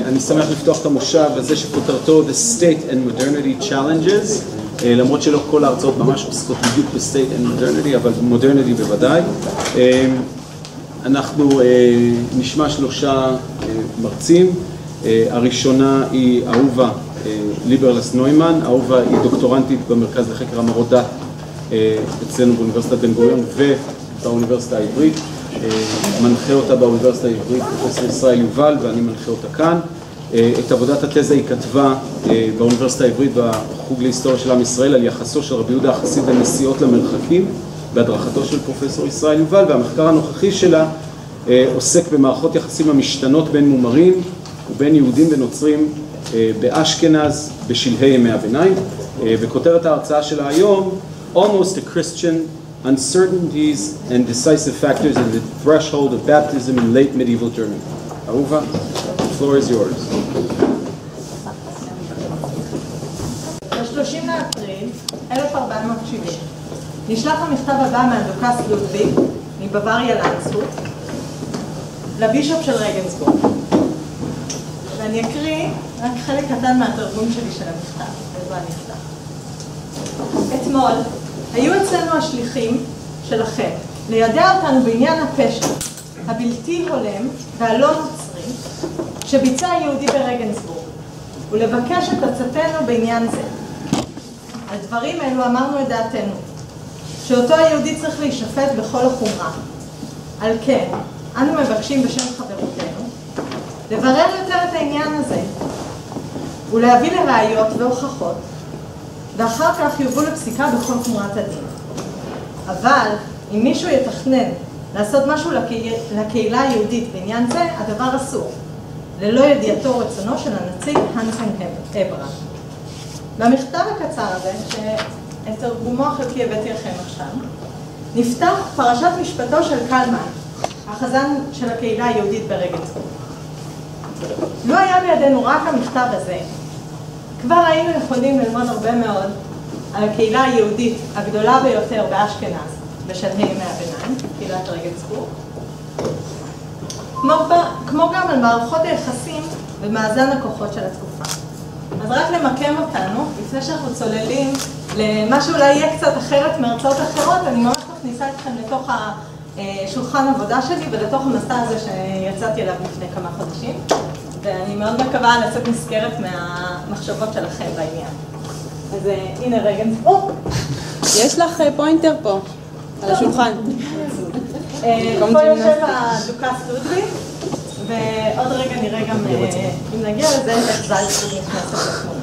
אני שמח לפתוח את המושב הזה שכותרתו The State and Modernity Challenges, למרות שלא כל ההרצאות ממש עוסקות בדיוק ב-State and Modernity, אבל Modernity בוודאי. אנחנו נשמע שלושה מרצים. הראשונה היא אהובה ליברלס נוימן. אהובה היא דוקטורנטית במרכז לחקר המרות דת אצלנו באוניברסיטת בן גוריון ובאוניברסיטה העברית. מנחה אותה באוניברסיטה העברית פרופסור ישראל יובל, ואני מנחה אותה כאן. את עבודת התזה היא כתבה באוניברסיטה העברית בחוג להיסטוריה של עם ישראל על יחסו של רבי יהודה החסיד לנסיעות למרחקים בהדרכתו של פרופסור ישראל יובל, והמחקר הנוכחי שלה עוסק במערכות יחסים המשתנות בין מומרים ובין יהודים ונוצרים באשכנז בשלהי ימי הביניים. וכותרת ההרצאה שלה היום, Almost a Christian, Uncertainties and Decisive Factors in the Threshold of Baptism in Late Medieval Germany. אהובה, the floor is yours. ב-30 לאפריל 1470 נשלח המכתב הבא מהדוכס לודוויג מבוואריה לנדסהוט לבישופ של רגנסבורג, ואני אקריא רק חלק קטן מהתרגום שלי של המכתב. וזה הנכתב: אתמול היו אצלנו השליחים שלכם לידע אותנו בעניין הפשע הבלתי הולם והלא נוצרי שביצע יהודי ברגנסבורג ולבקש את עצתנו בעניין זה. על דברים אלו אמרנו את דעתנו, שאותו היהודי צריך להישפט בכל החומרה. על כן, אנו מבקשים בשם חברותינו לברר יותר את העניין הזה ולהביא לראיות והוכחות, ואחר כך יובאו לפסיקה בכל חומרת הדין. אבל אם מישהו יתכנן לעשות משהו לקהילה היהודית בעניין זה, הדבר אסור, ללא ידיעתו או רצונו של הנציג הנסן אברהם. במכתב הקצר הזה, שאת תרגומו החלקי הבאתי לכם עכשיו, נפתח פרשת משפטו של קלמן, החזן של הקהילה היהודית ברגנסבורג. לא היה בידינו רק המכתב הזה, כבר היינו יכולים ללמוד הרבה מאוד על הקהילה היהודית הגדולה ביותר באשכנז בשלהי ימי הביניים, קהילת רגנסבורג, כמו גם על מערכות היחסים ומאזן הכוחות של התקופה. אז רק למקם אותנו, לפני שאנחנו צוללים למה שאולי יהיה קצת אחרת מארצות אחרות, אני ממש מכניסה אתכם לתוך השולחן עבודה שלי ולתוך המסע הזה שיצאתי אליו לפני כמה חודשים, ואני מאוד מקווה לצאת נזכרת מהמחשבות שלכם בעניין. אז הנה רגנסבורג. יש לך פוינטר פה, על השולחן. פה יושב הדוכס לודוויג, ועוד רגע נראה גם, אם נגיע לזה, איך זלצבורג נכנסת לתמונה.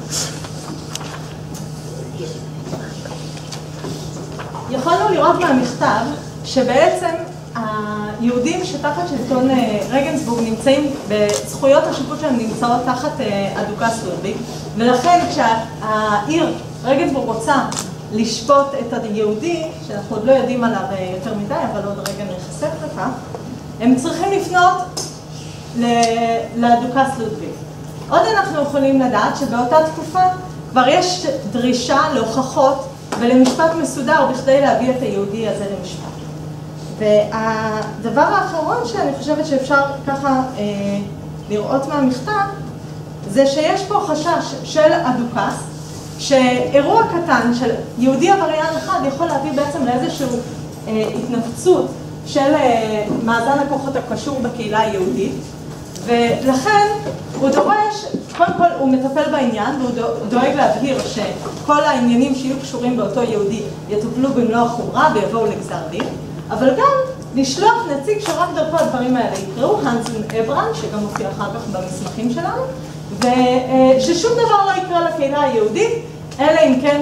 יכולנו לראות מהמכתב שבעצם היהודים שתחת שלטון רגנסבורג נמצאים בזכויות השיפוט שלהם נמצאות תחת הדוכס לודוויג, ולכן כשהעיר רגנסבורג רוצה לשפוט את היהודי, שאנחנו עוד לא יודעים עליו יותר מדי, אבל עוד רגע נחשף לכך, הם צריכים לפנות לדוכס לודוויג. עוד אנחנו יכולים לדעת שבאותה תקופה כבר יש דרישה להוכחות ולמשפט מסודר בכדי להביא את היהודי הזה למשפט. והדבר האחרון שאני חושבת שאפשר ככה לראות מהמכתב, זה שיש פה חשש של הדוכס, שאירוע קטן של יהודי עבריין אחד יכול להביא בעצם לאיזושהי התנפצות של מאזן הכוחות הקשור בקהילה היהודית, ולכן הוא דורש, קודם כל הוא מטפל בעניין והוא דואג להבהיר שכל העניינים שיהיו קשורים באותו יהודי יטופלו במלוא החומרה ויבואו לגזר דין, אבל גם לשלוח נציג שרק דרכו הדברים האלה יקראו, הנסן אברהם, שגם מופיע אחר כך במסמכים שלנו, וששום דבר לא יקרה לקהילה היהודית, אלא אם כן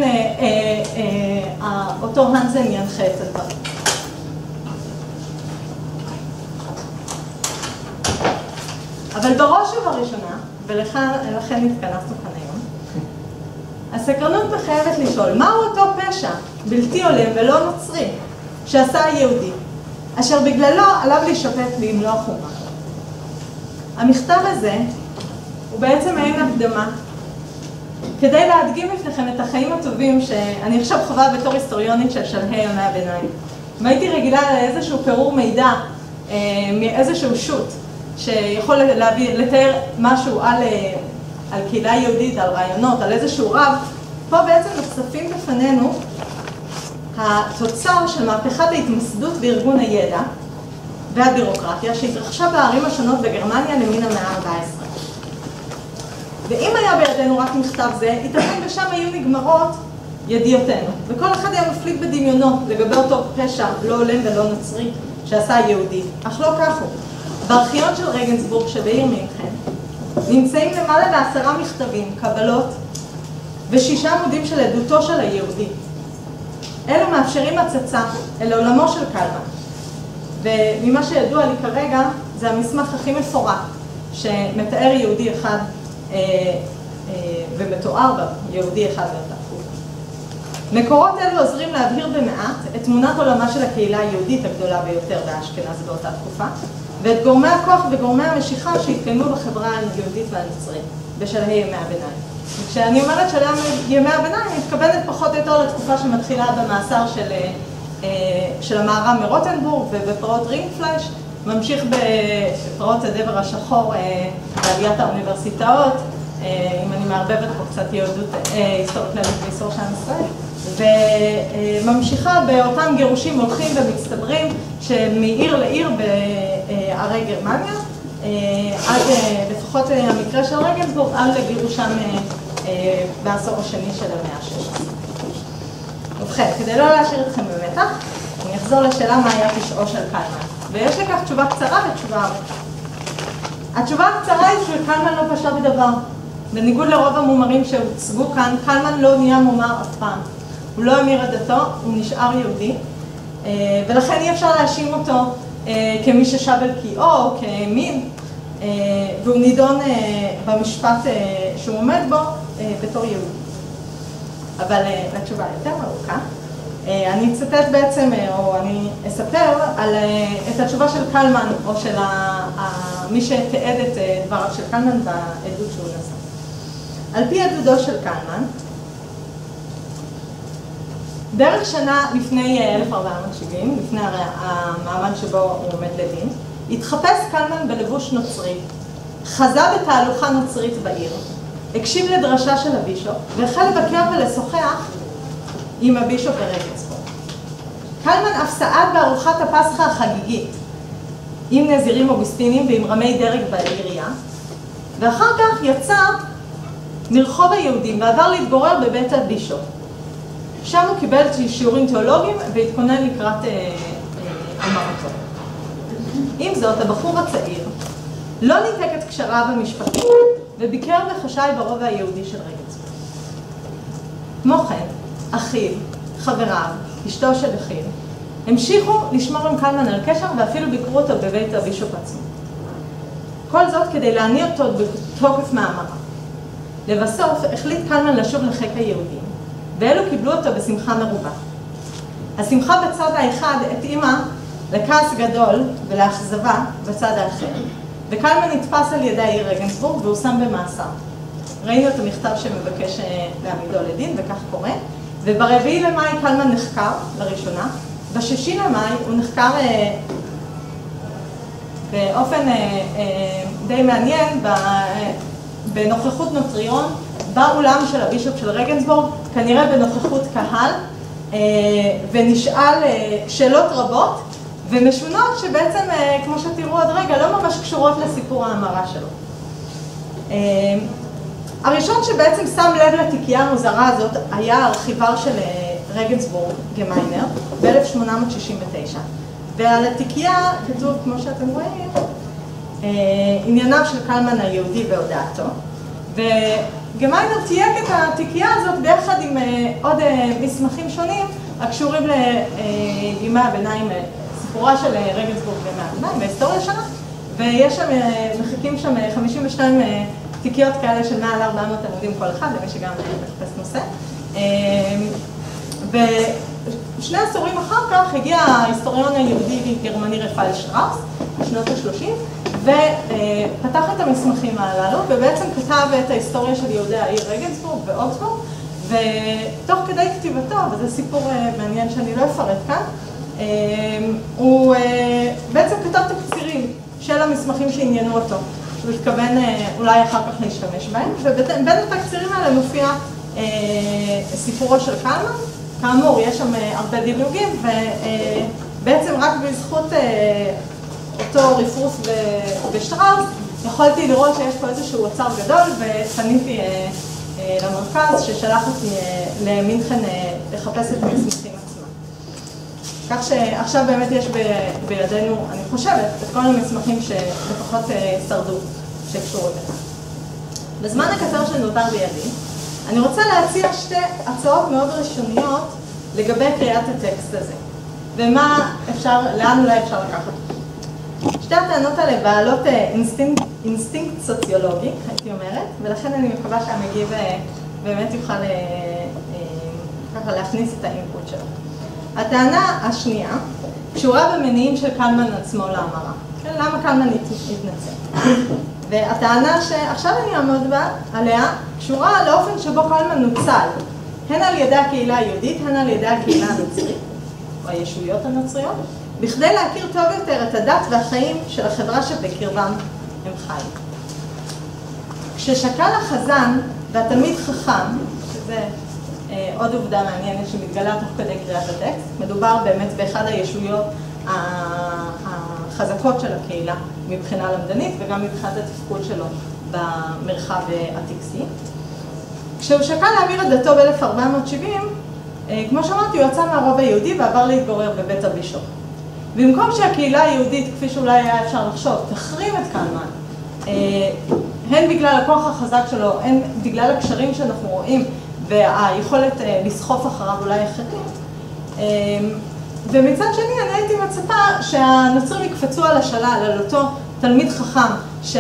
אותו הנסן ינחה את הדברים. אבל בראש ובראשונה, ולכן התכנסנו כאן היום, הסקרנות מחייבת לשאול, מהו אותו פשע בלתי הולם ולא נוצרי שעשה היהודי, אשר בגללו עליו להישפט במלוא החומרה? המכתב הזה הוא בעצם מעין הקדמה, כדי להדגים בפניכם את החיים הטובים שאני עכשיו חווה בתור היסטוריונית של שלהי ימי הביניים. והייתי רגילה לאיזשהו פירור מידע מאיזשהו שוט שיכול לתאר משהו על קהילה יהודית, על רעיונות, על איזשהו רב, פה בעצם נחשפים בפנינו התוצר של מהפכת ההתמסדות בארגון הידע והבירוקרטיה שהתרחשה בערים השונות בגרמניה למין המאה ה-14. ואם היה בידינו רק מכתב זה, ייתכן ושם היו נגמרות ידיעותינו, וכל אחד היה מפליג בדמיונו לגבי אותו פשע לא הולם ולא נוצרי שעשה היהודי, אך לא כך הוא. בארכיון של רגנסבורג שבעיר מינכן נמצאים למעלה מ10 מכתבים, קבלות ו6 עמודים של עדותו של היהודי. אלו מאפשרים הצצה אל עולמו של קלמן, וממה שידוע לי כרגע זה המסמך הכי מפורט שמתאר יהודי אחד ומתואר בה יהודי אחד באותה תקופה. מקורות אלו עוזרים להבהיר במעט את תמונת עולמה של הקהילה היהודית הגדולה ביותר באשכנז באותה תקופה, ואת גורמי הכוח וגורמי המשיכה שהתקיימו בחברה היהודית והנוצרית בשלהי ימי הביניים. וכשאני אומרת שלהי ימי הביניים, אני מתכוונת פחות או יותר לתקופה שמתחילה במאסר של המהר"ם מרוטנבורג ובפרעות רינגפלייש, ממשיך בפרעות הדבר השחור בעליית האוניברסיטאות, אם אני מערבבת פה קצת יהודות, היסטוריה כללית והיסטוריה של עם ישראל, וממשיכה באותם גירושים הולכים ומצטברים שמעיר לעיר בערי גרמניה, עד לפחות המקרה של רגנסבורג, עד לגירושם בעשור השני של המאה ה-16. ובכן, כדי לא להשאיר אתכם במתח, אני אחזור לשאלה מה היה פשעו של קלמן. ויש לכך תשובה קצרה ותשובה ארוכה. התשובה הקצרה היא שקלמן לא פשע בדבר. בניגוד לרוב המומרים שהוצגו כאן, קלמן לא נהיה מומר אף פעם. הוא לא המיר את דתו, הוא נשאר יהודי, ולכן אי אפשר להאשים אותו כמי ששב אל קיאו או כמין, והוא נידון במשפט שהוא עומד בו בתור יהודי. אבל התשובה יותר ארוכה. אני אצטט בעצם, או אני אספר את התשובה של קלמן, או של מי שתיעד את דבריו של קלמן בעדות שהוא נשא. על פי עדותו של קלמן, בערך שנה לפני 1470, לפני המעמד שבו הוא עומד לדין, התחפש קלמן בלבוש נוצרי, חזה בתהלוכה נוצרית בעיר, הקשיב לדרשה של הבישופ, והחל לבקר ולשוחח עם הבישופ ברגנסבורג. קלמן אף סעד בארוחת הפסחא החגיגית עם נזירים אוגוסטינים ועם רמי דרג בעירייה, ואחר כך יצא מרחוב היהודים ועבר להתגורר בבית הבישופ. שם הוא קיבל שיעורים תיאולוגיים והתכונן לקראת המרתון. עם זאת, הבחור הצעיר לא ניתק את קשריו המשפטיים וביקר בחשאי ברובע היהודי של רגנסבורג. כמו כן, אחיו, חבריו, אשתו של אחיו, המשיכו לשמור עם קלמן על קשר ואפילו ביקרו אותו בבית הבישופ עצמו. כל זאת כדי להניע אותו בתוקף מאמרה. לבסוף החליט קלמן לשוב לחיק היהודים, ואלו קיבלו אותו בשמחה מרובה. השמחה בצד האחד התאימה לכעס גדול ולאכזבה בצד האחר, וקלמן נתפס על ידי העיר רגנסבורג והוא שם במאסר. ראינו את המכתב שמבקש להעמידו לדין, וכך קורה. וב-4 למאי קלמן נחקר לראשונה, ב-6 למאי הוא נחקר באופן די מעניין בנוכחות נוטריון באולם של הבישופ של רגנסבורג, כנראה בנוכחות קהל, ונשאל שאלות רבות ומשונות שבעצם, כמו שתראו עוד רגע, לא ממש קשורות לסיפור ההמרה שלו. הראשון שבעצם שם לב לתיקייה המוזרה הזאת היה הארכיבר של רגנסבורג, גמיינר, ב-1869. ועל התיקייה כתוב, כמו שאתם רואים, ענייניו של קלמן היהודי והודעתו. וגמיינר תייג את התיקייה הזאת ביחד עם עוד מסמכים שונים הקשורים לימי הביניים, סיפורה של רגנסבורג בימי הביניים, בהיסטוריה שלה, ויש שם, מחכים שם 52 תיקיות כאלה של מעל 400 עמודים כל אחד, למי שגם מחפש נושא. ושני עשורים אחר כך הגיע ההיסטוריון היהודי גרמני רפאל שטראוס, בשנות ה-30, ופתח את המסמכים הללו, ובעצם כתב את ההיסטוריה של יהודי העיר רגנסבורג ואוגסבורג, ותוך כדי כתיבתו, וזה סיפור מעניין שאני לא אפרט כאן, הוא בעצם כתב תקצירים של המסמכים שעניינו אותו. הוא התכוון אולי אחר כך להשתמש בהם, ובין התקצירים האלה מופיע סיפורו של קלמן. כאמור, יש שם הרבה דילוגים, ובעצם רק בזכות אותו רפרוף בשטראוס, יכולתי לראות שיש פה איזשהו אוצר גדול, ופניתי למרכז ששלח אותי למינכן לחפש את המסמכים עצמם. כך שעכשיו באמת יש בידינו, אני חושבת, את כל המסמכים שלפחות שרדו, שקשורו לכך. בזמן הקצר שנותר בידי, אני רוצה להציע שתי הצעות מאוד ראשוניות לגבי קריאת הטקסט הזה, לאן אולי אפשר לקחת אותו. שתי הטענות האלה בעלות אינסטינקט סוציולוגי, הייתי אומרת, ולכן אני מקווה שהמגיב באמת יוכל ככה להכניס את האינפוט שלו. הטענה השנייה קשורה במניעים של קלמן עצמו להמרה. כן, למה קלמן התנצל? והטענה שעכשיו אני אעמוד עליה קשורה לאופן שבו קלמן נוצל, הן על ידי הקהילה היהודית, הן על ידי הקהילה הנוצרית, או הישויות הנוצריות, בכדי להכיר טוב יותר את הדת והחיים של החברה שבקרבם הם חיים. כששקל החזן והתלמיד חכם, שזה עוד עובדה מעניינת שמתגלה תוך כדי קריאת הטקסט, מדובר באמת באחד הישויות החזקות של הקהילה מבחינה למדנית וגם מבחינת התפקוד שלו במרחב הטקסי. כשהוא שקל להמיר את דתו ב-1470, כמו שאמרתי, הוא יצא מהרוב היהודי ועבר להתגורר בבית הבישוף. במקום שהקהילה היהודית, כפי שאולי היה אפשר לחשוב, תחרים את קלמן, הן בגלל הכוח החזק שלו, הן בגלל הקשרים שאנחנו רואים והיכולת לסחוף אחריו אולי אחרים. ומצד שני אני הייתי מצפה שהנוצרים יקפצו על השלל, על אותו תלמיד חכם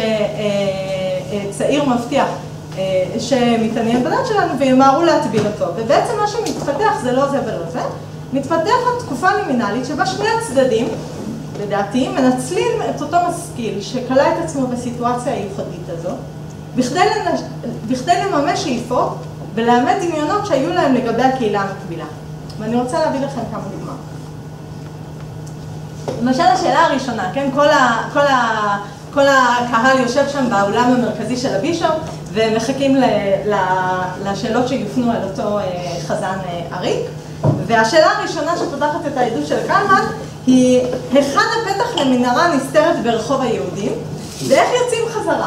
שצעיר מבטיח שמתעניין בדת שלנו וימהרו להטביל אותו. ובעצם מה שמתפתח זה לא זה ולא זה, מתפתחת תקופה לימינלית שבה שני הצדדים, לדעתי, מנצלים את אותו משכיל שקלה את עצמו בסיטואציה הייחודית הזו, בכדי לממש שאיפות ולאמת דמיונות שהיו להם לגבי הקהילה המקבילה. ואני רוצה להביא לכם כמה דוגמאות. למשל השאלה הראשונה, כן? כל הקהל יושב שם באולם המרכזי של הבישוף ומחכים לשאלות שיופנו על אותו חזן עריק. והשאלה הראשונה שפותחת את העדות של קלמן היא היכן הפתח למנהרה נסתרת ברחוב היהודים ואיך יוצאים חזרה.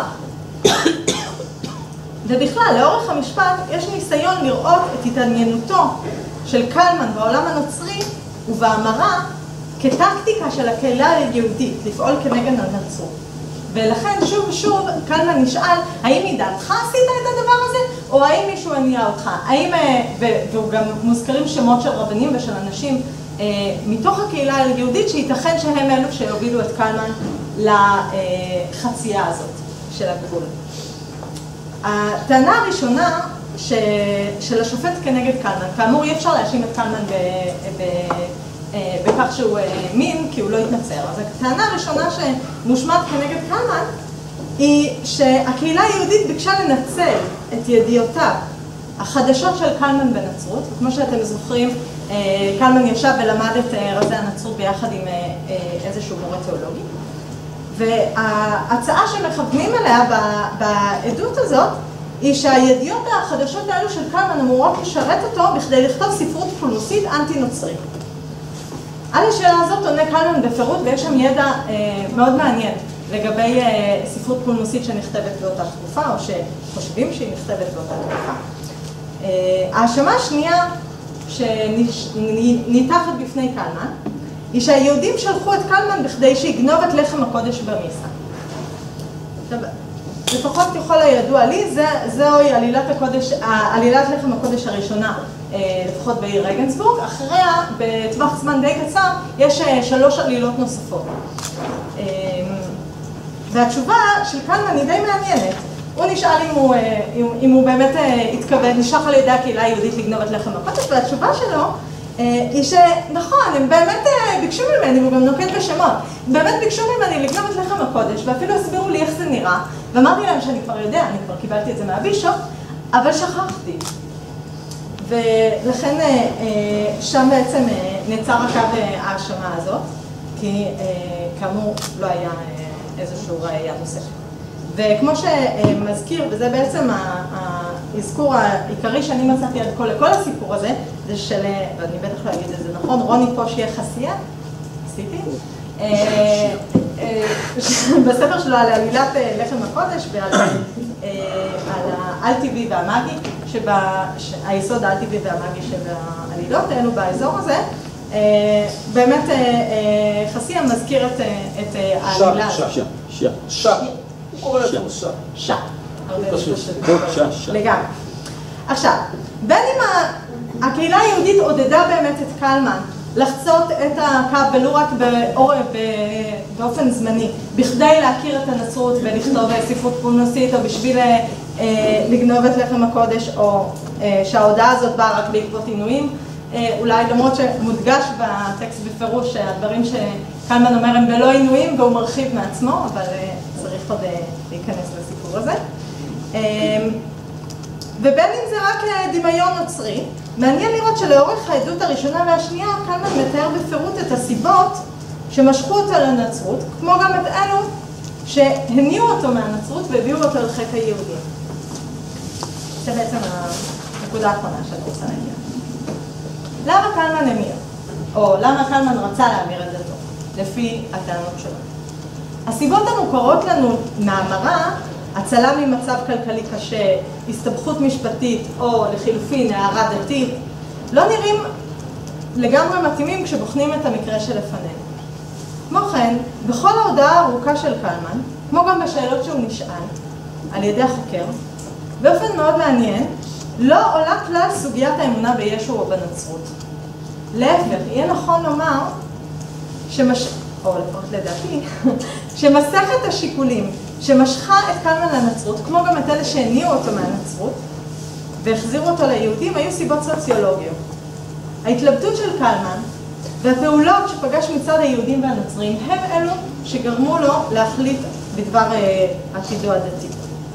ובכלל, לאורך המשפט יש ניסיון לראות את התעניינותו של קלמן בעולם הנוצרי ובהמרה כטקטיקה של הקהילה היהודית לפעול כנגד הנצרות. ולכן שוב ושוב קלמן נשאל, האם מדעתך עשית את הדבר הזה, או האם מישהו הניע אותך? והוא גם מוזכרים שמות של רבנים ושל אנשים מתוך הקהילה היהודית שייתכן שהם אלו שהובילו את קלמן לחצייה הזאת של הגבול. הטענה הראשונה של השופט כנגד קלמן, כאמור אי אפשר להאשים את קלמן בכך שהוא מין, כי הוא לא התנצר. אז הטענה הראשונה שמושמעת כנגד קלמן היא שהקהילה היהודית ביקשה לנצל את ידיעותיו החדשות של קלמן בנצרות, וכמו שאתם זוכרים, קלמן ישב ולמד את רזי הנצרות ביחד עם איזשהו מורה תיאולוגי. וההצעה שמכוונים אליה בעדות הזאת היא שהידיעות החדשות האלו של קלמן אמורות לשרת אותו בכדי לכתוב ספרות פולמוסית אנטי-נוצרית. על השאלה הזאת עונה קלמן בפירוט, ויש שם ידע מאוד מעניין לגבי ספרות פולמוסית שנכתבת באותה תקופה, או שחושבים שהיא נכתבת באותה תקופה. ההאשמה השנייה שניתחת בפני קלמן, היא שהיהודים שלחו את קלמן בכדי שיגנוב את לחם הקודש במיסה. לפחות ככל הידוע לי, זוהי עלילת לחם הקודש הראשונה, לפחות בעיר רגנסבורג. אחריה, בטווח זמן די קצר, יש 3 עלילות נוספות. והתשובה של קלמן היא די מעניינת. הוא נשאל אם הוא באמת התכוון, נשלח על ידי הקהילה היהודית לגנוב את לחם הקודש, והתשובה שלו היא שנכון, הם באמת ביקשו ממני, והוא גם נוקט בשמות, באמת ביקשו ממני לגנוב את לחם הקודש, ואפילו הסבירו לי איך זה נראה, ואמרתי להם שאני כבר יודע, אני כבר קיבלתי את זה מהבישוף, אבל שכחתי. ולכן שם בעצם נעצר הקו ההאשמה הזאת, כי כאמור לא היה איזושהי ראייה נוספת. וכמו שמזכיר, וזה בעצם האזכור העיקרי שאני מצאתי עד כה לכל הסיפור הזה, זה של, ואני בטח לא אגיד את זה נכון, רוני פושיה חסייה, עשיתי, בספר שלו על עלילת לחם הקודש ועל האל-טבעי והמאגי, היסוד האל-טבעי והמאגי של העלילות האלו באזור הזה, באמת חסייה מזכיר את העלילה. הוא קורא לעצמו שע. לגמרי. עכשיו, בין אם הקהילה היהודית עודדה באמת את קלמן לחצות את הקו ולו רק באופן זמני, בכדי להכיר את הנצרות ולכתוב ספרות פולמוסית או בשביל לגנוב את לחם הקודש, או שההודעה הזאת באה רק בעקבות עינויים, אולי למרות שמודגש בטקסט בפירוש שהדברים שקלמן אומר הם בלא עינויים והוא מרחיב מעצמו, אבל צריך עוד להיכנס לסיפור הזה. ובין אם זה רק דמיון נוצרי, מעניין לראות שלאורך העדות הראשונה והשנייה קלמן מתאר בפירוט את הסיבות שמשכו אותו לנצרות, כמו גם את אלו שהניעו אותו מהנצרות והביאו אותו אל חיק היהודים. זה בעצם הנקודה האחרונה שאני רוצה להגיע. למה קלמן המיר? או למה קלמן רצה להמיר את דתו, לפי הטענות שלו? הסיבות המוכרות לנו מהמרה, הצלה ממצב כלכלי קשה, הסתבכות משפטית או לחילופין הערה דתית, לא נראים לגמרי מתאימים כשבוחנים את המקרה שלפנינו. כמו כן, בכל ההודעה הארוכה של קלמן, כמו גם בשאלות שהוא נשאל על ידי החוקר, באופן מאוד מעניין, לא עולה כלל סוגיית האמונה בישו או בנצרות. להפך, יהיה נכון לומר או לפחות לדעתי, שמסכת השיקולים שמשכה את קלמן לנצרות, כמו גם את אלה שהניעו אותו מהנצרות והחזירו אותו ליהודים, היו סיבות סוציולוגיות. ההתלבטות של קלמן והפעולות שפגש מצד היהודים והנוצרים הם אלו שגרמו לו להחליט בדבר עתידו הדתי.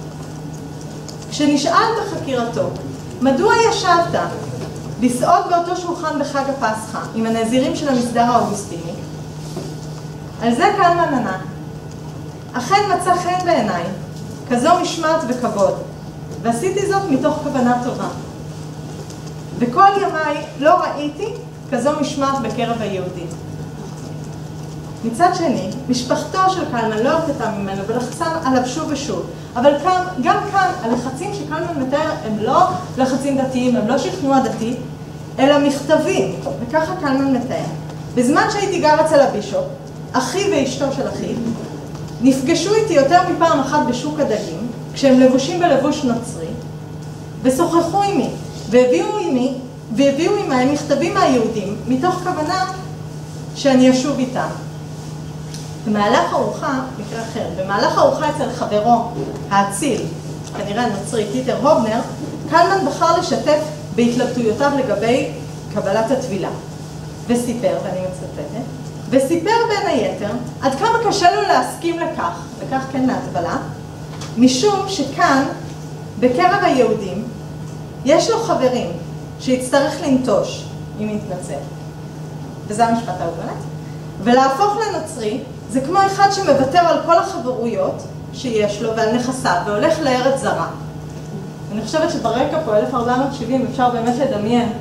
כשנשאל בחקירתו, מדוע ישבת לסעוד באותו שולחן בחג הפסחא עם הנזירים של המסדר האוגוסטיני? על זה קלמן ענה, אכן מצא חן בעיניי, כזו משמעת וכבוד, ועשיתי זאת מתוך כוונה טובה. בכל ימיי לא ראיתי כזו משמעת בקרב היהודים. מצד שני, משפחתו של קלמן לא הרפתה ממנו ולחצה עליו שוב ושוב, אבל גם כאן הלחצים שקלמן מתאר הם לא לחצים דתיים, הם לא שכנוע דתי, אלא מכתבים, וככה קלמן מתאר. בזמן שהייתי גר אצל הבישופ, אחי ואשתו של אחי, נפגשו איתי יותר מפעם אחת בשוק הדגים, כשהם לבושים בלבוש נוצרי, ושוחחו עימי, והביאו עימהם מכתבים מהיהודים, מתוך כוונה שאני אשוב איתם. במהלך ארוחה, מקרה אחר, במהלך ארוחה אצל חברו האציל, כנראה הנוצרי, פיטר הובנר, קלמן בחר לשתף בהתלבטויותיו לגבי קבלת הטבילה. וסיפר, ואני מצטטת, וסיפר בין היתר עד כמה קשה לו להסכים לכך כן להטבלה, משום שכאן, בקרב היהודים, יש לו חברים שיצטרך לנטוש אם יתנצל. וזה המשפט ההוגנת. ולהפוך לנוצרי זה כמו אחד שמוותר על כל החברויות שיש לו ועל נכסיו והולך לארץ זרה. אני חושבת שברקע פה 1470 אפשר באמת לדמיין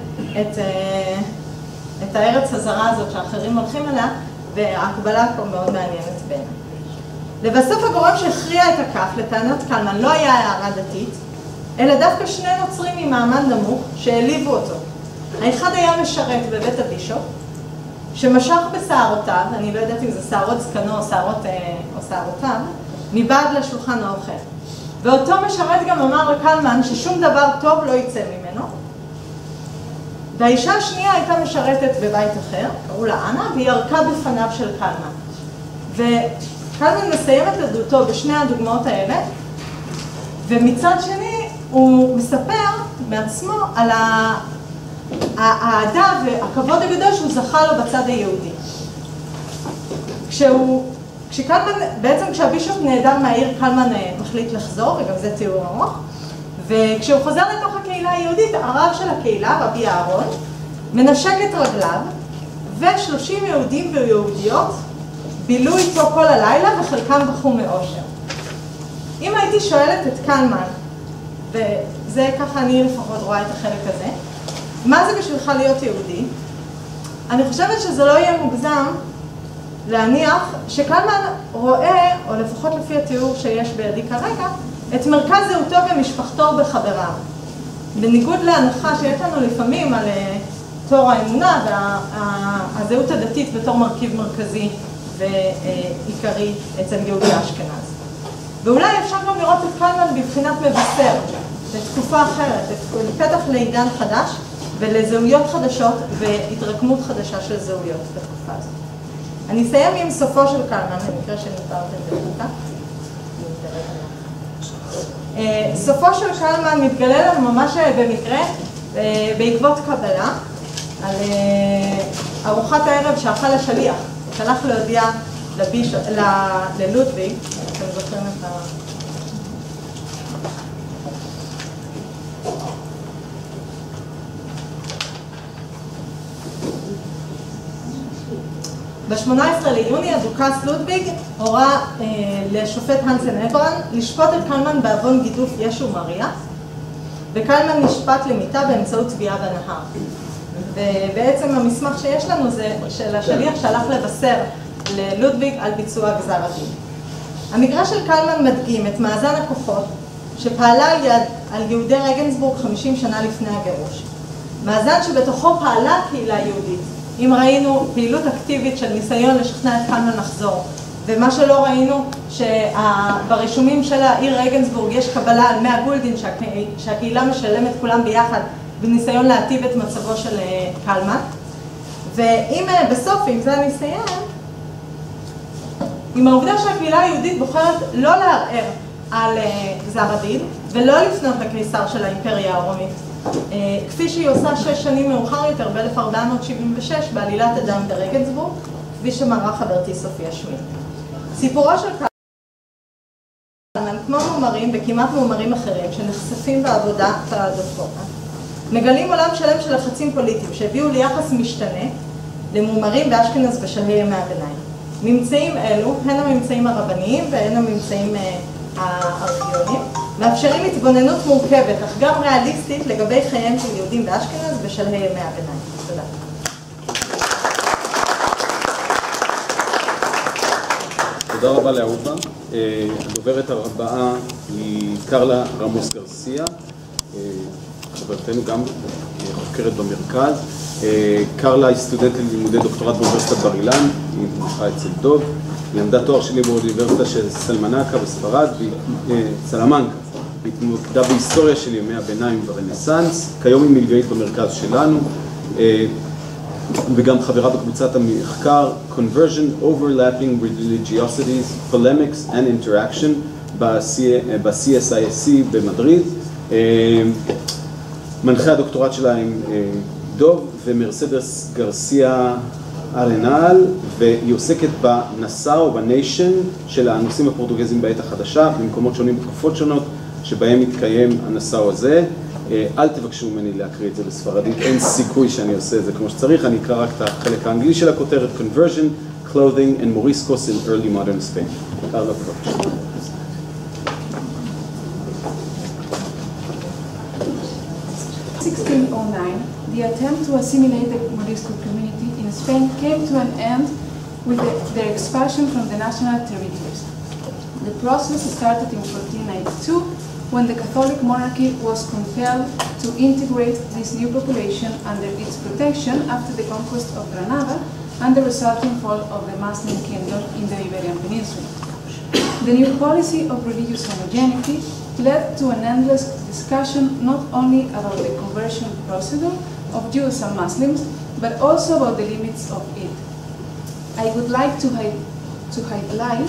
את הארץ הזרה הזאת שאחרים הולכים אליה, וההקבלה פה מאוד מעניינת בינה. לבסוף הגורם שהכריע את הכף לטענת קלמן לא היה הערה דתית, אלא דווקא שני נוצרים ממעמד נמוך שהעליבו אותו. האחד היה משרת בבית הבישופ, שמשך בשערותיו, אני לא יודעת אם זה שערות זקנו או שערותיו, מבעד לשולחן האוכל. ואותו משרת גם אמר לקלמן ששום דבר טוב לא יצא ממנו. והאישה השנייה הייתה משרתת בבית אחר, קראו לה אנה, והיא ירקה בפניו של קלמן. וקלמן מסיים את עדותו בשני הדוגמאות האלה, ומצד שני הוא מספר מעצמו על האהדה והכבוד הגדול שהוא זכה לו בצד היהודי. כשהבישופ נעדר מהעיר, קלמן מחליט לחזור, וגם זה תיאור ארוך, וכשהוא חוזר לתוך הקהילה היהודית, הרב של הקהילה, רבי אהרון, מנשק את רגליו, ו30 יהודים ויהודיות בילו איתו כל הלילה וחלקם בכו מאושר. אם הייתי שואלת את קלמן, וזה ככה אני לפחות רואה את החלק הזה, מה זה בשבילך להיות יהודי? אני חושבת שזה לא יהיה מוגזם להניח שקלמן רואה, או לפחות לפי התיאור שיש בידי כרגע, את מרכז זהותו במשפחתו ובחבריו. בניגוד להנחה שיש לנו לפעמים על תור האמונה והזהות הדתית בתור מרכיב מרכזי ועיקרי אצל יהודי אשכנז. ואולי אפשר גם לראות את קלמן בבחינת מבשר, לתקופה אחרת, לפתח לעידן חדש ולזהויות חדשות והתרקמות חדשה של זהויות בתקופה הזאת. אני אסיים עם סופו של קלמן, במקרה שנותרתם בדקה. סופו של קלמן מתגלה לנו ממש במקרה בעקבות קבלה על ארוחת הערב שאכל השליח. הוא שלח להודיע ללודוויג, אתם זוכרים את ה... ב-18 ליוני הדוכס לודוויג הורה לשופט הנסן אברן לשפוט את קלמן בעוון גידוף ישו מריה, וקלמן נשפט למיתה באמצעות טביעה בנהר. ובעצם המסמך שיש לנו זה של השליח שהלך לבשר ללודוויג על ביצוע גזר הדין. המקרה של קלמן מדגים את מאזן הכוחות שפעלה על יהודי רגנסבורג 50 שנה לפני הגירוש. מאזן שבתוכו פעלה קהילה יהודית. אם ראינו פעילות אקטיבית של ניסיון לשכנע את קלמן לחזור, ומה שלא ראינו שברישומים של העיר רגנסבורג יש קבלה על 100 גולדין שהקהילה משלמת כולם ביחד בניסיון להטיב את מצבו של קלמן. ואם בסוף, אם זה הניסיון, עם העובדה שהקהילה היהודית בוחרת לא לערער על גזר הדין ולא לפנות לקיסר של האימפריה הרומית, כפי שהיא עושה 6 שנים מאוחר יותר ב-1476 בעלילת הדם ברגנסבורג, כפי שמראה חברתי סופיה שמיד. סיפורו של קלמן, כמו מאמרים וכמעט מאמרים אחרים שנחשפים בעבודה הדוקטורט, מגלים עולם שלם של לחצים פוליטיים שהביאו ליחס משתנה למאמרים באשכנז בשלהי ימי הביניים. ממצאים אלו, הן הממצאים הרבניים והן הממצאים הארכיוניים, מאפשרים התבוננות מורכבת, אך גם ריאליסטית לגבי חייהם של יהודים באשכנז בשלהי ימי הביניים. תודה. תודה רבה לאהובה. הדוברת הבאה היא קרלה רמוס גרסיה, חברתנו גם חוקרת במרכז. קרלה היא סטודנטית ללימודי דוקטורט באוניברסיטת בר אילן, היא מנחה אצל דוב. היא למדה תואר שלי באוניברסיטה של סלמנקה בספרד, סלמנקה. היא התמקדה בהיסטוריה של ימי הביניים ברנסנס, כיום היא מלגאית במרכז שלנו, וגם חברה בקבוצת המחקר Conversion, Overlapping Religiosities, Polemics and Interaction ב-CSISC במדריד. מנחה הדוקטורט שלה עם דוב ומרסדס גרסיה ארנל, והיא עוסקת בנסה או בניישן של האנוסים הפורטוגזים בעת החדשה, במקומות שונים בתקופות שונות שבהם מתקיים הנסה הזה. אל תבקשו ממני להקריא את זה בספרדית, אין סיכוי שאני עושה את זה כמו שצריך, אני אקרא רק את החלק האנגלי של הכותרת, Conversion, Clothing and Moriscos in Early Modern Spain. קרלה, בבקשה. The attempt to assimilate the Morisco community in Spain came to an end with their expulsion from the national territories. The process started in 1492 when the Catholic monarchy was compelled to integrate this new population under its protection after the conquest of Granada and the resulting fall of the Muslim kingdom in the Iberian Peninsula. The new policy of religious homogeneity led to an endless discussion not only about the conversion procedure of Jews and Muslims, but also about the limits of it. I would like to highlight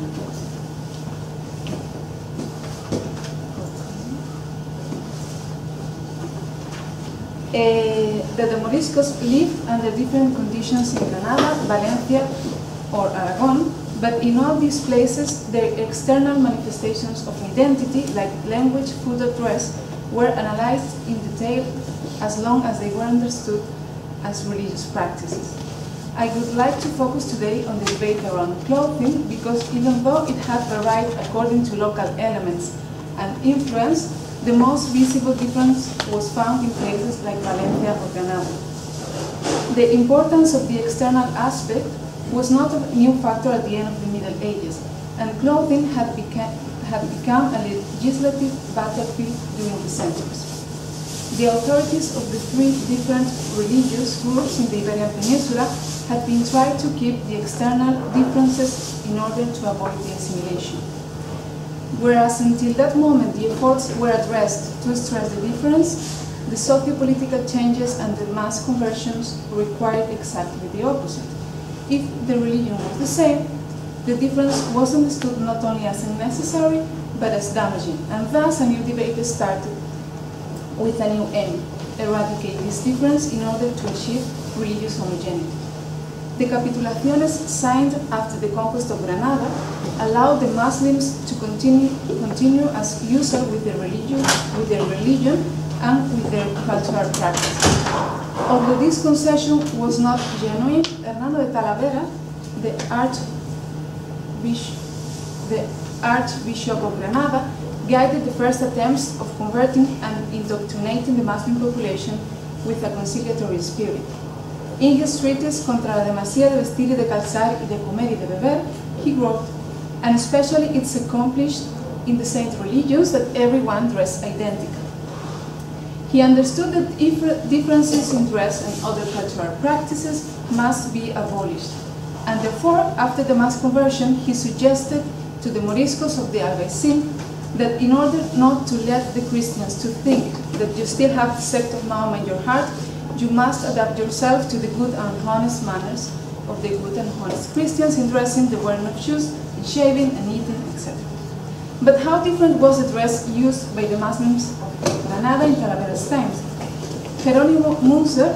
that the Moriscos live under different conditions in Granada, Valencia, or Aragon, but in all these places, their external manifestations of identity, like language, food, or dress, were analyzed in detail as long as they were understood as religious practices. I would like to focus today on the debate around clothing because even though it had varied according to local elements and influence, the most visible difference was found in places like Valencia or Granada. The importance of the external aspect was not a new factor at the end of the Middle Ages, and clothing had become a legislative battlefield during the centuries. The authorities of the three different religious groups in the Iberian Peninsula had been trying to keep the external differences in order to avoid the assimilation. Whereas until that moment the efforts were addressed to stress the difference, the socio-political changes and the mass conversions required exactly the opposite. If the religion was the same, the difference was understood not only as unnecessary, but as damaging, and thus a new debate started with a new aim: eradicate this difference in order to achieve religious homogeneity. The capitulaciones signed after the conquest of Granada allowed the Muslims to continue as usual with their religion and with their cultural practice. Although this concession was not genuine, Hernando de Talavera, the Archbishop of Granada, guided the first attempts of converting and indoctrinating the Muslim population with a conciliatory spirit. In his treatise Contra la demasía de vestir y de calzar y de comer y de beber, he wrote, and especially it's accomplished in the saint religions that everyone dress identical. He understood that differences in dress and other cultural practices must be abolished, and therefore, after the mass conversion, he suggested to the Moriscos of the Albaicin that in order not to let the Christians to think that you still have the sect of Mahoma in your heart, you must adapt yourself to the good and honest manners of the good and honest Christians in dressing, the wearing of shoes, in shaving and eating, etc. But how different was the dress used by the Muslims of Granada in Talavera's times? Jerónimo Münzer,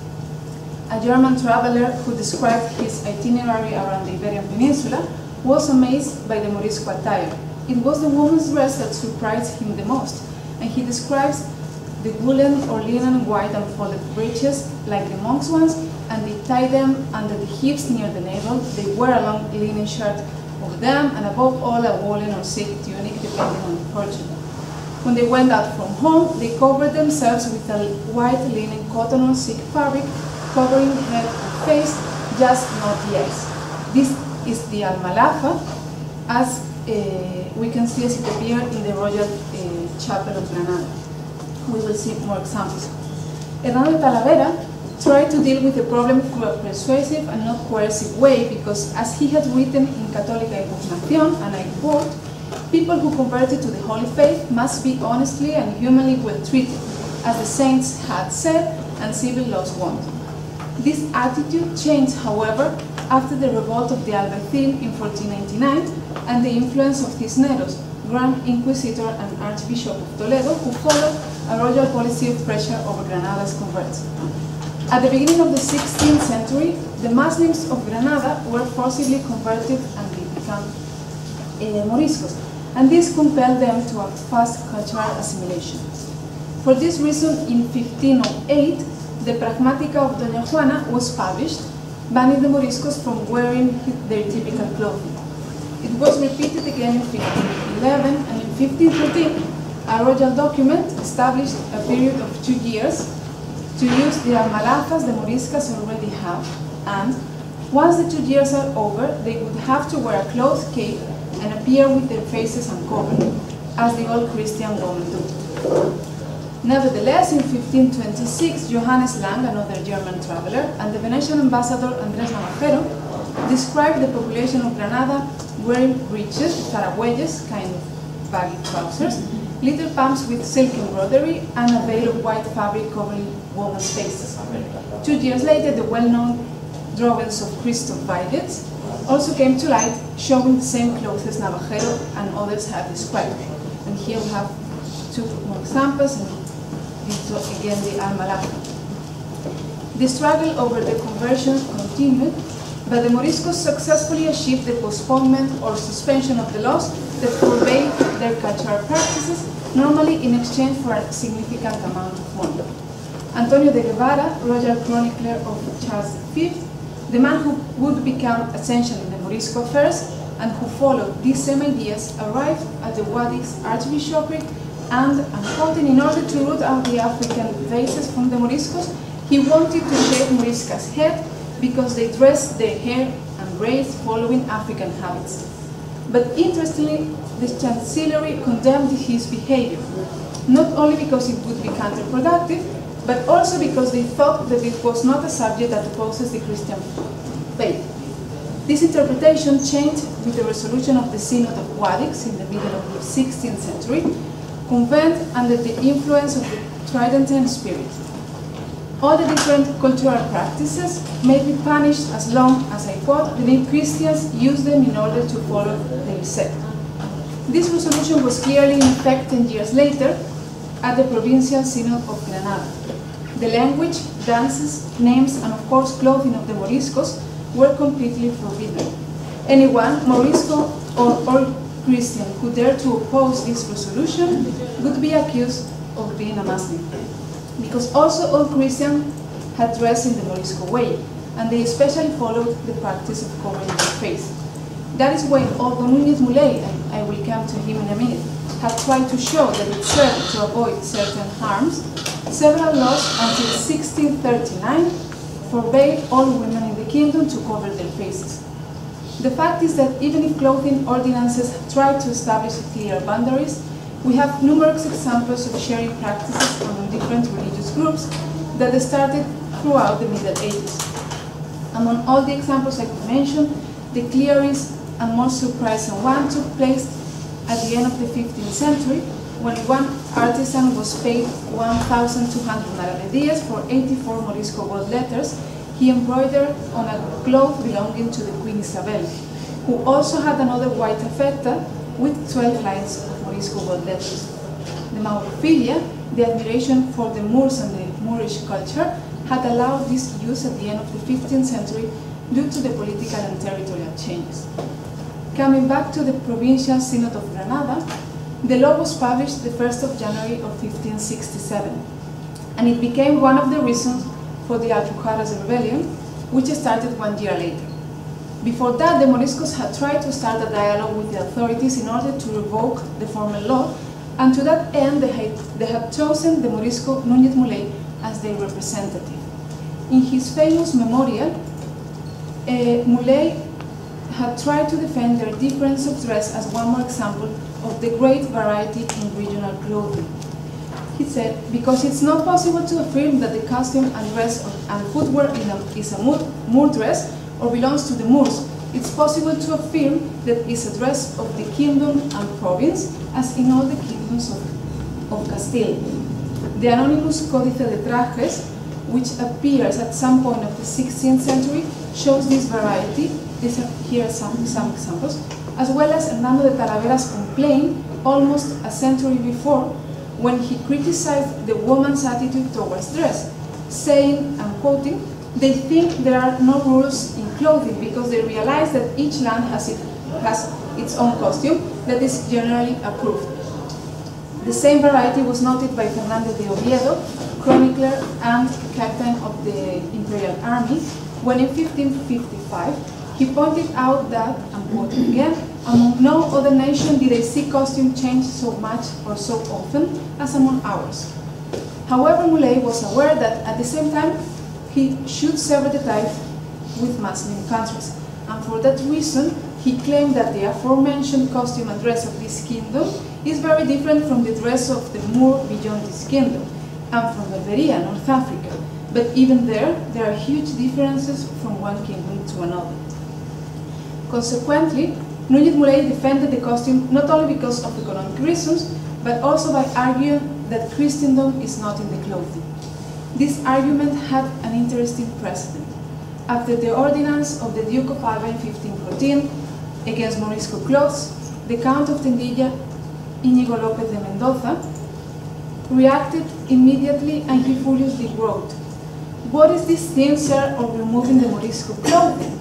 a German traveler who described his itinerary around the Iberian Peninsula, was amazed by the Morisco attire. It was the woman's dress that surprised him the most, and he describes the woolen or linen white and folded breeches like the monks' ones, and they tie them under the hips near the navel. They wear a long linen shirt over them, and above all a woolen or silk tunic depending on the culture. When they went out from home, they covered themselves with a white linen, cotton or silk fabric, covering head and face, just not the eyes. This is the almalafa, as we can see as it appeared in the Royal Chapel of Granada. We will see more examples. Hernando de Talavera tried to deal with the problem through a persuasive and not coercive way because, as he had written in Católica y Pugnación, and I quote, people who converted to the Holy Faith must be honestly and humanly well treated, as the saints had said and civil laws want. This attitude changed, however, after the revolt of the Albaicin in 1499 and the influence of Cisneros, Grand Inquisitor and Archbishop of Toledo, who followed a royal policy of pressure over Granada's converts. At the beginning of the 16th century, the Muslims of Granada were forcibly converted and they became Moriscos, and this compelled them to a fast cultural assimilation. For this reason, in 1508, the Pragmática of Doña Juana was published, banning the Moriscos from wearing their typical clothing. It was repeated again in 1511, and in 1513, a royal document established a period of 2 years to use the almalafas the Moriscas already have, and once the 2 years are over, they would have to wear a cloth cape and appear with their faces uncovered, as the old Christian women do. Nevertheless, in 1526, Johannes Lang, another German traveler, and the Venetian ambassador Andrés Navajero described the population of Granada wearing breeches, faragüeyes, kind of baggy trousers, little pumps with silk embroidery, and a veil of white fabric covering women's faces. 2 years later, the well-known drawings of Christoph Weiditz also came to light, showing the same clothes as Navajero and others have described. And here we have 2 more examples, and this again the almalafa. The struggle over the conversion continued, but the Moriscos successfully achieved the postponement or suspension of the laws that forbade their cultural practices, normally in exchange for a significant amount of money. Antonio de Guevara, royal chronicler of Charles V, The man who would become essential in the Morisco affairs and who followed these same ideas arrived at the Guadix Archbishopric and, quoting, in order to root out the African vases from the Moriscos, he wanted to shave Morisca's head because they dressed their hair and braids following African habits. But interestingly, the Chancellery condemned his behavior, not only because it would be counterproductive, but also because they thought that it was not a subject that opposes the Christian faith. This interpretation changed with the resolution of the Synod of Guadix in the middle of the 16th century, convened under the influence of the Tridentine spirit. All the different cultural practices may be punished as long as, I quote, the Christians use them in order to follow their sect. This resolution was clearly in effect 10 years later at the Provincial Synod of Granada. The language, dances, names, and of course clothing of the Moriscos were completely forbidden. Anyone, Morisco or Christian, who dared to oppose this resolution would be accused of being a Muslim. Because also all Christians had dressed in the Morisco way, and they especially followed the practice of covering their face. That is why although Núñez Muley, and I will come to him in a minute, had tried to show that it served to avoid certain harms, several laws until 1639 forbade all women in the kingdom to cover their faces. The fact is that even if clothing ordinances tried to establish clear boundaries, we have numerous examples of sharing practices among different religious groups that started throughout the Middle Ages. Among all the examples I could mention, the clearest and most surprising one took place at the end of the 15th century, when one artisan was paid 1,200 maravedíes for 84 Morisco gold letters he embroidered on a cloth belonging to the Queen Isabel, who also had another white taffeta with 12 lines of Morisco gold letters. The Maurophilia, the admiration for the Moors and the Moorish culture, had allowed this use at the end of the 15th century due to the political and territorial changes. Coming back to the Provincial Synod of Granada, the law was published the 1st of January of 1567, and it became one of the reasons for the Alpujarras rebellion, which started 1 year later. Before that, the Moriscos had tried to start a dialogue with the authorities in order to revoke the former law, and to that end they had chosen the Morisco Núñez Muley as their representative. In his famous memorial, Muley had tried to defend their difference of dress as one more example of the great variety in regional clothing. He said, because it's not possible to affirm that the costume and dress and footwear is a Moor dress or belongs to the Moors, it's possible to affirm that it's a dress of the kingdom and province, as in all the kingdoms of Castile. The anonymous Códice de Trajes, which appears at some point of the 16th century, shows this variety. Here are some examples, as well as Hernando de Talavera's complaint almost a century before, when he criticized the woman's attitude towards dress, saying, I'm quoting, they think there are no rules in clothing because they realize that each land has its own costume that is generally approved. The same variety was noted by Fernández de Oviedo, chronicler and captain of the Imperial Army, when in 1555 he pointed out that, I'm quoting again, among no other nation did I see costume change so much or so often as among ours. However, Muley was aware that at the same time he should sever the ties with Muslim countries, and for that reason he claimed that the aforementioned costume and dress of this kingdom is very different from the dress of the Moor beyond this kingdom, and from Berberia, North Africa, but even there are huge differences from one kingdom to another. Consequently, Núñez Muley defended the costume not only because of economic reasons, but also by arguing that Christendom is not in the clothing. This argument had an interesting precedent. After the ordinance of the Duke of Alva in 1514 against Morisco clothes, the Count of Tendilla, Íñigo López de Mendoza, reacted immediately and he furiously wrote, "What is this thing, sir, of removing the Morisco clothing?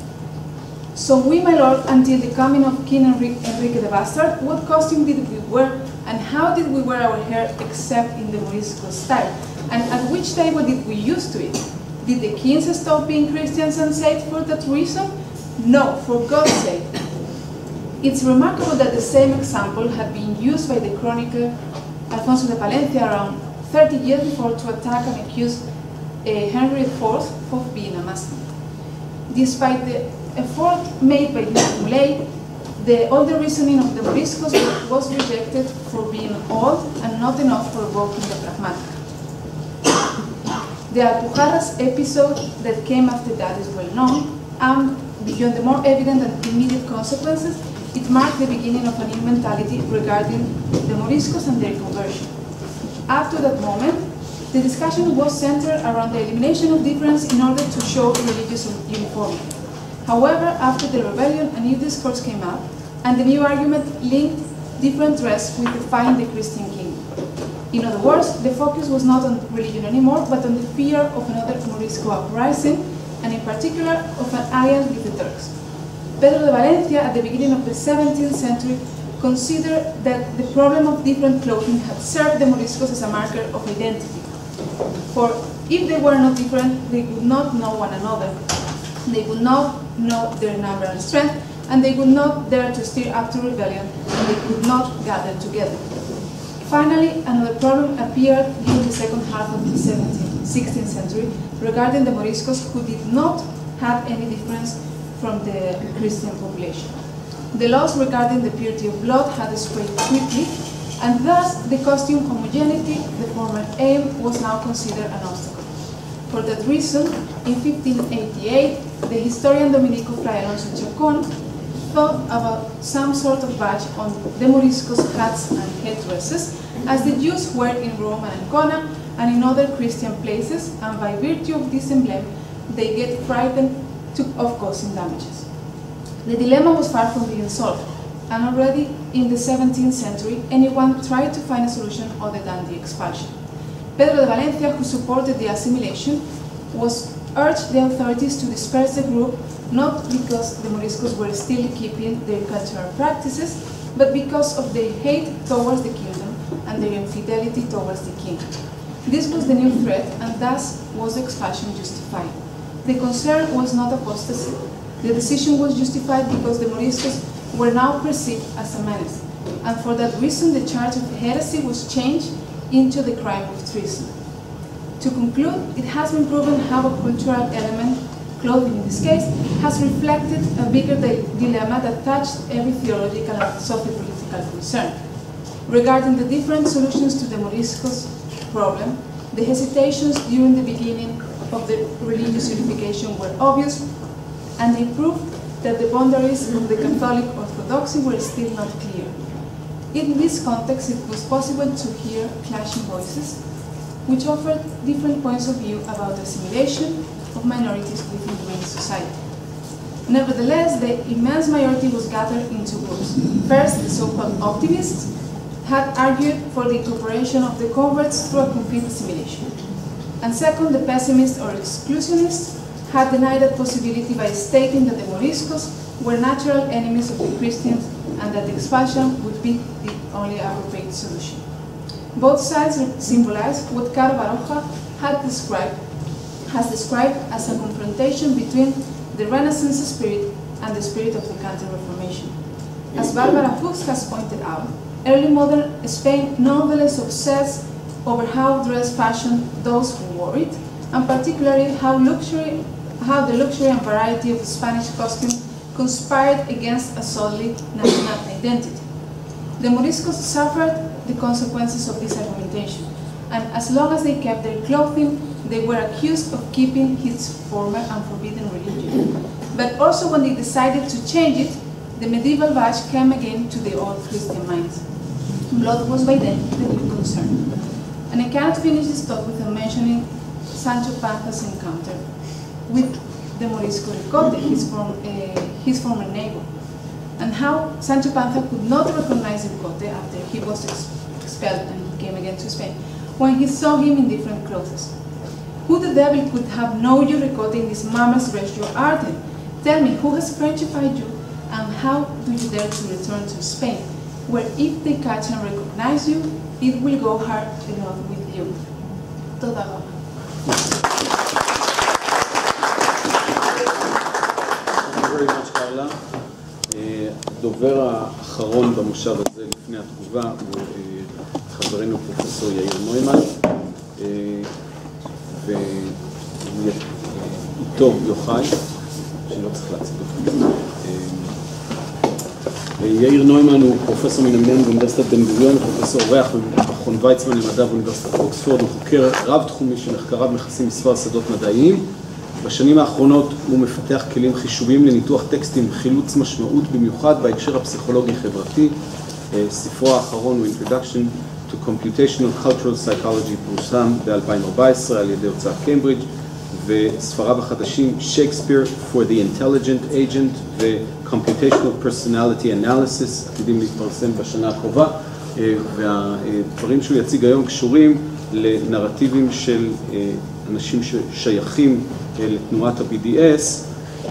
So we, my lord, until the coming of King Enrique the Bastard, what costume did we wear, and how did we wear our hair except in the Morisco style? And at which table did we use to eat? Did the kings stop being Christians and saints for that reason? No, for God's sake. It's remarkable that the same example had been used by the chronicler Alfonso de Palencia around 30 years before to attack and accuse Henry IV of being a Muslim. Despite the effort made by Muley, the older reasoning of the Moriscos was rejected for being old and not enough for evoking the pragmatic. The Alpujarras episode that came after that is well known, and beyond the more evident and immediate consequences, it marked the beginning of a new mentality regarding the Moriscos and their conversion. After that moment, the discussion was centered around the elimination of difference in order to show religious uniformity. However, after the rebellion, a new discourse came up, and the new argument linked different threats with defying the Christian kingdom. In other words, the focus was not on religion anymore, but on the fear of another Morisco uprising, and in particular, of an alliance with the Turks. Pedro de Valencia, at the beginning of the 17th century, considered that the problem of different clothing had served the Moriscos as a marker of identity. For if they were not different, they would not know one another. They would not know their number and strength, and they would not dare to stir up to rebellion, and they could not gather together. Finally, another problem appeared during the second half of the 16th century regarding the Moriscos, who did not have any difference from the Christian population. The laws regarding the purity of blood had spread quickly, and thus the costume homogeneity, the former aim, was now considered an obstacle. For that reason, in 1588, the historian Domenico Fray Alonso Chacon thought about some sort of badge on the Moriscos' hats and headdresses, as the Jews were in Rome and Ancona and in other Christian places, and by virtue of this emblem, they get frightened of causing damages. The dilemma was far from being solved, and already in the 17th century, anyone tried to find a solution other than the expulsion. Pedro de Valencia, who supported the assimilation, urged the authorities to disperse the group, not because the Moriscos were still keeping their cultural practices, but because of their hate towards the kingdom and their infidelity towards the king. This was the new threat, and thus was expulsion justified. The concern was not apostasy. The decision was justified because the Moriscos were now perceived as a menace, and for that reason the charge of heresy was changed into the crime of treason. To conclude, it has been proven how a cultural element, clothing in this case, has reflected a bigger dilemma that touched every theological and socio-political concern. Regarding the different solutions to the Moriscos problem, the hesitations during the beginning of the religious unification were obvious, and they proved that the boundaries of the Catholic orthodoxy were still not clear. In this context, it was possible to hear clashing voices, which offered different points of view about the assimilation of minorities within the main society. Nevertheless, the immense majority was gathered into groups. First, the so-called optimists had argued for the incorporation of the converts through a complete assimilation. And second, the pessimists or exclusionists had denied that possibility by stating that the Moriscos were natural enemies of the Christians and that the expulsion would be the only appropriate solution. Both sides symbolize what Caro Baroja has described as a confrontation between the Renaissance spirit and the spirit of the Counter-Reformation. As Barbara Fuchs has pointed out, early modern Spain nonetheless obsessed over how dress fashioned those who wore it, and particularly how the luxury and variety of the Spanish costume conspired against a solid national identity. The Moriscos suffered the consequences of this argumentation, and as long as they kept their clothing, they were accused of keeping its former and forbidden religion. But also when they decided to change it, the medieval badge came again to the old Christian minds. Blood was by then the new concern. And I cannot finish this talk without mentioning Sancho Panza's encounter with the Morisco Ricote, his former neighbor, and how Sancho Panza could not recognize Ricote after he was expelled and he came again to Spain, when he saw him in different clothes. Who the devil could have known you, Ricote, in this mamma's dress you are then? Tell me, who has Frenchified you, and how do you dare to return to Spain, where if they catch and recognize you, it will go hard enough with you. Toda הדובר האחרון במושב הזה לפני התגובה הוא חברנו פרופסור יאיר נוימן, ואיתו יוחאי, שלא צריך להציג אותו. יאיר נוימן הוא פרופסור מן המניין באוניברסיטת בן גוריון, פרופסור אורח במכון ויצמן למדע באוניברסיטת אוקספורד, הוא חוקר רב-תחומי שמחקריו מכסים מספר שדות מדעיים. בשנים האחרונות הוא מפתח כלים חישוביים לניתוח טקסטים וחילוץ משמעות במיוחד בהקשר הפסיכולוגי-חברתי. ספרו האחרון הוא Introduction to Computational Cultural Psychology פורסם ב-2014 על ידי הוצאת קיימברידג', וספריו החדשים Shakespeare for the Intelligent Agent ו-Computational Personality Analysis עתידים להתפרסם בשנה הקרובה, והדברים שהוא יציג היום קשורים לנרטיבים של אנשים ששייכים לתנועת ה-BDS.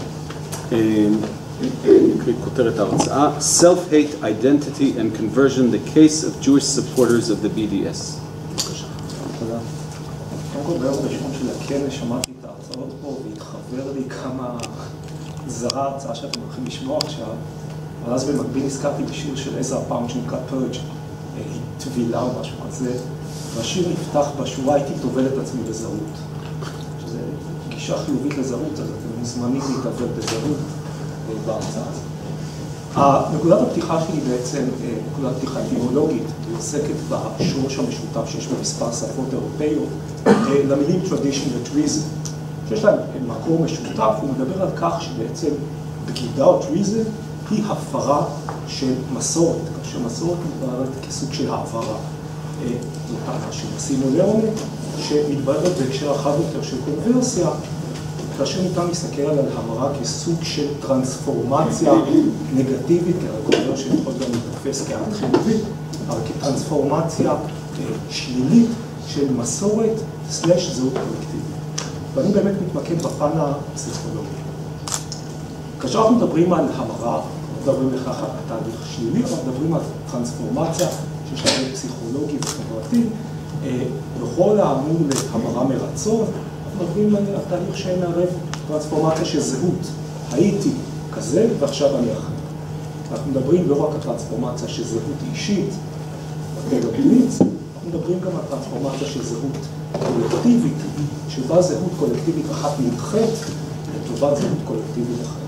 נקריא כותרת ההרצאה, Self-Hate, Identity and Conversion, the Case of Jewish Supporters of the BDS. בבקשה. תודה. קודם כל ביום הראשון של הכנס שמעתי את ההרצאות פה והתחבר לי כמה זרה ההרצאה שאתם הולכים לשמוע עכשיו, אבל אז במקביל נזכרתי בשיר של עזרא פאונד שנקרא Purge, היא טבילה או משהו כזה, והשיר נפתח בשורה, הייתי טובל את עצמי בזרות. שזה גישה חיובית לזרות, אז אתם מוזמנים להתעבר בזרות בהרצאה הזאת. נקודת הפתיחה שלי בעצם, נקודת פתיחה אידיאולוגית, היא עוסקת בשורש המשותף שיש במספר שפות אירופאיות, למילים tradition ו-treason, שיש להם מקור משותף, הוא מדבר על כך שבעצם בגידה או treason היא הפרה של מסורת, כאשר מסורת מתבררת כסוג של העברה. זאת טענה של מסימו לאונה, שמתבררת בהקשר רחב יותר של קונברסיה, כאשר ניתן להסתכל על המרה כסוג של טרנספורמציה נגטיבית, כי הקונברסיה יכול גם להתפס כאקט חיובי, אבל כטרנספורמציה שלילית של מסורת סלש זהות קולקטיבית. ואני באמת מתמקד בפן הפסיכולוגי. כאשר אנחנו מדברים על המרה, מדברים לכך על תהליך שלילי, אבל מדברים על טרנספורמציה שיש לה פסיכולוגי וחברתי, בכל האמור להמרה מרצון, אנחנו מדברים על תהליך שמערב טרנספורמציה של זהות. הייתי כזה ועכשיו אני אחר. אנחנו מדברים לא רק על טרנספורמציה של זהות אישית, אנחנו מדברים גם על טרנספורמציה של זהות קולקטיבית, שבה זהות קולקטיבית אחת נדחית לטובת זהות קולקטיבית אחרת.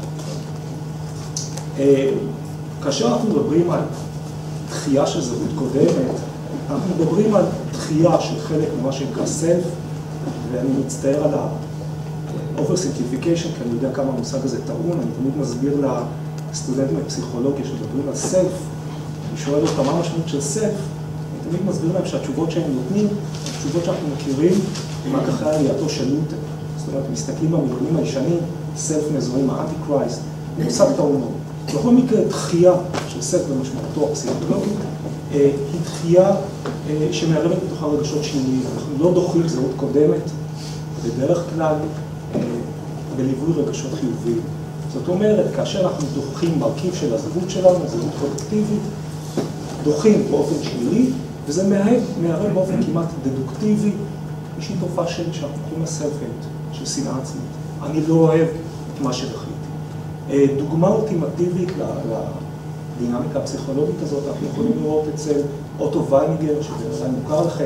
כאשר אנחנו מדברים על דחייה של זהות קודמת, אנחנו מדברים על דחייה של חלק ממה שנקרא self, ואני מצטער על ה-oversimplification, כי אני יודע כמה המושג הזה טעון, אני תמיד מסביר לסטודנטים בפסיכולוגיה שמדברים על self, אני שואל אותם מה המשמעות של self, אני תמיד מסביר להם שהתשובות שהם נותנים, התשובות שאנחנו מכירים, רק אחרי עלייתו של לותר. זאת אומרת, מסתכלים במילונים הישנים, self מזוהים, האנטי-קרייסט, מושג טעון מאוד. בכל מקרה, דחייה של self במשמעותו הפסיכולוגית, היא דחייה שמערבת בתוכה רגשות שליליים. אנחנו לא דוחים זהות קודמת, בדרך כלל בליווי רגשות חיוביים. זאת אומרת, כאשר אנחנו דוחים מרכיב של הזהות שלנו, זהות קולקטיבית, דוחים באופן שלילי, וזה מערב באופן כמעט דדוקטיבי, איזושהי תופעה שאנחנו קוראים לסלף-הייט, של שנאה עצמית. אני לא אוהב את מה שדחיתי. דוגמה אולטימטיבית לדינמיקה הפסיכולוגית הזאת, אנחנו יכולים לראות אצל אוטו וייניגר, שבוודאי מוכר לכם,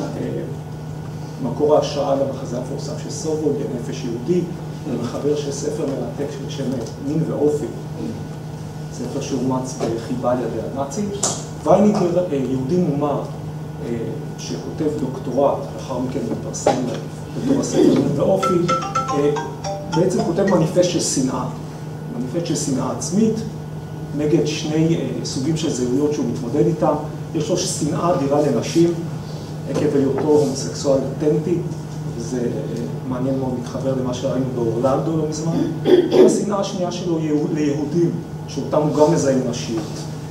מקור ההשראה למחזה המפורסם של סובול, נפש יהודי, מחבר של ספר מרתק בשם מין ואופי, ספר שאומץ בחיבה על ידי הנאצים. וייניגר, יהודי מומר, שכותב דוקטורט, לאחר מכן מתפרסם בתור הספר מין ואופי, בעצם כותב מניפסט של שנאה, מניפסט של שנאה עצמית, נגד שני סוגים של זהויות שהוא מתמודד איתם. יש לו שנאה אדירה לנשים, עקב היותו הומוסקסואל אותנטי, וזה מעניין מאוד מתחבר למה שראינו באורלנדו לא מזמן. והשנאה השנייה שלו ליהודים, שאותם הוא גם מזהה נשיות.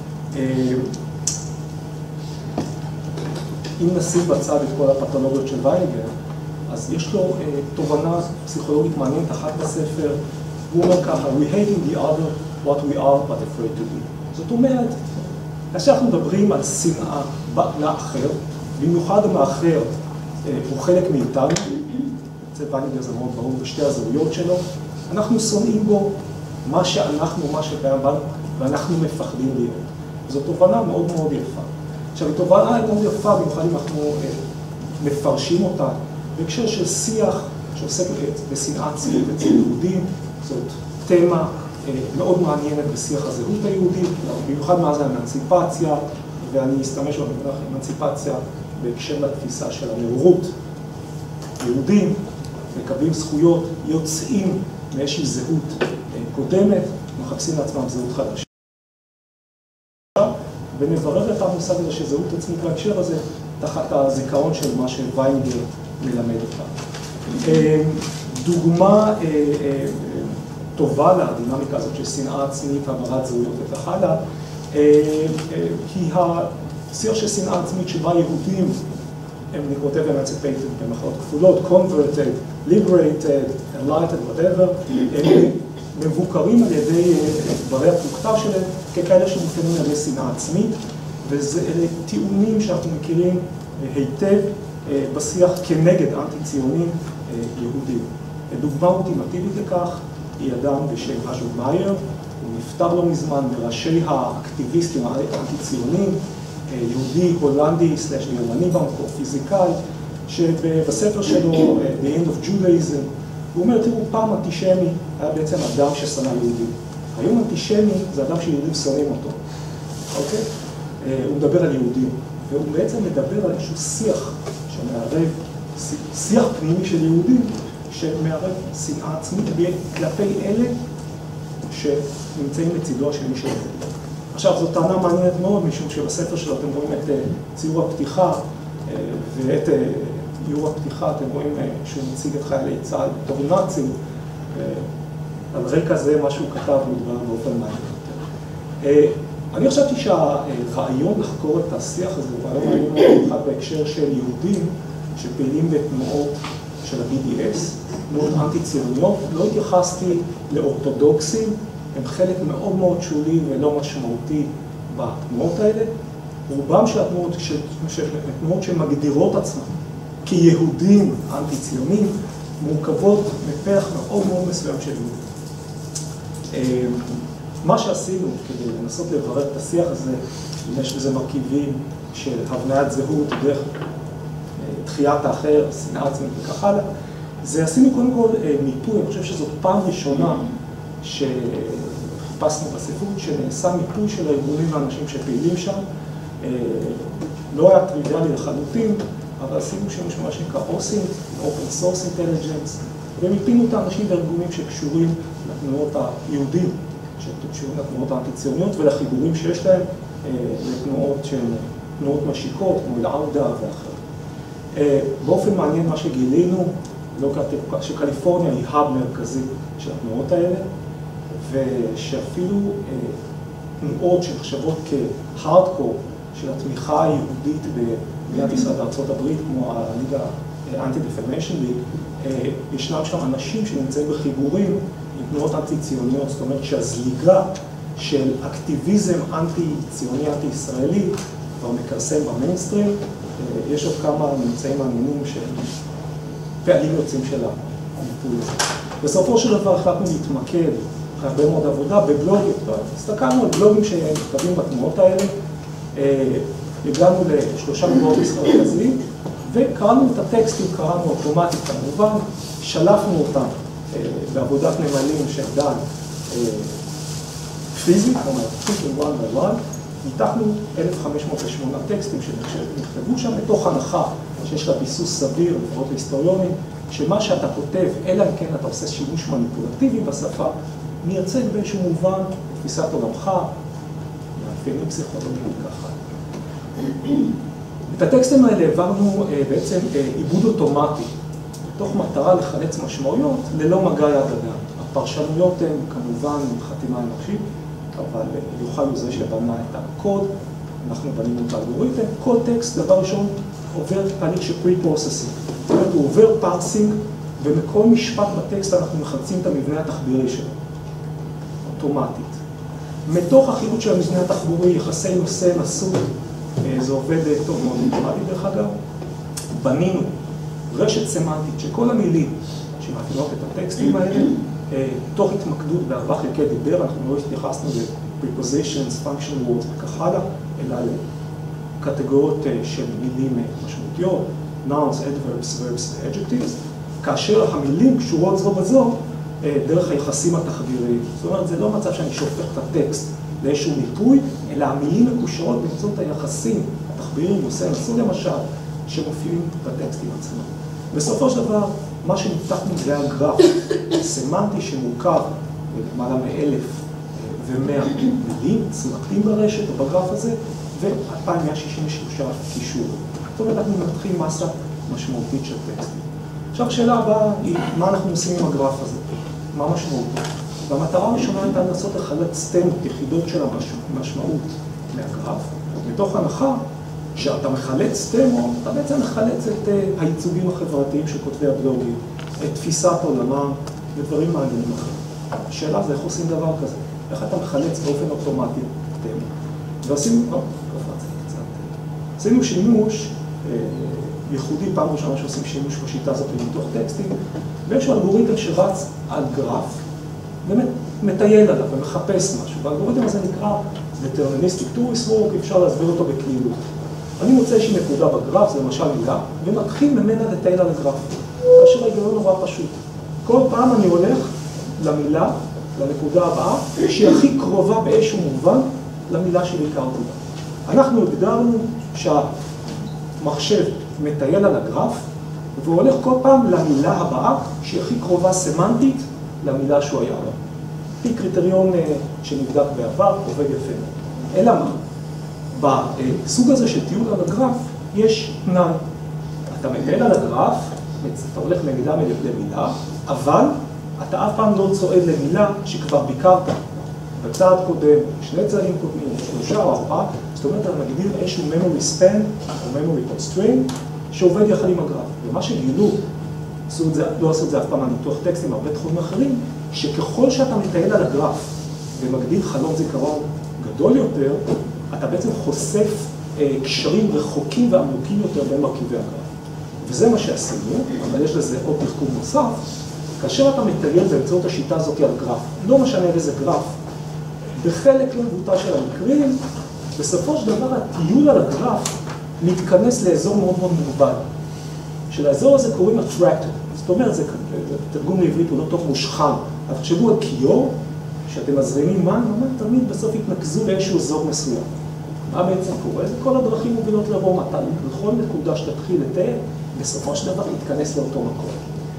אם נשים בצד את כל הפתולוגיות של וייניגר, אז יש לו תובנה פסיכולוגית מעניינת אחת בספר, הוא אומר ככה, we hate in the other what we are but afraid to be. זאת אומרת, כאשר אנחנו מדברים על שנאה לאחר, במיוחד אם האחר הוא חלק מאיתנו, זה וייניגר זה מאוד ברור בשתי הזהויות שלו, אנחנו שונאים בו מה שאנחנו, מה שקיים בנו, ואנחנו מפחדים להיות. זו תובנה מאוד מאוד יפה. עכשיו, היא תובנה מאוד יפה, במיוחד אם אנחנו מפרשים אותה בהקשר של שיח שעוסק בשנאת עצמית אצל יהודים. זאת תמה מאוד מעניינת בשיח הזהות היהודית, במיוחד מאז האמנציפציה, ואני אשתמש במונח אמנציפציה בהקשר לתפיסה של הנאורות. יהודים מקבלים זכויות, יוצאים מאיזושהי זהות קודמת, מחפשים לעצמם זהות חדשה. ונברר את המושג הזה של זהות עצמית בהקשר הזה, תחת הזיכרון של מה שוויינגר מלמד אותה. דוגמה טובה לדינמיקה הזאת של שנאה עצמית, המרת זהויות וכך הלאה, היא השיח של שנאה עצמית שבה יהודים, אני כותב emancipated במחאות כפולות, converted, liberated, enlightened, whatever, הם מבוקרים על ידי ברי הפלוגתא שלהם ככאלה שמותקנים על ידי שנאה עצמית, ואלה טיעונים שאנחנו מכירים היטב בשיח כנגד אנטי-ציונים יהודים. דוגמה אולטימטיבית לכך היא אדם בשם אז'ור מאייר, הוא נפטר לא מזמן מראשי האקטיביסטים האנטי-ציונים, יהודי, הולנדי, גרמני במקור, פיזיקאי, שבספר שלו, The End of Judaism, הוא אומר, תראו, פעם אנטישמי היה בעצם אדם ששנא יהודים. היום אנטישמי זה אדם שיהודים שונאים אותו, אוקיי? הוא מדבר על יהודים, והוא בעצם מדבר על איזשהו שיח שמערב, שיח פנימי של יהודים, שמערב שנאה עצמית כלפי אלה שנמצאים לצידו של מי שיהודי. עכשיו, זו טענה מעניינת מאוד, משום שבספר שלו אתם רואים את ציור הפתיחה, ואת איור הפתיחה, אתם רואים שהוא מציג את חיילי צה"ל בתור נאצים, על רקע זה מה שהוא כתב מדבר באופן מעניין יותר. אני חשבתי שהרעיון לחקור את השיח הזה הוא רעיון מעניין מאוד אחד בהקשר של יהודים שפעילים בתנועות של ה-BDS, תנועות אנטי-ציוניות. לא התייחסתי לאורתודוקסים, הם חלק מאוד מאוד שולי ולא משמעותי בתנועות האלה. רובם של התנועות שמגדירות עצמם כיהודים אנטי-ציונים, מורכבות מפח מאוד מאוד מסוים של יהודים. מה שעשינו כדי לנסות לברר את השיח הזה, אם יש לזה מרכיבים של הבניית זהות, דרך דחיית האחר, שנאה עצמית וכך הלאה, זה עשינו קודם כל מיפוי. אני חושב שזאת פעם ראשונה שחיפשנו בספרות, שנעשה מיפוי של הארגונים והאנשים שפעילים שם. לא היה טריוויאלי לחלוטין, אבל עשינו שימוש במה שנקרא OSINT, Open Source Intelligence, ומיפינו את האנשים והארגונים שקשורים לתנועות היהודים, שקשורים לתנועות האנטי-ציוניות ולחיבורים שיש להם לתנועות שהן תנועות משיקות, כמו אל-עודה ואחר. באופן מעניין מה שגילינו, שקליפורניה היא האב מרכזי של התנועות האלה, ושאפילו תנועות שנחשבות כהארדקור של התמיכה היהודית במדינת ישראל בארצות הברית, כמו הליגה אנטי-דפמיישן ליג, ישנם שם אנשים שנמצאים בחיבורים עם תנועות אנטי-ציוניות, זאת אומרת שהזליגה של אקטיביזם אנטי-ציוני, אנטי-ישראלי, כבר מכרסם במיינסטרים. יש עוד כמה ממצאים מעניינים שהם פעלים יוצאים של המיפוי הזה. בסופו של דבר החלטנו להתמקד אחרי הרבה מאוד עבודה בבלוגים. הסתכלנו על בלוגים שנכתבים בתנועות האלה, הגענו ל3 בלוגים מרכזיים, וקראנו את הטקסטים, קראנו אוטומטית כמובן, שלפנו אותם בעבודת נמלים של דן פיזית, כלומר, פיזית one by one, ניתחנו 1,508 טקסטים שנכתבו שם, מתוך הנחה שיש לה ביסוס סביר, לפחות להיסטוריונים, שמה שאתה כותב, אלא אם כן אתה עושה שימוש מניפולטיבי בשפה, מייצג באיזשהו מובן תפיסת עולמך, מאפיינים פסיכולוגיים ככה. את הטקסטים האלה העברנו בעצם עיבוד אוטומטי, בתוך מטרה לחלץ משמעויות ללא מגע יד אדם. הפרשנויות הן כמובן חתימה אנושית, אבל יוכל הוא זה שבנה את הקוד, אנחנו בנינו את האלגוריתם. כל טקסט, דבר ראשון, עובר תהליך של pre-processing. זאת אומרת, הוא עובר פארסינג, ומכל משפט בטקסט אנחנו מחלצים את המבנה התחבירי שלו, אוטומטית. מתוך החילוץ של המבנה התחבורי, יחסי נושא נשוא, זה עובד טוב מאוד אוטומטית דרך אגב. בנינו רשת סמנטית שכל המילים שמאפיינות את הטקסטים האלה, תוך התמקדות ב4 חלקי דיבר, אנחנו לא התייחסנו prepositions, function words וכך הלאה, אלא לקטגוריות של מילים משמעותיות, nouns, adverbs, verbs ו-adjectives, כאשר המילים קשורות זו בזו דרך היחסים התחביריים. זאת אומרת, זה לא מצב שאני שופך את הטקסט לאיזשהו מיפוי, אלא המילים מקושרות באמצעות היחסים התחביריים, נושא למשל, שמופיעים בטקסטים עצמם. בסופו של דבר, מה שנפתחנו זה הגרף סמנטי שמורכב למעלה מ-1,100 מילים, צמתים ברשת או בגרף הזה, ו-2,163 קישור. זאת אומרת, אנחנו מנתחים מסה משמעותית של טקסטים. עכשיו, השאלה הבאה היא, מה אנחנו עושים עם הגרף הזה? מה משמעותו? והמטרה הראשונה הייתה לנסות לחלץ סטמות, יחידות של המשמעות מהגרף, מתוך הנחה כשאתה מחלץ סטמות, אתה בעצם מחלץ את הייצוגים החברתיים של כותבי הבלוגים, את תפיסת עולמם ודברים מעניינים אחרים. השאלה זה איך עושים דבר כזה, איך אתה מחלץ באופן אוטומטי תמה. ועשינו שימוש ייחודי, פעם ראשונה שעושים שימוש בשיטה הזאת בניתוח טקסטים, ויש אלגוריתם שרץ על גרף, באמת מטייל עליו ומחפש משהו, והאלגוריתם הזה נקרא Deterministic Tourist Walk, אפשר להסביר אותו בקלילות. אני מוצא איזושהי נקודה בגרף, זה למשל מילה, ומתחיל ממנה לטייל על הגרף. כאשר ההיגיון נורא פשוט. כל פעם אני הולך למילה, לנקודה הבאה, שהיא הכי קרובה באיזשהו מובן למילה שהכרתי בה. אנחנו הגדרנו שהמחשב מטייל על הגרף, והוא הולך כל פעם למילה הבאה, שהיא הכי קרובה סמנטית למילה שהוא היה בה. פי קריטריון שנבדק בעבר, עובד יפה. אלא מה? בסוג הזה של טיול על הגרף, יש תנאי. אתה מטייל על הגרף, אתה הולך ממילה למילה, אבל אתה אף פעם לא צועד למילה שכבר ביקרת. בצעד קודם, שני צעדים קודמים, 3 או 4, זאת אומרת, אתה מגדיר איזשהו memory span או memory constraint שעובד יחד עם הגרף. ומה שגילו, לא עשו את זה אף פעם על ניתוח טקסטים, הרבה תחומים אחרים, שככל שאתה מטייל על הגרף ומגדיר חלון זיכרון גדול יותר, אתה בעצם חושף קשרים רחוקים ועמוקים יותר בין מרכיבי הגרף. וזה מה שעשינו, אבל יש לזה עוד תחכום נוסף. כאשר אתה מטייל באמצעות השיטה הזאת על גרף, לא משנה איזה גרף, בחלק לא מבוטל של המקרים, בסופו של דבר הטיול על הגרף מתכנס לאזור מאוד מאוד מוגבל. שלאזור הזה קוראים attractor. זאת אומרת, זה תרגום לעברית הוא לא טוב מושכם. אז תחשבו על כיור, שאתם מזרימים מים, תמיד בסוף יתנקזו לאיזשהו אזור מסוים. מה בעצם קורה? זה כל הדרכים מובילות לרום. אתה לכל נקודה שתתחיל לטייל, בסופו של דבר תתכנס לאותו מקום.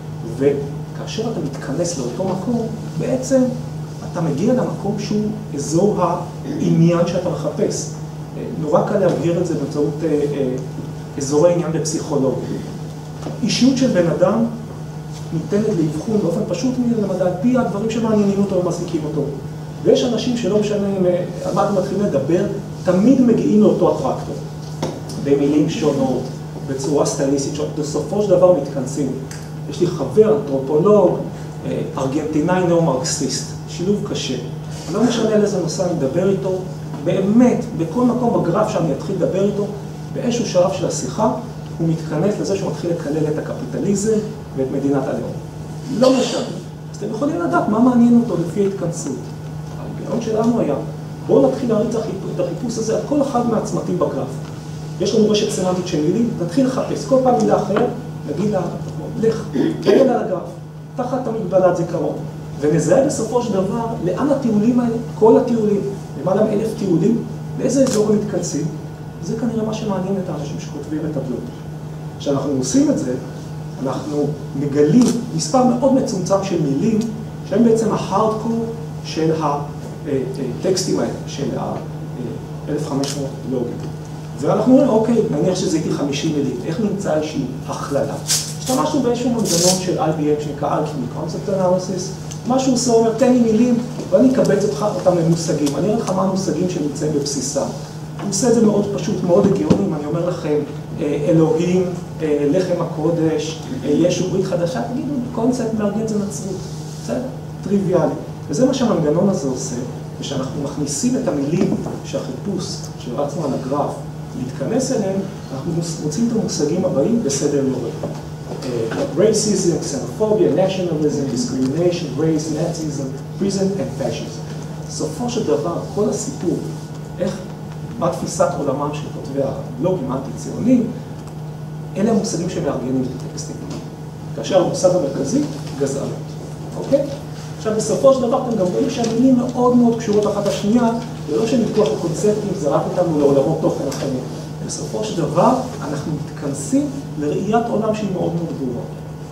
וכאשר אתה מתכנס לאותו מקום, בעצם אתה מגיע למקום שהוא אזור העניין שאתה מחפש. נורא קל להגדיר את זה באמצעות אזורי עניין בפסיכולוגיה. אישיות של בן אדם ניתנת לאבחון באופן פשוט למדע, על פי הדברים שמעניינים אותו ומזיקים אותו. ויש אנשים שלא משנה על מה אתם מתחילים לדבר, תמיד מגיעים לאותו הטרקטור. במילים שונות, בצורה סטייליסטית, בסופו של דבר מתכנסים. יש לי חבר, אנתרופולוג, ארגנטינאי נאו-מרקסיסט, שילוב קשה. לא משנה על איזה נושא אני מדבר איתו, באמת, בכל מקום בגרף שאני אתחיל לדבר איתו, באיזשהו שלב של השיחה, הוא מתכנס לזה שהוא מתחיל לקלל את הקפיטליזם ואת מדינת הלאום. לא משנה. אז אתם יכולים לדעת מה מעניין אותו לפי ההתכנסות. ההיגיון שלנו היה, בואו נתחיל להריץ את החיפוש הזה על כל אחד מהצמתים בגרף. יש לנו רשת סמנטית של מילים, נתחיל לחפש כל פעם מילה אחרת, נגיד לה, לך, תהיה על הגרף, תחת המגבלת זיכרון. ונזהה בסופו של דבר, לאן הטיולים האלה, כל הטיולים, למעלה מ1,000 טיולים, לאיזה אזור הם מתכנסים, זה כנראה מה שמעניין את האנשים שכותבים את הבלוג. כשאנחנו עושים את זה, אנחנו מגלים מספר מאוד מצומצם של מילים, שהם בעצם ההארדקור של הטקסטים האלה, של ה-1500 בלוגים. ואנחנו אומרים, אוקיי, נניח שזה הייתי 50 מילים, איך נמצא איזושהי הכללה? השתמשנו באיזשהו מנגנון של IBM שנקרא Alchemy Concept Analysis, משהו עושה אומר, תן לי מילים, ואני אקבץ אותם למושגים. אני אראה לך מה המושגים שנמצאים בבסיסה. אני עושה את זה מאוד פשוט, מאוד הגיוני, אם אני אומר לכם, אלוהים, לחם הקודש, ישו ברית חדשה, תגידו, קונספט מארגן זה נצרות. בסדר? טריוויאלי. וזה מה שהמנגנון הזה עושה, ושאנחנו מכניסים את המילים שהחיפוש שרצנו על הגרף להתכנס אליהם, אנחנו מוצאים את המושגים הבאים בסדר יורד. Racism, xenophobia, nationalism, discrimination, race, Nazism, prison and fascism. סופו של דבר, כל הסיפור, מה תפיסת עולמם של כותבי הבלוגים האנטי-ציונים, אלה המושגים שמארגנים את הטקסטים. כאשר המושג המרכזי, גזענות. אוקיי? עכשיו, בסופו של דבר, אתם גם רואים שהמילים מאוד מאוד קשורות אחת השנייה, ולא שניתוח הקונספטים זרק אותנו לעולמות תוכן אחרים. בסופו של דבר, אנחנו מתכנסים לראיית עולם שהיא מאוד מאוד ברורה.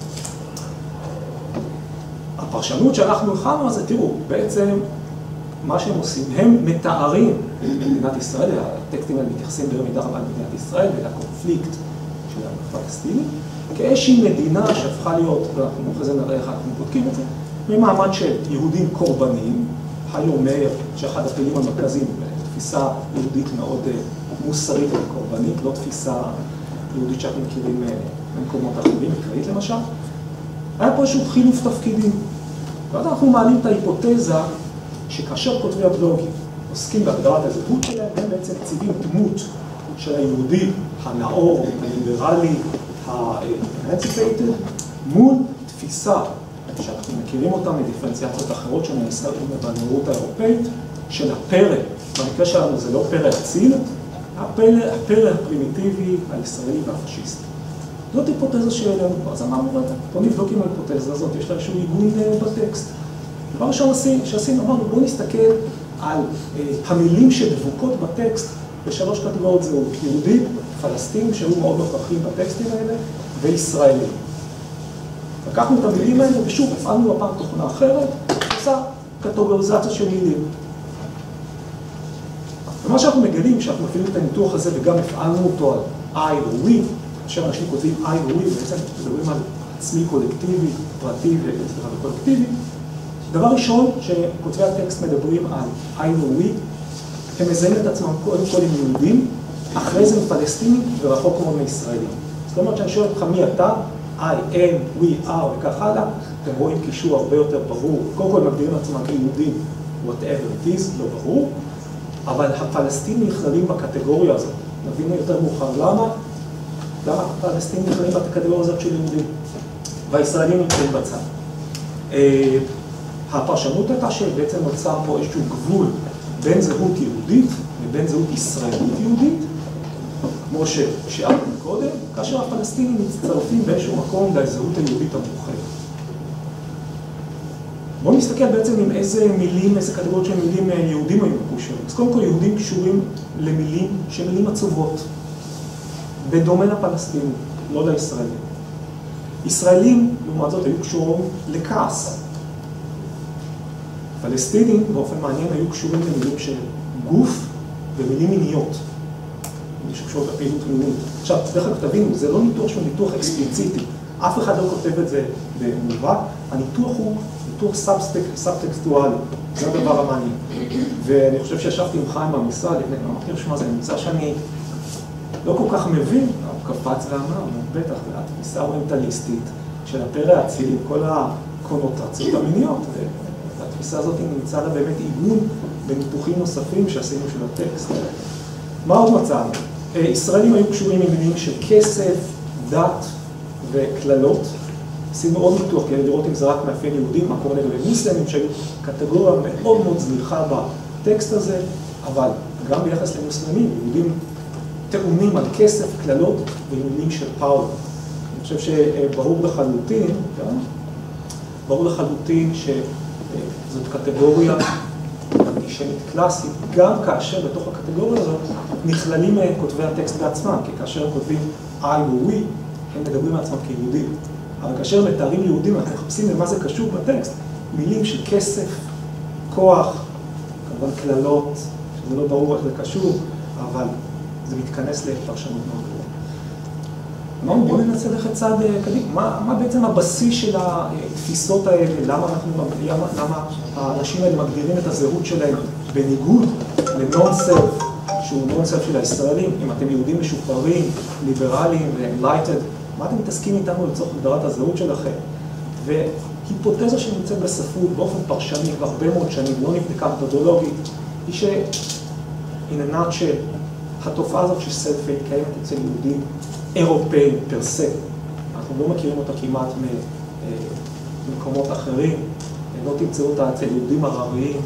הפרשנות שאנחנו הכנו, אז תראו, בעצם מה שהם עושים, הם מתארים את מדינת ישראל, הטקסטים האלה מתייחסים במידה רבה למדינת ישראל ולקונפליקט של הפלסטיני, כאיזושהי מדינה שהפכה להיות, ואנחנו אחרי זה נראה איך אנחנו בודקים את זה, ממעמד של יהודים קורבניים, היו אומר שאחד הפעילים המרכזיים, תפיסה יהודית מאוד מוסרית וקורבנית, לא תפיסה יהודית שאנחנו מכירים במקומות אחרים, מקראית למשל. היה פה איזשהו חילוף תפקידים. ואז אנחנו מעלים את ההיפותזה שכאשר כותבי הבלוגים עוסקים בהגדרת הזהות שלהם, הם בעצם מציבים דמות של היהודי הנאור, הליברלי, האמנציפייטד, מול תפיסה שאנחנו מכירים אותה מדיפרנציאציות אחרות שנעשו בנאורות האירופאית, של הפרא, במקרה שלנו זה לא פרא אציל, הפרא הפרימיטיבי, הישראלי והפשיסטי. זאת היפותזה שלנו, אז אמרנו, בוא נבדוק עם ההיפותזה הזאת, יש לה איזשהו עיגון בטקסט. דבר ראשון שעשינו, אמרנו, בוא נסתכל על המילים שדבוקות בטקסט בשלוש קטגוריות זהות, יהודים, פלסטינים שהיו מאוד נוכחים בטקסטים האלה, וישראלים. לקחנו את המילים האלה, ושוב, הפעלנו הפעם תוכנה אחרת, עושה קטגוריזציה של מילים. ומה שאנחנו מגלים, שאנחנו מפעילים את הניתוח הזה, וגם הפעלנו אותו על I או we, כאשר אנשים כותבים I או we, בעצם מדברים על עצמי קולקטיבי, פרטי וקולקטיבי. דבר ראשון, שכותבי הטקסט מדברים על I או we, הם מזהים את עצמם קודם כל עם יהודים, אחרי זה עם פלסטינים ורחוק מאוד מישראלים. זאת אומרת שאני שואל אותך מי אתה, I, am, we, are וכך הלאה, אתם רואים קישור הרבה יותר ברור. קודם כל מגדירים עצמם כיהודים, whatever it is, לא ברור, אבל הפלסטינים נכללים בקטגוריה הזאת. נבין יותר מאוחר למה הפלסטינים נכללים בקטגוריה הזאת של יהודים, והישראלים נמצאים בצד. הפרשנות הייתה שבעצם נוצר פה איזשהו גבול בין זהות יהודית לבין זהות ישראלית יהודית, כמו ששיערנו קודם, כאשר הפלסטינים מצטרפים באיזשהו מקום לזהות היהודית המאוחרת. בואו נסתכל בעצם עם איזה מילים, איזה קטגוריות של מילים יהודים היו מקושרים. אז קודם כל יהודים קשורים למילים שהן מילים עצובות, בדומה לפלסטינים, לא לישראלים. ישראלים, לעומת זאת, היו קשורים לכעס. פלסטינים, באופן מעניין, היו קשורים למילים של גוף ומילים מיניות. שקשורות לפעילות מינית. עכשיו, דרך אגב, תבינו, זה לא ניתוח שהוא ניתוח אקספליציטי. אף אחד לא כותב את זה במובהק. הניתוח הוא ניתוח סאבטקסטואלי. זה הדבר המעניין. ואני חושב שישבתי עם חיים במשרד, אמרתי לו, שמע, זה נמצא שאני לא כל כך מבין. הוא קפץ ואמר, בטח, התפיסה אוריינטליסטית של הפרא האצילי, כל הקונוטציות המיניות. והתפיסה הזאת נמצא לה באמת עיגון בניתוחים נוספים שעשינו של הטקסט. מה עוד מצאנו? ישראלים היו קשורים עם מילים של כסף, דת וכללות. עשינו עוד ניתוח כדי לראות אם זה רק מאפיין יהודים, מה קורה לגבי מוסלמים, שהיו קטגוריה מאוד מאוד זניחה בטקסט הזה, אבל גם ביחס למוסלמים, יהודים טעונים על כסף, כללות ומילים של פאוור. אני חושב שברור לחלוטין שזאת קטגוריה אנטישמית קלאסית, גם כאשר בתוך הקטגוריה הזאת נכללים כותבי הטקסט בעצמם, כי כאשר הם כותבים I או we, הם מדברים מעצמם כיהודים. אבל כאשר מתארים יהודים, אנחנו מחפשים למה זה קשור בטקסט. מילים של כסף, כוח, כמובן כללות, שזה לא ברור איך זה קשור, אבל זה מתכנס לפרשנות מאוד גדולה. אמרנו, בואו ננסה ללכת צעד קדימה. מה בעצם הבסיס של התפיסות האלה? למה האנשים האלה מגדירים את הזהות שלהם בניגוד לנון-סלף, שהוא נון-סלף של הישראלים? אם אתם יהודים משוחררים, ליברליים ו-enlightened, מה אתם מתעסקים איתנו לצורך הגדרת הזהות שלכם? והיפותזה שנמצאת בספרות באופן פרשני הרבה מאוד שנים, לא נבדקה מתודולוגית, היא in a nutshell, התופעה הזאת של self-hate קיימת אצל יהודים אירופאים פרסה. אנחנו לא מכירים אותה כמעט ממקומות אחרים, לא תמצאו אותה אצל יהודים ערביים,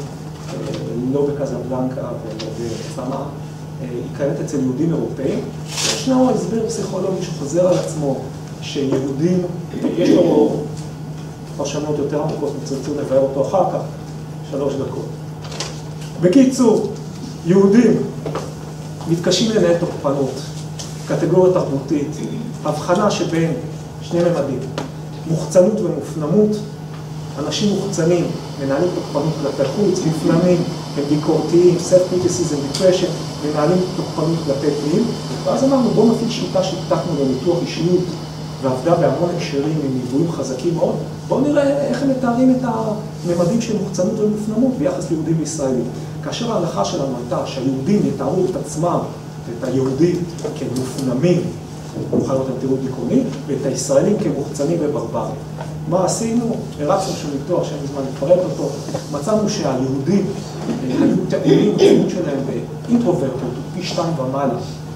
לא בקזבלנקה ולא בצמא, היא קיימת אצל יהודים אירופאים. ישנו הסבר פסיכולוגי שחוזר על עצמו, שיהודים, יש לו פרשנות יותר עמוקות, מצרצו לבאר אותו אחר כך, 3 דקות. בקיצור, יהודים מתקשים לנהל תוקפנות, קטגוריה תרבותית, הבחנה שבין שני ממדים, מוחצנות ומופנמות. אנשים מוחצנים מנהלים תוקפנות כלפי חוץ, מופנמים הם ביקורתיים, self-criticism, depression, מנהלים תוקפנות כלפי פנים. ואז אמרנו, בואו נפעיל שיטה שפיתחנו לניתוח אישיות ועבדה בהמון הקשרים עם ניבויים חזקים מאוד. בואו נראה איך הם מתארים את הממדים של מוחצנות ומופנמות ביחס ליהודים וישראלים. כאשר ההלכה שלנו הייתה שהיהודים יתארו את עצמם ואת היהודים כמופנמים, נוכל לראות תיאור דיכאוני, ואת הישראלים כמוחצנים וברברים. מה עשינו? הרצנו של ניתוח שאין זמן לפרט אותו, מצאנו שהיהודים היו טעונים בצימות שלהם באינטרוברטיות, פי 2 ומעלה,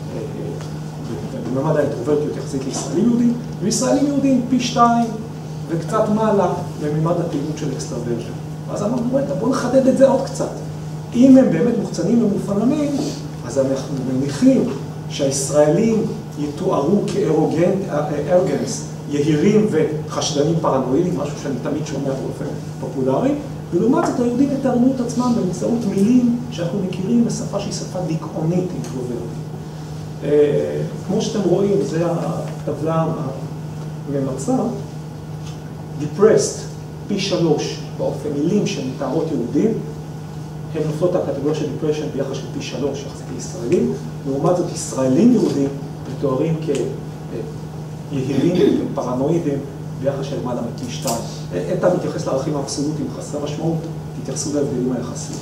בממד האינטרוברטיות יחסית לישראלים יהודים, וישראלים יהודים פי 2 וקצת מעלה בממד הפעילות של אקסטרוורז'ן. אז אמרנו, בואו נחדד את זה עוד קצת. אם הם באמת מוחצנים ומופנמים, אז אנחנו מניחים שהישראלים יתוארו כארוגנס, יהירים וחשדנים פרנואידים, משהו שאני תמיד שומע באופן פופולרי, ולעומת זאת היהודים יתארו את עצמם באמצעות מילים שאנחנו מכירים בשפה שהיא שפה דיכאונית, אינטרוברטית. כמו שאתם רואים, זו הטבלה הממצה, depressed, פי 3 באופן מילים שמתארות יהודים, הן נופלות הקטגוריה של depression ביחס של פי 3 יחסית לישראלים, לעומת זאת ישראלים יהודים מתוארים כיהירים ופרנואידים ביחס של למעלה מפי 2. אין טעם להתייחס לערכים האבסולוטיים חסרי משמעות, תתייחסו להבדלים היחסיים.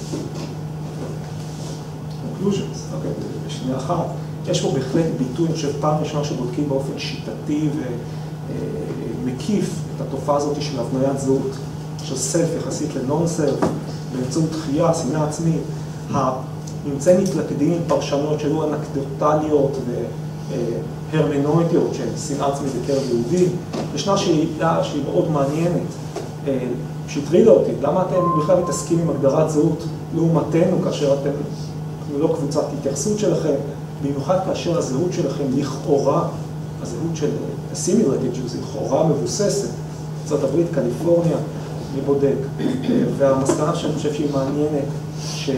conclusions, בשנייה אחת. יש פה בהחלט ביטוי, אני חושב פעם ראשונה שבודקים באופן שיטתי ומקיף את התופעה הזאת של הבניית זהות, של סלף יחסית לנון סלף, באמצעות דחייה, שנאה עצמית, הממצאים מתלכדים עם פרשנות שלו אנקדוטליות והרמנויטיות של שנאה עצמית בקרב יהודים. ישנה שאלה שהיא מאוד מעניינת, שהטרידה אותי, למה אתם בכלל מתעסקים עם הגדרת זהות לעומתנו כאשר אתם לא קבוצת התייחסות שלכם, במיוחד כאשר הזהות שלכם לכאורה, הזהות של assimilated Jews, לכאורה מבוססת, ארצות הברית, קליפורניה, מי בודק. והמסקנה שאני חושב שהיא מעניינת, שגם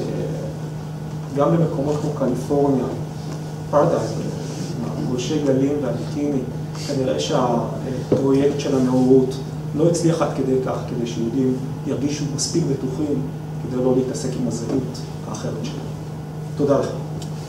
במקומות כמו קליפורניה, פרדייז, גולשי גלים והביקיני, כנראה שהפרויקט של הנאורות לא הצליח עד כדי כך, כדי שיהודים ירגישו מספיק בטוחים, כדי לא להתעסק עם הזהות האחרת שלהם. תודה לכם.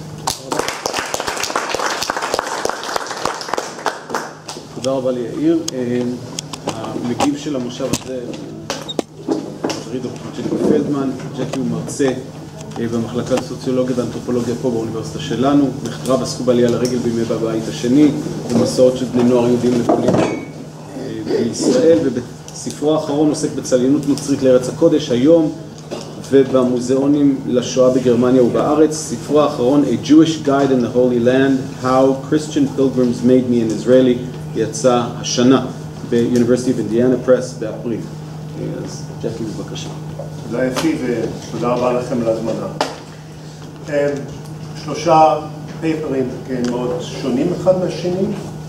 תודה רבה ליאיר. המגיב של המושב הזה הוא ג'קי פלדמן. ג'קי הוא מרצה במחלקה לסוציולוגיה ואנתרופולוגיה פה באוניברסיטה שלנו. נחקרה ועסקו בעלייה לרגל בימי בבית השני, במסעות של בני נוער יהודים לפולין בישראל, ובספרו האחרון עוסק בצליינות נוצרית לארץ הקודש היום ובמוזיאונים לשואה בגרמניה ובארץ. ספרו האחרון A Jewish Guide in the Holy Land, How Christian Pilgrims Made Me an Israeli, יצא השנה ב-University of Indiana Press באפריל. אז ג'קי, בבקשה. תודה יפי ותודה רבה לכם על הזמנה. 3 פייפרים מאוד שונים אחד מהשני.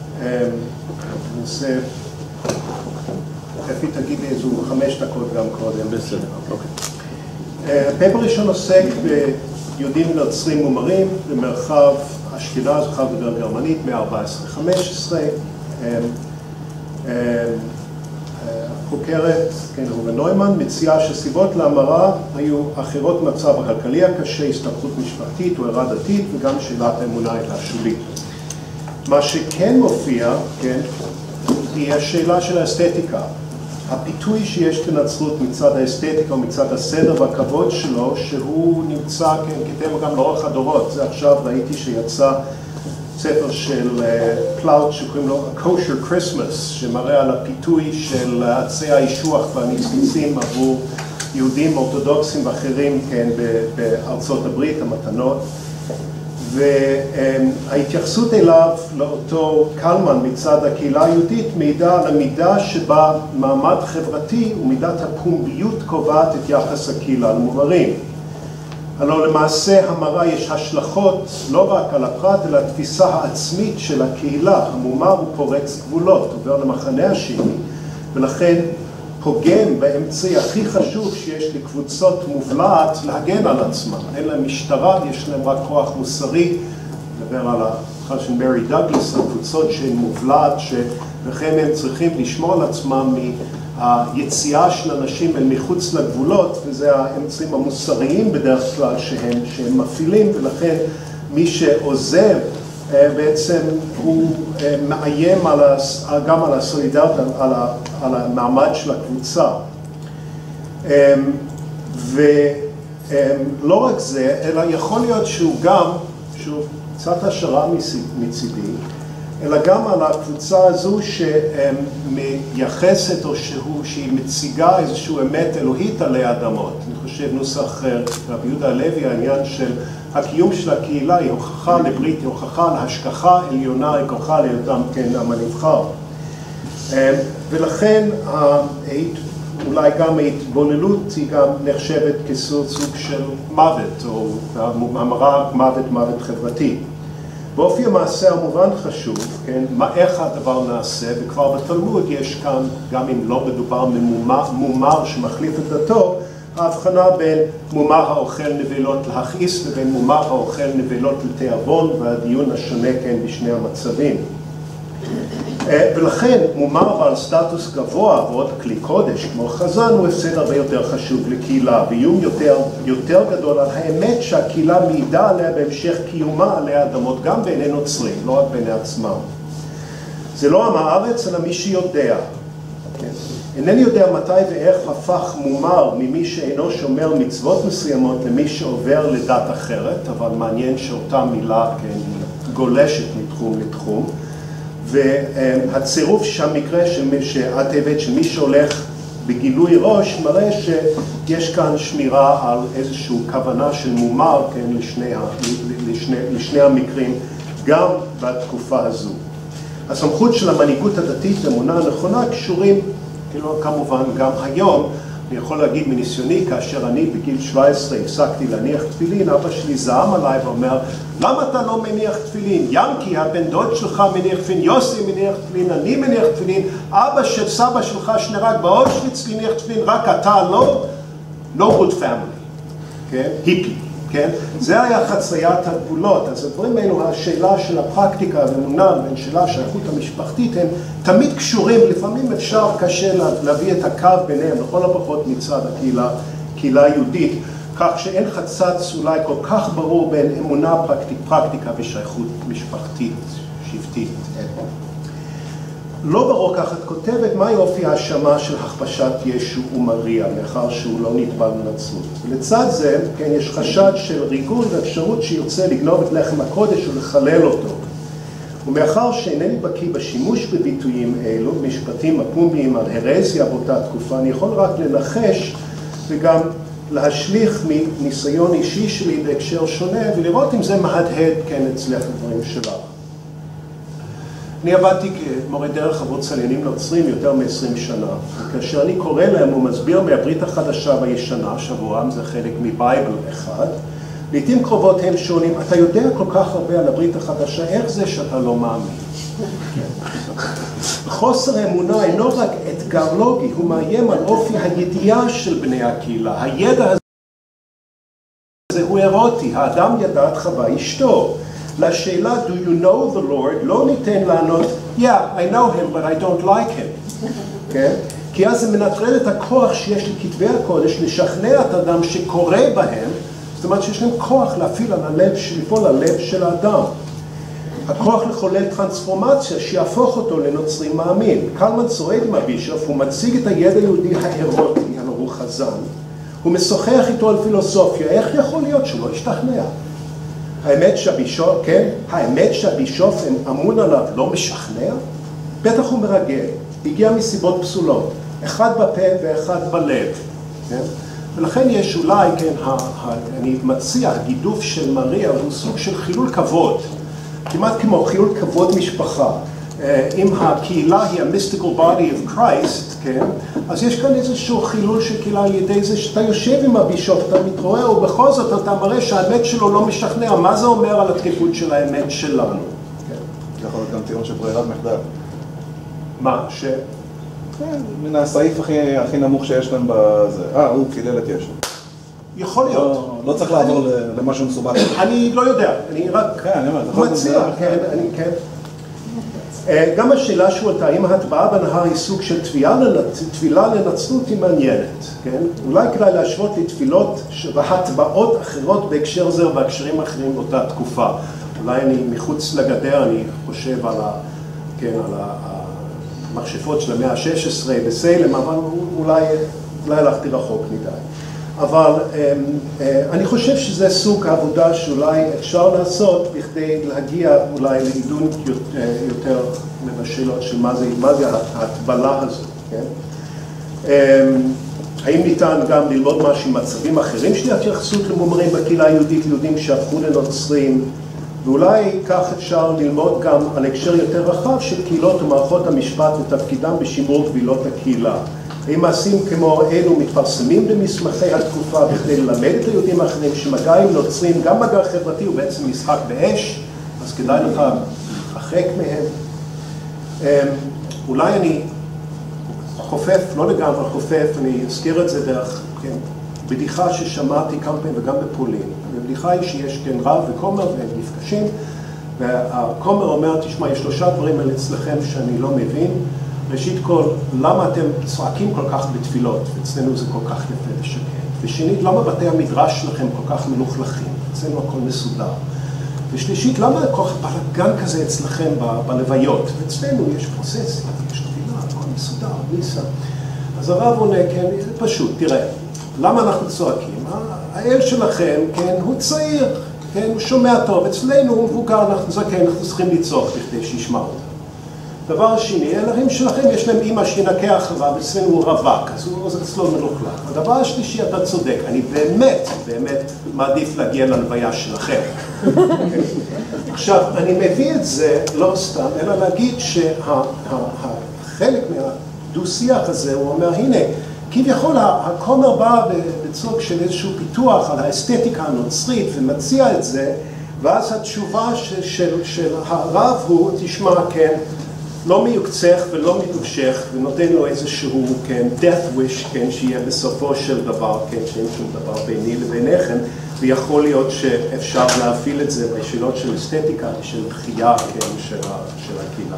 ננסה, יפי תגיד לי איזו 5 דקות גם קודם. בסדר, אוקיי. הפייפר ראשון עוסק ביהודים נוצרים מומרים במרחב אשכנז, חל בדבר גרמנית, מ-14-15. חוקרת, ראובן נוימן, מציעה שסיבות להמרה היו אחרות מצב הכלכלי הקשה, הסתבכות משפטית או עירה דתית, וגם שאלת האמונה השולית. מה שכן מופיע, היא השאלה של האסתטיקה. הפיתוי שיש לנצרות מצד האסתטיקה ומצד הסדר והכבוד שלו, שהוא נמצא כתמה גם לאורך הדורות. זה עכשיו ראיתי שיצא ספר של פלאוט שקוראים לו Kosher Christmas, שמראה על הפיתוי של עצי האישוח והניצוצים עבור יהודים אורתודוקסים ואחרים בארצות הברית, המתנות. וההתייחסות אליו, לאותו קלמן מצד הקהילה היהודית, מעידה על המידה שבה מעמד חברתי ומידת הפומביות קובעת את יחס הקהילה למומרים. הלוא למעשה המראה יש השלכות לא רק על הפרט, אלא התפיסה העצמית של הקהילה. המומר הוא פורץ גבולות, עובר למחנה השני, ולכן פוגם באמצעי הכי חשוב שיש לקבוצות מובלעת להגן על עצמם. אין להם משטרה, יש להם רק כוח מוסרי. נדבר על ההלכה של מרי דאגלס, הקבוצות שהן מובלעת, ולכן הם צריכים לשמור על עצמם היציאה של אנשים אל מחוץ לגבולות, וזה האמצעים המוסריים בדרך כלל שהם מפעילים, ולכן מי שעוזב בעצם הוא מאיים גם על הסולידריות, על המעמד של הקבוצה. ולא רק זה, אלא יכול להיות שהוא גם, שוב, קצת השערה מצידי, אלא גם על הקבוצה הזו שמייחסת או שהיא מציגה איזושהי אמת אלוהית עלי אדמות. אני חושב נוסח רבי יהודה הלוי, העניין של הקיום של הקהילה היא הוכחה לברית, היא הוכחה להשגחה עליונה, היא הוכחה להיותם כן עם הנבחר. ולכן אולי גם ההתבוננות היא גם נחשבת כסוג של מוות, או המראה מוות חברתי. באופי המעשה המובן חשוב, כן, איך הדבר נעשה, וכבר בתלמוד יש כאן, גם אם לא מדובר ממומר שמחליף את דתו, ההבחנה בין מומר האוכל נבלות להכעיס לבין מומר האוכל נבלות לתיאבון, והדיון השונה כן בשני המצבים. ולכן מומר בעל סטטוס גבוה ועוד כלי קודש כמו חזן הוא הפסד הרבה יותר חשוב לקהילה, ואיום יותר גדול על האמת שהקהילה מעידה עליה בהמשך קיומה עלי האדמות, גם בעיני נוצרים, לא רק בעיני עצמם. זה לא עם הארץ אלא מי שיודע. אינני יודע מתי ואיך הפך מומר ממי שאינו שומר מצוות מסוימות למי שעובר לדת אחרת, אבל מעניין שאותה מילה כן, גולשת מתחום לתחום. והצירוף שהמקרה שאת הבאת של מי שהולך בגילוי ראש מראה שיש כאן שמירה על איזושהי כוונה של מומר כן, לשני המקרים גם בתקופה הזו. הסמכות של המנהיגות הדתית לאמונה הנכונה קשורים כמובן גם היום. אני יכול להגיד מניסיוני, כאשר אני בגיל 17 הפסקתי להניח תפילין, אבא שלי זעם עליי ואומר, למה אתה לא מניח תפילין? ינקי, הבן דוד שלך מניח תפילין, יוסי מניח תפילין, אני מניח תפילין, אבא של סבא שלך שנהרג באושוויץ מניח תפילין, רק אתה לא? No good family, כן? היפי, כן? זה היה חציית הגבולות. אז הדברים האלו, השאלה של הפרקטיקה והאמונה בין שאלה שהאיכות המשפחתית הם תמיד קשורים, לפעמים אפשר קשה להביא את הקו ביניהם, לכל הפחות מצד הקהילה היהודית, כך שאין חצץ אולי כל כך ברור בין אמונה פרקטיקה ושייכות משפחתית, שבטית. לא ברור כך את כותבת מה יופי ההאשמה של הכפשת ישו ומריה, מאחר שהוא לא נתבע בנצרות. ולצד זה, כן, יש חשד של ריגול ואפשרות שיוצא לגנוב את לחם הקודש ולחלל אותו. ומאחר שאינני בקיא בשימוש בביטויים אלו, משפטים הפומביים על הרזיה באותה תקופה, אני יכול רק לנחש וגם להשליך מניסיון אישי שלי בהקשר שונה, ולראות אם זה מהדהד כן אצלך הדברים שלך. אני עבדתי כמורה דרך עבור צליינים נוצרים יותר מ-20 שנה, וכאשר אני קורא להם ומסביר מהברית החדשה והישנה, שעבורם זה חלק מבייבל אחד, לעתים קרובות הם שואלים, אתה יודע כל כך הרבה על הברית החדשה, איך זה שאתה לא מאמין? חוסר האמונה אינו רק אתגר לוגי, הוא מאיים על אופי הידיעה של בני הקהילה. הידע הזה הוא אירוטי, האדם ידע את חווה אשתו. לשאלה, do you know the Lord, לא ניתן לענות, yeah, I know him, but I don't like him. כן? כי אז זה מנטרל את הכוח שיש לכתבי הקודש, לשכנע את האדם שקורא בהם, זאת אומרת שיש להם כוח להפעיל על הלב, לפעול על הלב של האדם. הכוח לחולל טרנספורמציה שיהפוך אותו לנוצרי מאמין. קלמן צועד עם הבישוף, הוא מציג את הידע היהודי האירוטי, הלוא הוא חזן. הוא משוחח איתו על פילוסופיה, איך יכול להיות שהוא לא ישתכנע? האמת שהבישוף, כן? האמת שהבישוף אמון עליו לא משכנע? בטח הוא מרגל, הגיע מסיבות פסולות, אחד בפה ואחד בלב, כן? ולכן יש אולי, כן, אני מציע, הגידוף של מריה הוא סוג של חילול כבוד, כמעט כמו חילול כבוד משפחה. אם הקהילה היא ה-mystical body of Christ, כן, אז יש כאן איזשהו חילול של קהילה על ידי זה שאתה יושב עם הבישוף, אתה מתרועע, ובכל זאת אתה מראה שהאמת שלו לא משכנע. מה זה אומר על התקפות של האמת שלנו? כן. יכול להיות גם טיעון של ברירת מחדל. מה? ש... כן, מן הסעיף הכי נמוך שיש כאן בזה. הוא קילל את ישו. יכול להיות. לא צריך לעבור למשהו מסובך. אני לא יודע, אני רק מציע, כן, אני כן. גם השאלה שהועלתה, האם ההטבעה בנהר היא סוג של תפילה לנצרות היא מעניינת, כן? אולי כדאי להשוות לתפילות והטבעות אחרות בהקשר זה ובהקשרים אחרים באותה תקופה. אולי אני מחוץ לגדר, אני חושב על המכשפות של המאה ה-16 בסלם, אבל אולי הלכתי רחוק מדי. אבל אני חושב שזה סוג העבודה שאולי אפשר לעשות בכדי להגיע אולי לעידון יותר בשאלות של מה זה ההטבלה הזאת, כן? האם ניתן גם ללמוד משהו מצבים אחרים של התייחסות למומרים בקהילה היהודית, יהודים שהפכו לנוצרים, ואולי כך אפשר ללמוד גם על הקשר יותר רחב של קהילות ומערכות המשפט ותפקידם בשימור גבילות הקהילה. האם מעשים כמו אלו מתפרסמים במסמכי התקופה בכדי ללמד את היהודים האחרים שמגע עם נוצרים, גם מגע חברתי הוא בעצם משחק באש, אז כדאי לך להתרחק מהם. אולי אני חופף, לא לגמרי חופף, אני אזכיר את זה דרך, כן, בדיחה ששמעתי כמה פעמים וגם בפולין. הבדיחה היא שיש כן רב וכומר והם נפגשים, והכומר אומר, תשמע, יש 3 דברים על אצלכם שאני לא מבין. ראשית כל, למה אתם צועקים כל כך בתפילות? אצלנו זה כל כך יפה ושקט. ושנית, למה בתי המדרש שלכם כל כך מלוכלכים? אצלנו הכל מסודר. ושלישית, למה כל כך בלגן כזה אצלכם בלוויות? ואצלנו יש פרוססיה, יש תפילה, הכל מסודר, ניסה. אז הרב עונה, כן, זה פשוט, תראה, למה אנחנו צועקים? האל שלכם, כן, הוא צעיר, כן, הוא שומע טוב. אצלנו הוא מבוגר, אנחנו זקן, אנחנו צריכים לצעוק בכדי שישמע אותה. דבר שני, הילדים שלכם יש להם אמא שינקה אחריו, אצלנו הוא רווק, אז הוא אצלו מלוכלך. הדבר השלישי, אתה צודק, אני באמת מעדיף להגיע ללוויה שלכם. עכשיו, אני מביא את זה לא סתם, אלא להגיד שהחלק מהדו-שיח הזה, הוא אומר, הנה, כביכול הכומר בא בצוג של איזשהו פיתוח על האסתטיקה הנוצרית ומציע את זה, ואז התשובה של הרב הוא, תשמע, כן, לא מיוקצך ולא מדושך, ונותן לו איזשהו, כן, death wish, כן, שיהיה בסופו של דבר, כן, שאין שום דבר ביני לביניכם, ויכול להיות שאפשר להפעיל את זה בשאלות של אסתטיקה ושל בחייה, כן, של הקהילה.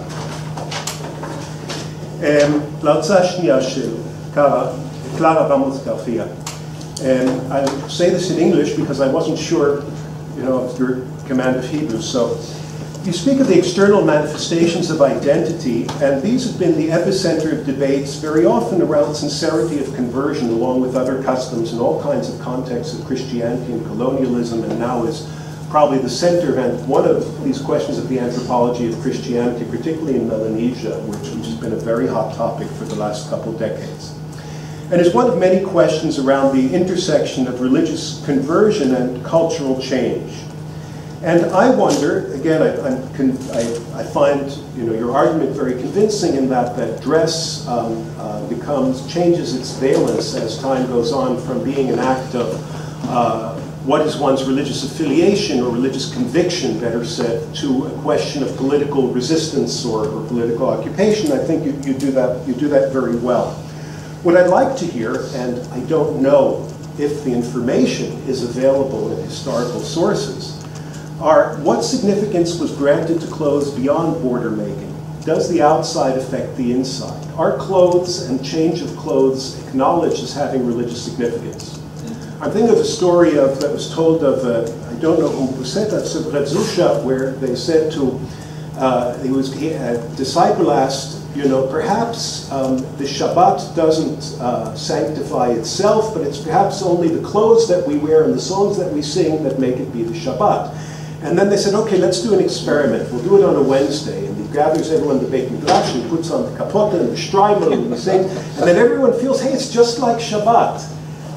להרצאה השנייה של Clara Ramos Garcia. I say this in English because I wasn't sure, of your command of Hebrew, so you speak of the external manifestations of identity, and these have been the epicenter of debates very often around sincerity of conversion, along with other customs and all kinds of contexts of Christianity and colonialism, and now is probably the center and one of these questions of the anthropology of Christianity, particularly in Melanesia, which has been a very hot topic for the last couple decades. And is one of many questions around the intersection of religious conversion and cultural change. And I wonder, again, I find your argument very convincing in that dress changes its valence as time goes on from being an act of what is one's religious affiliation or religious conviction, better said, to a question of political resistance or political occupation. I think you do that very well. What I'd like to hear, and I don't know if the information is available in historical sources, are what significance was granted to clothes beyond border making? Does the outside affect the inside? Are clothes and change of clothes acknowledged as having religious significance? I'm thinking of a story that was told of, I don't know who said that, Reb Zusha, where they said to, a disciple asked, perhaps the Shabbat doesn't sanctify itself, but it's perhaps only the clothes that we wear and the songs that we sing that make it be the Shabbat. And then they said, okay, let's do an experiment. We'll do it on a Wednesday. And he gathers everyone in the Beit Midrash, and he puts on the kapota and the shtreimel and the sing, and then everyone feels, hey, it's just like Shabbat.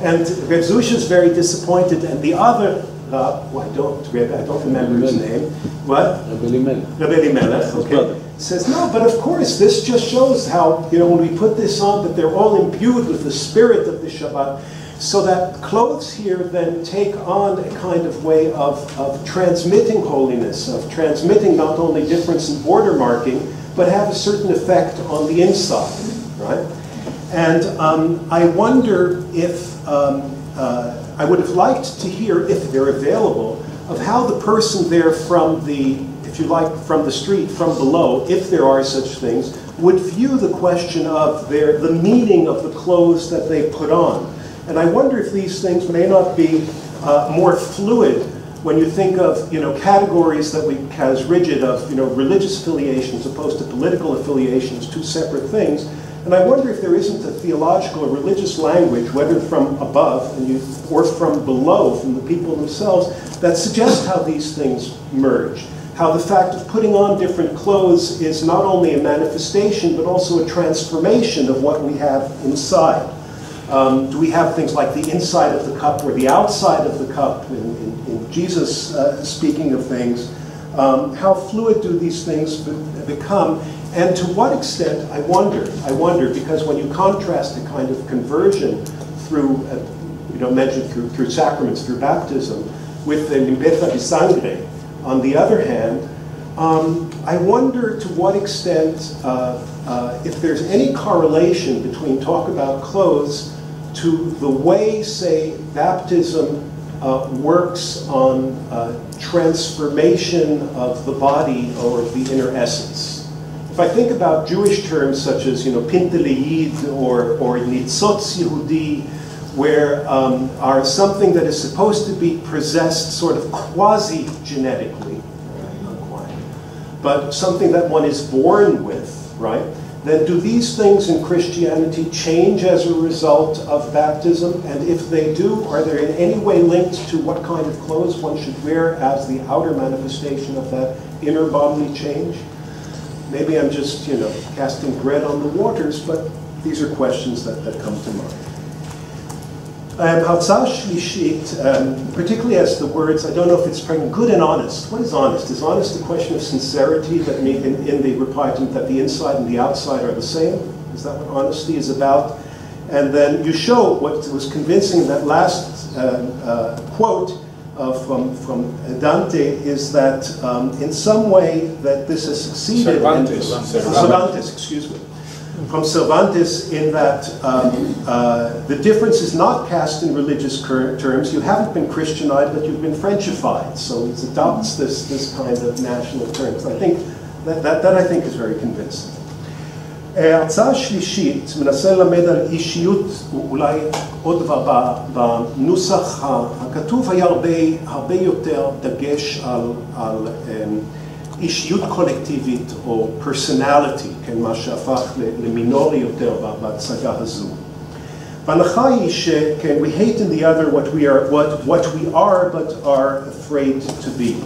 And Reb Zusha is very disappointed, and the other Rab, I don't remember his name. What? Rabbi Elimelech. Rabbi Elimelech, okay. Says, no, but of course, this just shows how, you know, when we put this on, that they're all imbued with the spirit of the Shabbat, so that clothes here then take on a kind of way of transmitting holiness, of transmitting not only difference in border marking, but have a certain effect on the inside, right? And I wonder if, I would have liked to hear, if they're available, of how the person there from the, if you like, from the street, from below, if there are such things, would view the question of the meaning of the clothes that they put on. And I wonder if these things may not be more fluid when you think of, you know, categories that we as rigid of, you know, religious affiliations opposed to political affiliations, two separate things. And I wonder if there isn't a theological or religious language, whether from above or from below, from the people themselves, that suggests how these things merge. How the fact of putting on different clothes is not only a manifestation, but also a transformation of what we have inside. Do we have things like the inside of the cup or the outside of the cup in Jesus speaking of things? How fluid do these things become? And to what extent, I wonder, because when you contrast a kind of conversion through, you know, mentioned through sacraments, through baptism, with the limpieza de sangre, on the other hand, I wonder to what extent, if there's any correlation between talk about clothes to the way, say, baptism works on transformation of the body or the inner essence. If I think about Jewish terms such as, you know, Pinteleid or Nitzotz Yehudi, where are something that is supposed to be possessed sort of quasi-genetically, not quite, but something that one is born with, right? Then do these things in Christianity change as a result of baptism? And if they do, are they in any way linked to what kind of clothes one should wear as the outer manifestation of that inner bodily change? Maybe I'm just, you know, casting bread on the waters, but these are questions that come to mind. Hartzah Shlishit, particularly as the words, I don't know if it's good and honest. What is honest? Is honest a question of sincerity that in the reply to that the inside and the outside are the same? Is that what honesty is about? And then you show what was convincing in that last quote from Dante is that in some way that this has succeeded. Cervantes, excuse me. From Cervantes, in that the difference is not cast in religious terms. You haven't been Christianized, but you've been Frenchified. So he adopts this kind of national terms. I think that I think is very convincing. ההרצאה השלישית מנסה ללמד על אישיות, אולי עוד דבר בנוסח הכתוב היה הרבה יותר דגש על אישיות קולקטיבית או personality, כן, מה שהפך למינורי יותר בהצגה הזו. וההנחה היא שכן, we hate in the other what we are but are afraid to be.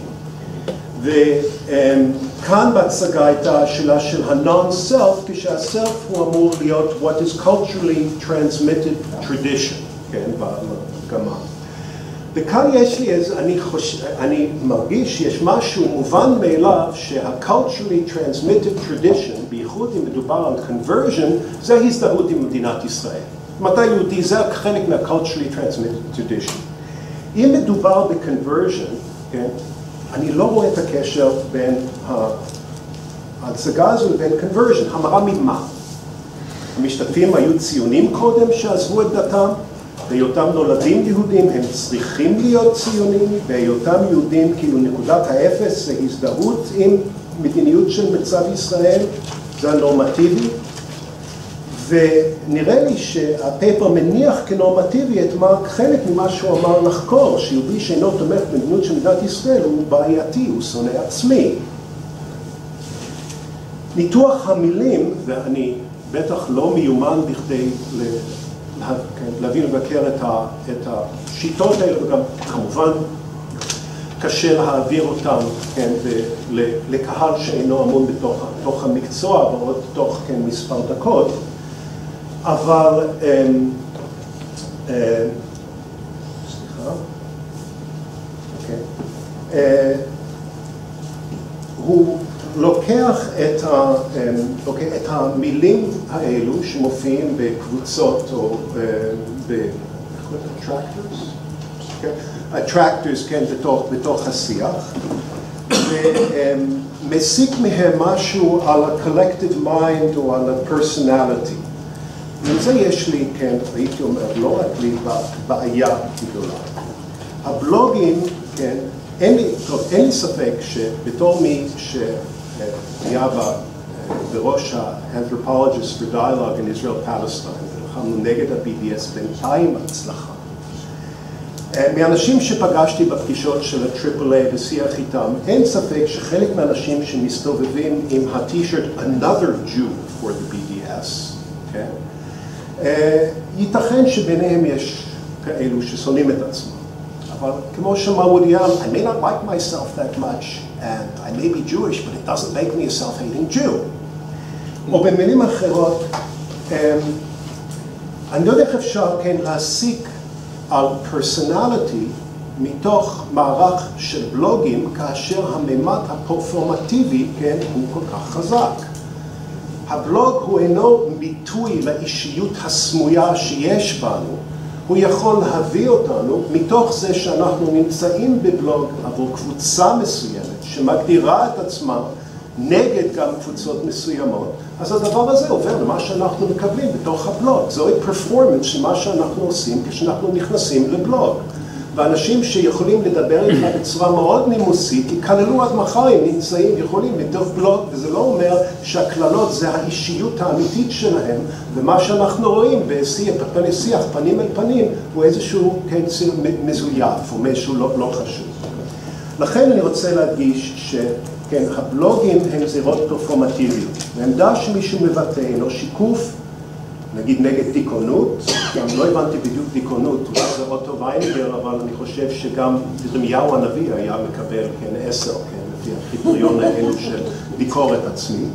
וכאן בהצגה הייתה השאלה של ה-non-self, כשהסלף הוא אמור להיות what is culturally transmitted tradition, כן, במגמה. וכאן יש לי איזה, אני מרגיש שיש משהו מובן מאליו שה-culturally transmitted tradition, בייחוד אם מדובר על conversion, זה הזדהות עם מדינת ישראל. מתי יהודי זה חלק מה-culturally transmitted tradition. אם מדובר ב-conversion, כן, אני לא רואה את הקשר בין ההצגה הזו לבין conversion, המרה ממה? המשתתפים היו ציונים קודם שעזבו את דתם, בהיותם נולדים יהודים הם צריכים להיות ציונים, בהיותם יהודים כאילו נקודת האפס זה הזדהות עם מדיניות של מצב ישראל, זה הנורמטיבי, ונראה לי שהפייפר מניח כנורמטיבי את חלק ממה שהוא אמר לחקור, שיהודי שאינו תומך במדיניות של מדינת ישראל הוא בעייתי, הוא שונא עצמי. ניתוח המילים, ואני בטח לא מיומן בכדי להבין ולבקר את השיטות האלה, וגם כמובן קשה להעביר אותם, כן, לקהל שאינו אמון בתוך המקצוע, ועוד תוך, כן, מספר דקות. אבל הוא לוקח את המילים האלו שמופיעים בקבוצות או attractors, כן, בתוך השיח, ומסיק מהם משהו על ה-collective mind או על ה-personality. וזה יש לי, כן, הייתי אומר, לא רק לי, בעיה גדולה. הבלוגים, כן, אין לי ספק שבתור מי שהיה בראש ה-Anthropologists for Dialogue in Israel-Palestine, ולחמנו נגד ה-BDS בינתיים הצלחה. מאנשים שפגשתי בפגישות של ה-AAA בשיח איתם, אין ספק שחלק מהאנשים שמסתובבים עם הטי-שירט Another Jew for the BDS, okay? ייתכן שביניהם יש כאלו ששונאים את עצמם. אבל כמו שאמר וודי אלן, I may not like myself that much, and I may be Jewish, but it doesn't make me a self-hating Jew. או במילים אחרות, אני לא יודע איך אפשר כן להסיק על פרסונליטי מתוך מערך של בלוגים, כאשר הממד הפרפורמטיבי, כן, הוא כל כך חזק. הבלוג הוא אינו ביטוי לאישיות הסמויה שיש בנו, הוא יכול להביא אותנו מתוך זה שאנחנו נמצאים בבלוג עבור קבוצה מסוימת שמגדירה את עצמה נגד גם קבוצות מסוימות, אז הדבר הזה עובר למה שאנחנו מקבלים בתוך הבלוג. זוהי פרפורמנס של מה שאנחנו עושים כשאנחנו נכנסים לבלוג. ואנשים שיכולים לדבר איתך בצורה מאוד נימוסית, יקללו עד מחר אם נמצאים, יכולים מתוך בלוג, וזה לא אומר שהכללות זה האישיות האמיתית שלהם, ומה שאנחנו רואים בשיח פנים אל פנים, הוא איזשהו קצר מזויף, או משהו לא חשוב. לכן אני רוצה להדגיש שכן, הבלוגים הם זירות פרפורמטיביות, ועמדה שמישהו מבטא אינו שיקוף, נגיד נגד דיכאונות, גם לא הבנתי בדיוק דיכאונות, אולי זה אוטו ויינגר, אבל אני חושב שגם ירמיהו הנביא היה מקבל, כן, 10, כן, לפי הקריטריון האלו של ביקורת עצמית,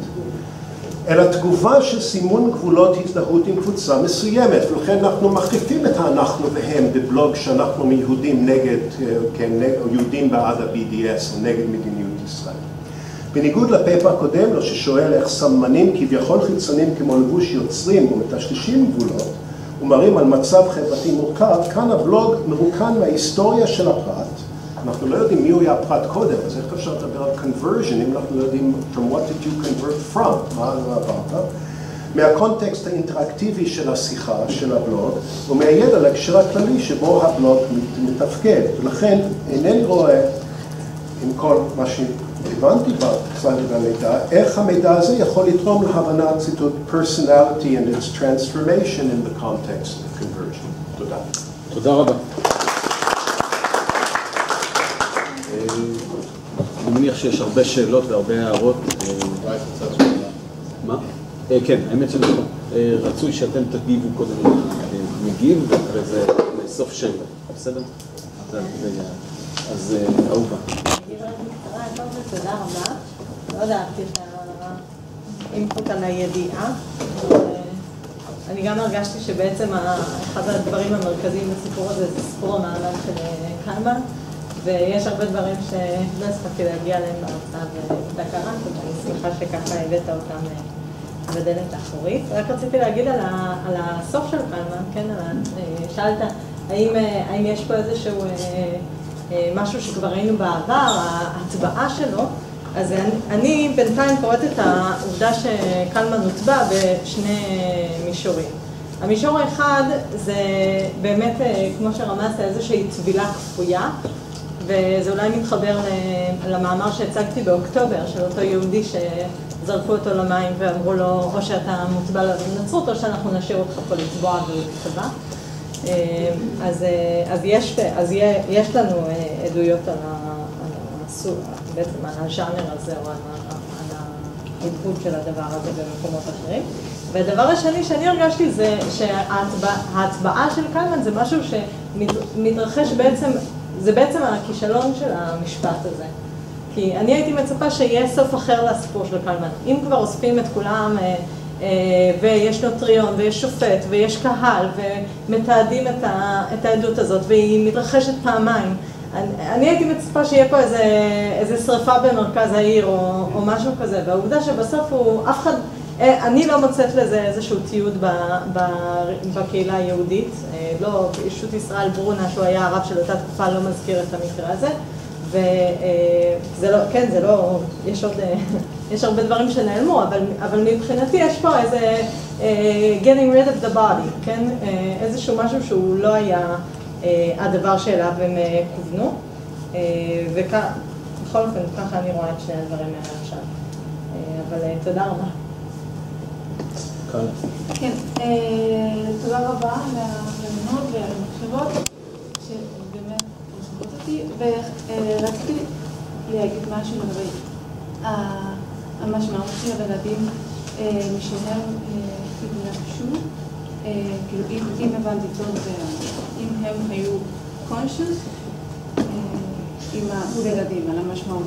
אלא תגובה של סימון גבולות הזדהות עם קבוצה מסוימת, ולכן אנחנו מחריפים את האנחנו והם בבלוג שאנחנו יהודים נגד, כן, יהודים בעד ה-BDS או נגד מדיניות ישראל. בניגוד לפייפר הקודם לו ששואל איך סממנים כביכול חיצוניים כמו לבוש יוצרים ומטשטשים גבולות ומראים על מצב חברתי מורכב, כאן הבלוג מרוקן מההיסטוריה של הפרט. אנחנו לא יודעים מי הוא היה הפרט קודם, אז איך אפשר לדבר על conversion אם אנחנו לא יודעים from what did you convert from, מה עברת? מהקונטקסט האינטראקטיבי של השיחה, של הבלוג, ומהידע להקשר הכללי שבו הבלוג מתפקד. ולכן אינני רואה עם כל מה הבנתי בקצת במידע, איך המידע הזה יכול לתרום להבנת ציטוט personality and its transformation in the context of conversion. תודה. תודה רבה. אני מניח שיש הרבה שאלות והרבה הערות. מה? כן, האמת שנכון. רצוי שאתם תגיבו קודם מגיב, ואחרי זה סוף שאלה. בסדר? אז אהובה. תודה רבה. מאוד אהבתי את האינפוט על הידיעה. אני גם הרגשתי שבעצם אחד הדברים המרכזיים בסיפור הזה זה סיפור המעמד של קלמן, ויש הרבה דברים שלא הספקתי להגיע אליהם בהרצאה בדקה רק, ואני שמחה שככה הבאת אותם בדלת האחורית. רק רציתי להגיד על הסוף של קלמן, כן? שאלת האם יש פה איזשהו משהו שכבר ראינו בעבר, ההטבעה שלו, אז אני בינתיים קוראת את העובדה שקלמן הוטבע בשני מישורים. המישור האחד זה באמת, כמו שרמזת, איזושהי טבילה כפויה, וזה אולי מתחבר למאמר שהצגתי באוקטובר של אותו יהודי שזרקו אותו למים ואמרו לו או שאתה מוטבע לנצרות או שאנחנו נשאיר אותך פה לטבוע והוא יטבע. אז יש לנו עדויות על בעצם על הז'אנר הזה או על ההתפוד של הדבר הזה במקומות אחרים. והדבר השני שאני הרגשתי זה שההטבעה של קלמן זה משהו שמתרחש בעצם, זה בעצם הכישלון של המשפט הזה. כי אני הייתי מצפה שיהיה סוף אחר לסיפור של קלמן. אם כבר אוספים את כולם ויש נוטריון ויש שופט ויש קהל ומתעדים את העדות הזאת והיא מתרחשת פעמיים. אני הייתי מצפה שיהיה פה איזה שריפה במרכז העיר או משהו כזה, והעובדה שבסוף אף אחד, אני לא מוצאת לזה איזשהו תיעוד בקהילה היהודית, לא, ישות ישראל ברונה שהוא היה הרב של אותה תקופה לא מזכיר את המקרה הזה, וזה לא, כן, זה לא, יש הרבה דברים שנעלמו, אבל מבחינתי יש פה איזה getting rid of the body, כן, איזשהו משהו שהוא לא היה הדבר שאליו הם כוונו, ובכל אופן, ככה אני רואה את שני הדברים האלה עכשיו. אבל תודה רבה. כן, תודה רבה על הרעיונות ועל המחשבות שבאמת מחשבות אותי, ורציתי להגיד משהו לגבי המשמעות של הילדים משהם התנגשו, כאילו אם הבנתי טוב, אם הם היו conscious עם הילדים על המשמעות.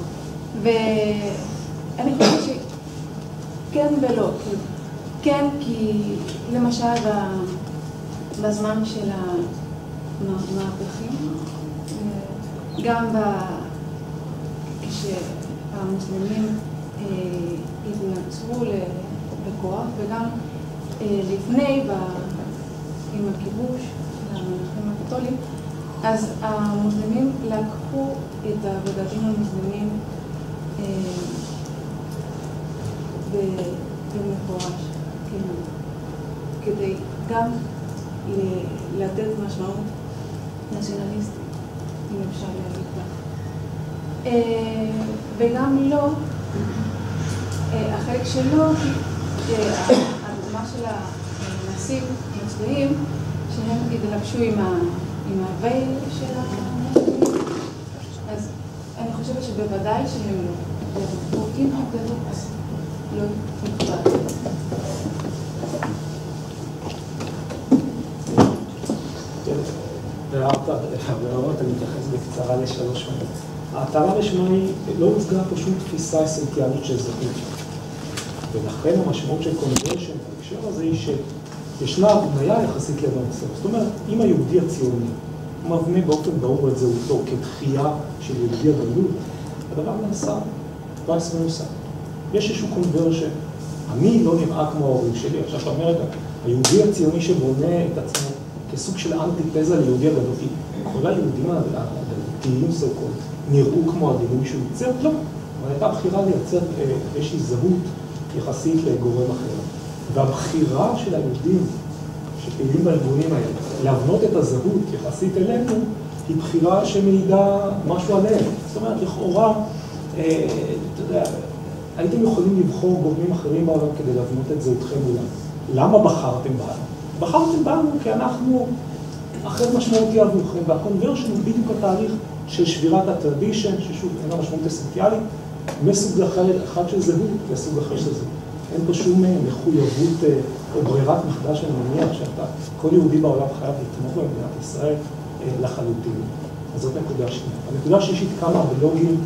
ואני חושבת שכן ולא, כן, כי למשל בזמן של המהפכים, גם כשהמוסלמים התנצרו בכוח, וגם לפני, עם הכיבוש של המלכים הקתולים, אז המוסלמים לקחו את הבגדים המוסלמים במפורש, כדי גם לתת משמעות נציונליסטית, אם אפשר להגיד כך. וגם לא, החלק שלו, הדוגמה של הנשיאים נוצריים, שהם התלבשו עם הוויל של הנוצרים, אז אני חושבת שבוודאי שהם לא ידעו, אם הגדלו, אז לא נקבע. בהערות אני מתייחס בקצרה לשלוש שנים. ההטלה לשמה היא לא הוצגה פה שום תפיסה אסנציאלית של זהות. ולכן המשמעות של קונברשן בהקשר הזה היא שישנה הבניה יחסית לנושא. זאת אומרת, אם היהודי הציוני מבנה באופן ברור את זהותו כתחייה של יהודי הגלות, הדבר נעשה וייס ורסה. יש איזשהו קונברשן. אני לא נראה כמו ההורים שלי. עכשיו אתה אומר, היהודי הציוני שבונה את עצמו כסוג של אנטיתזה ליהודי הגלותי. כל היהודים הגלותיים סו-קולד נראו כמו הדימוי שהוא ייצר? לא. אבל הייתה בחירה לייצר איזושהי זהות יחסית לגורם אחר. והבחירה של היהודים שפעילים בארגונים האלה, להבנות את הזהות יחסית אלינו, היא בחירה שמעידה משהו עליהם. זאת אומרת, לכאורה, אתה יודע, הייתם יכולים לבחור גורמים אחרים בעולם כדי להבנות את זהותכם מולם. למה בחרתם בנו? בחרתם בנו כי אנחנו אחרי משמעותי עבורכם, והקונברשן הוא בדיוק התהליך של שבירת הטרדישן, ששוב אין לה משמעות אסנציאלית, מסוג אחד של זהות לסוג אחר של זהות. אין פה שום מחויבות או ברירת מחדש, אני מניח שאתה, כל יהודי בעולם חייב לתמוך במדינת ישראל לחלוטין. אז זאת נקודה שנייה. הנקודה שישית, כמה הבלוגים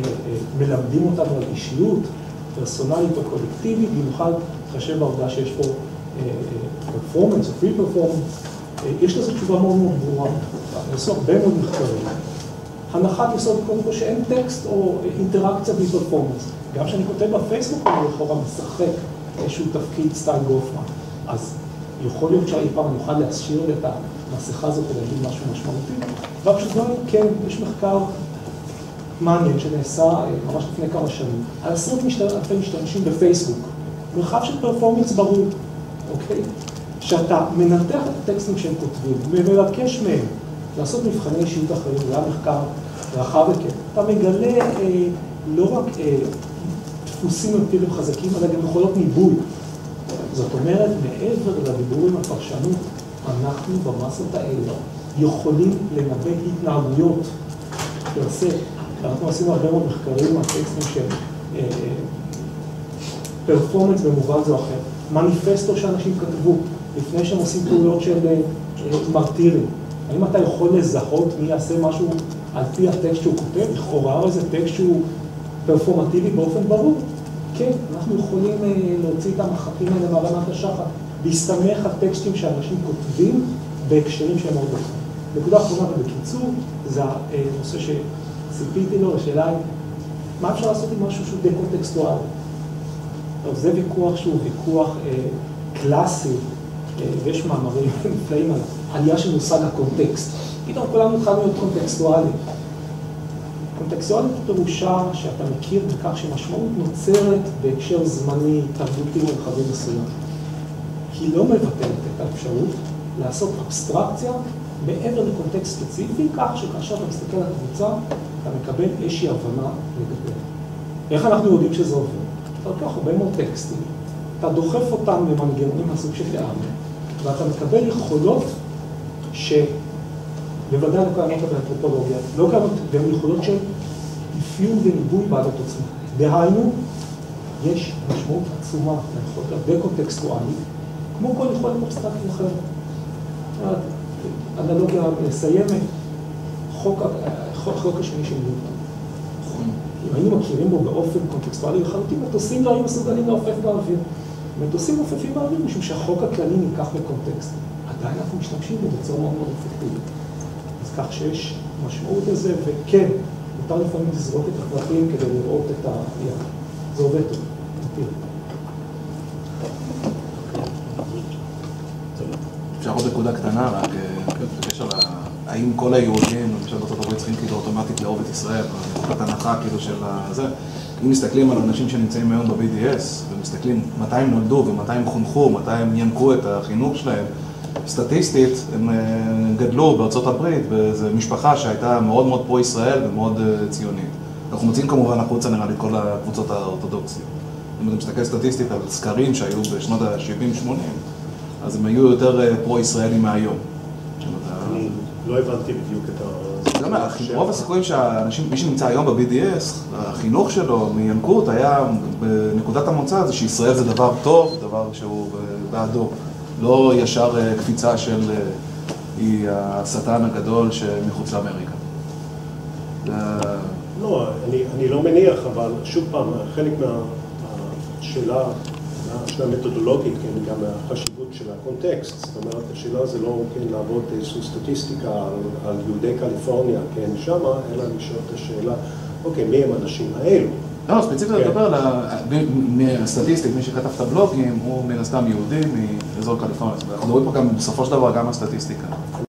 מלמדים אותנו על אישיות פרסונלית או קולקטיבית, במיוחד חשב בעובדה שיש פה פרפורמנס או פרי פרפורמנס, יש לזה תשובה מאוד מאוד ברורה. נעשו הרבה מאוד מחקרים. הנחת יסוד קודם כל שאין טקסט או אינטראקציה בלי פרפורמנס. גם כשאני כותב בפייסבוק, אני לכאורה משחק איזשהו תפקיד סטייל גופמן. אז יכול להיות שאי פעם אני אוכל להשאיר את המסכה הזאת ולהגיד משהו משמעותי. והתשובה היא כן, יש מחקר מעניין שנעשה ממש לפני כמה שנים, על עשרות אלפי משתמשים בפייסבוק. מרחב של פרפורמנס ברור, אוקיי? שאתה מנתח את הטקסטים שהם כותבים ומבקש מהם לעשות מבחני אישיות אחרים, זה היה מחקר רחב וכן. אתה מגלה לא רק דפוסים אמפיריים חזקים, אלא גם יכולות ניבוי. זאת אומרת, מעבר לדיבורים הפרשנות, אנחנו במסות האלה יכולים לנבא התנהגויות פרסה. אנחנו עשינו הרבה מאוד מחקרים על טקסטים של פרפורמנס במובן זה או אחר. מניפסטו שאנשים כתבו לפני שהם עושים פעולות של מרטירים. האם אתה יכול לזהות מי יעשה משהו על פי הטקסט שהוא כותב? לכאורה איזה טקסט שהוא פרפורמטיבי באופן ברור. כן, אנחנו יכולים להוציא את המחקים האלה מהרמת השחת, להסתמך על טקסטים שאנשים כותבים בהקשרים שהם מאוד דומים. נקודה אחרונה ובקיצור, זה הנושא שציפיתי לו, השאלה היא, מה אפשר לעשות עם משהו שהוא דה-קונטקסטואלי? זה ויכוח שהוא ויכוח קלאסי, ויש מאמרים נפלאים על עלייה של מושג הקונטקסט. פתאום כולנו התחלנו להיות קונטקסטואליים. קונטקסטואלית פירושה שאתה מכיר בכך שמשמעות נוצרת בהקשר זמני, תרבותי מרחבי מסוים. היא לא מבטלת את האפשרות לעשות אבסטרקציה מעבר לקונטקסט ספציפי, כך שכאשר אתה מסתכל על הקבוצה, אתה מקבל איזושהי הבנה לגביה. איך אנחנו יודעים שזה עובר? אתה לוקח הרבה מאוד טקסטים, אתה דוחף אותם למנגנונים מהסוג של תיאמה, ואתה מקבל יכולות שבוודאי לא קיימות באנתרופולוגיה, לא קיימות, והן יכולות של אפיון וניבוי בעלות עוצמה. דהיינו, יש משמעות עצומה ליכולת דה-קונטקסטואלית, כמו כל יכולת אבסטרקטית אחרת. אנלוגיה מסיימת, חוק השני של ניוטון. אם היינו מכירים בו באופן קונטקסטואלי לחלוטין, מטוסים לא היו מסוגלים לעופף באוויר. מטוסים עופפים באוויר משום שהחוק הכללי ניקח בקונטקסט. עדיין אנחנו משתמשים בו בצורה מאוד מאוד אפקטיבית. אז כך שיש משמעות לזה, וכן, מותר לפעמים לזרוק את הפרטים כדי לראות את היד. זה עובד טוב. אפשר עוד נקודה קטנה, רק בקשר האם כל היהודים, למשל בארצות הברית, צריכים כאילו אוטומטית לאהוב את ישראל, נקודת הנחה כאילו של זה. אם מסתכלים על אנשים שנמצאים היום ב-BDS, ומסתכלים מתי הם נולדו ומתי הם חונכו, מתי הם ינקו את החינוך שלהם, סטטיסטית הם גדלו בארצות הברית, וזו משפחה שהייתה מאוד מאוד פרו-ישראל ומאוד ציונית. אנחנו מוצאים כמובן החוצה נראה לי כל הקבוצות האורתודוקסיות. אם אתה מסתכל סטטיסטית על סקרים שהיו בשנות ה-70-80, אז הם היו יותר פרו-ישראלים מהיום. אני לא הבנתי בדיוק את ה... רוב הסיכויים שהאנשים, מי שנמצא היום ב-BDS, החינוך שלו מינקות היה בנקודת המוצא זה שישראל זה דבר טוב, דבר שהוא בעדו. לא ישר קפיצה של היא השטן הגדול שמחוץ לאמריקה. לא, אני לא מניח, אבל שוב פעם, חלק מהשאלה המתודולוגית, כן, גם החשיבות של הקונטקסט. זאת אומרת, השאלה זה לא, כן, לעבוד איזושהי סטטיסטיקה על יהודי קליפורניה, כן, שמה, אלא לשאול את השאלה, אוקיי, מי הם האנשים האלו? לא, ספציפית לדבר על סטטיסטית, מי שכתב את הבלוגים הוא מן הסתם יהודי מאזור קליפורניה. אנחנו מדברים פה גם בסופו של דבר גם על סטטיסטיקה.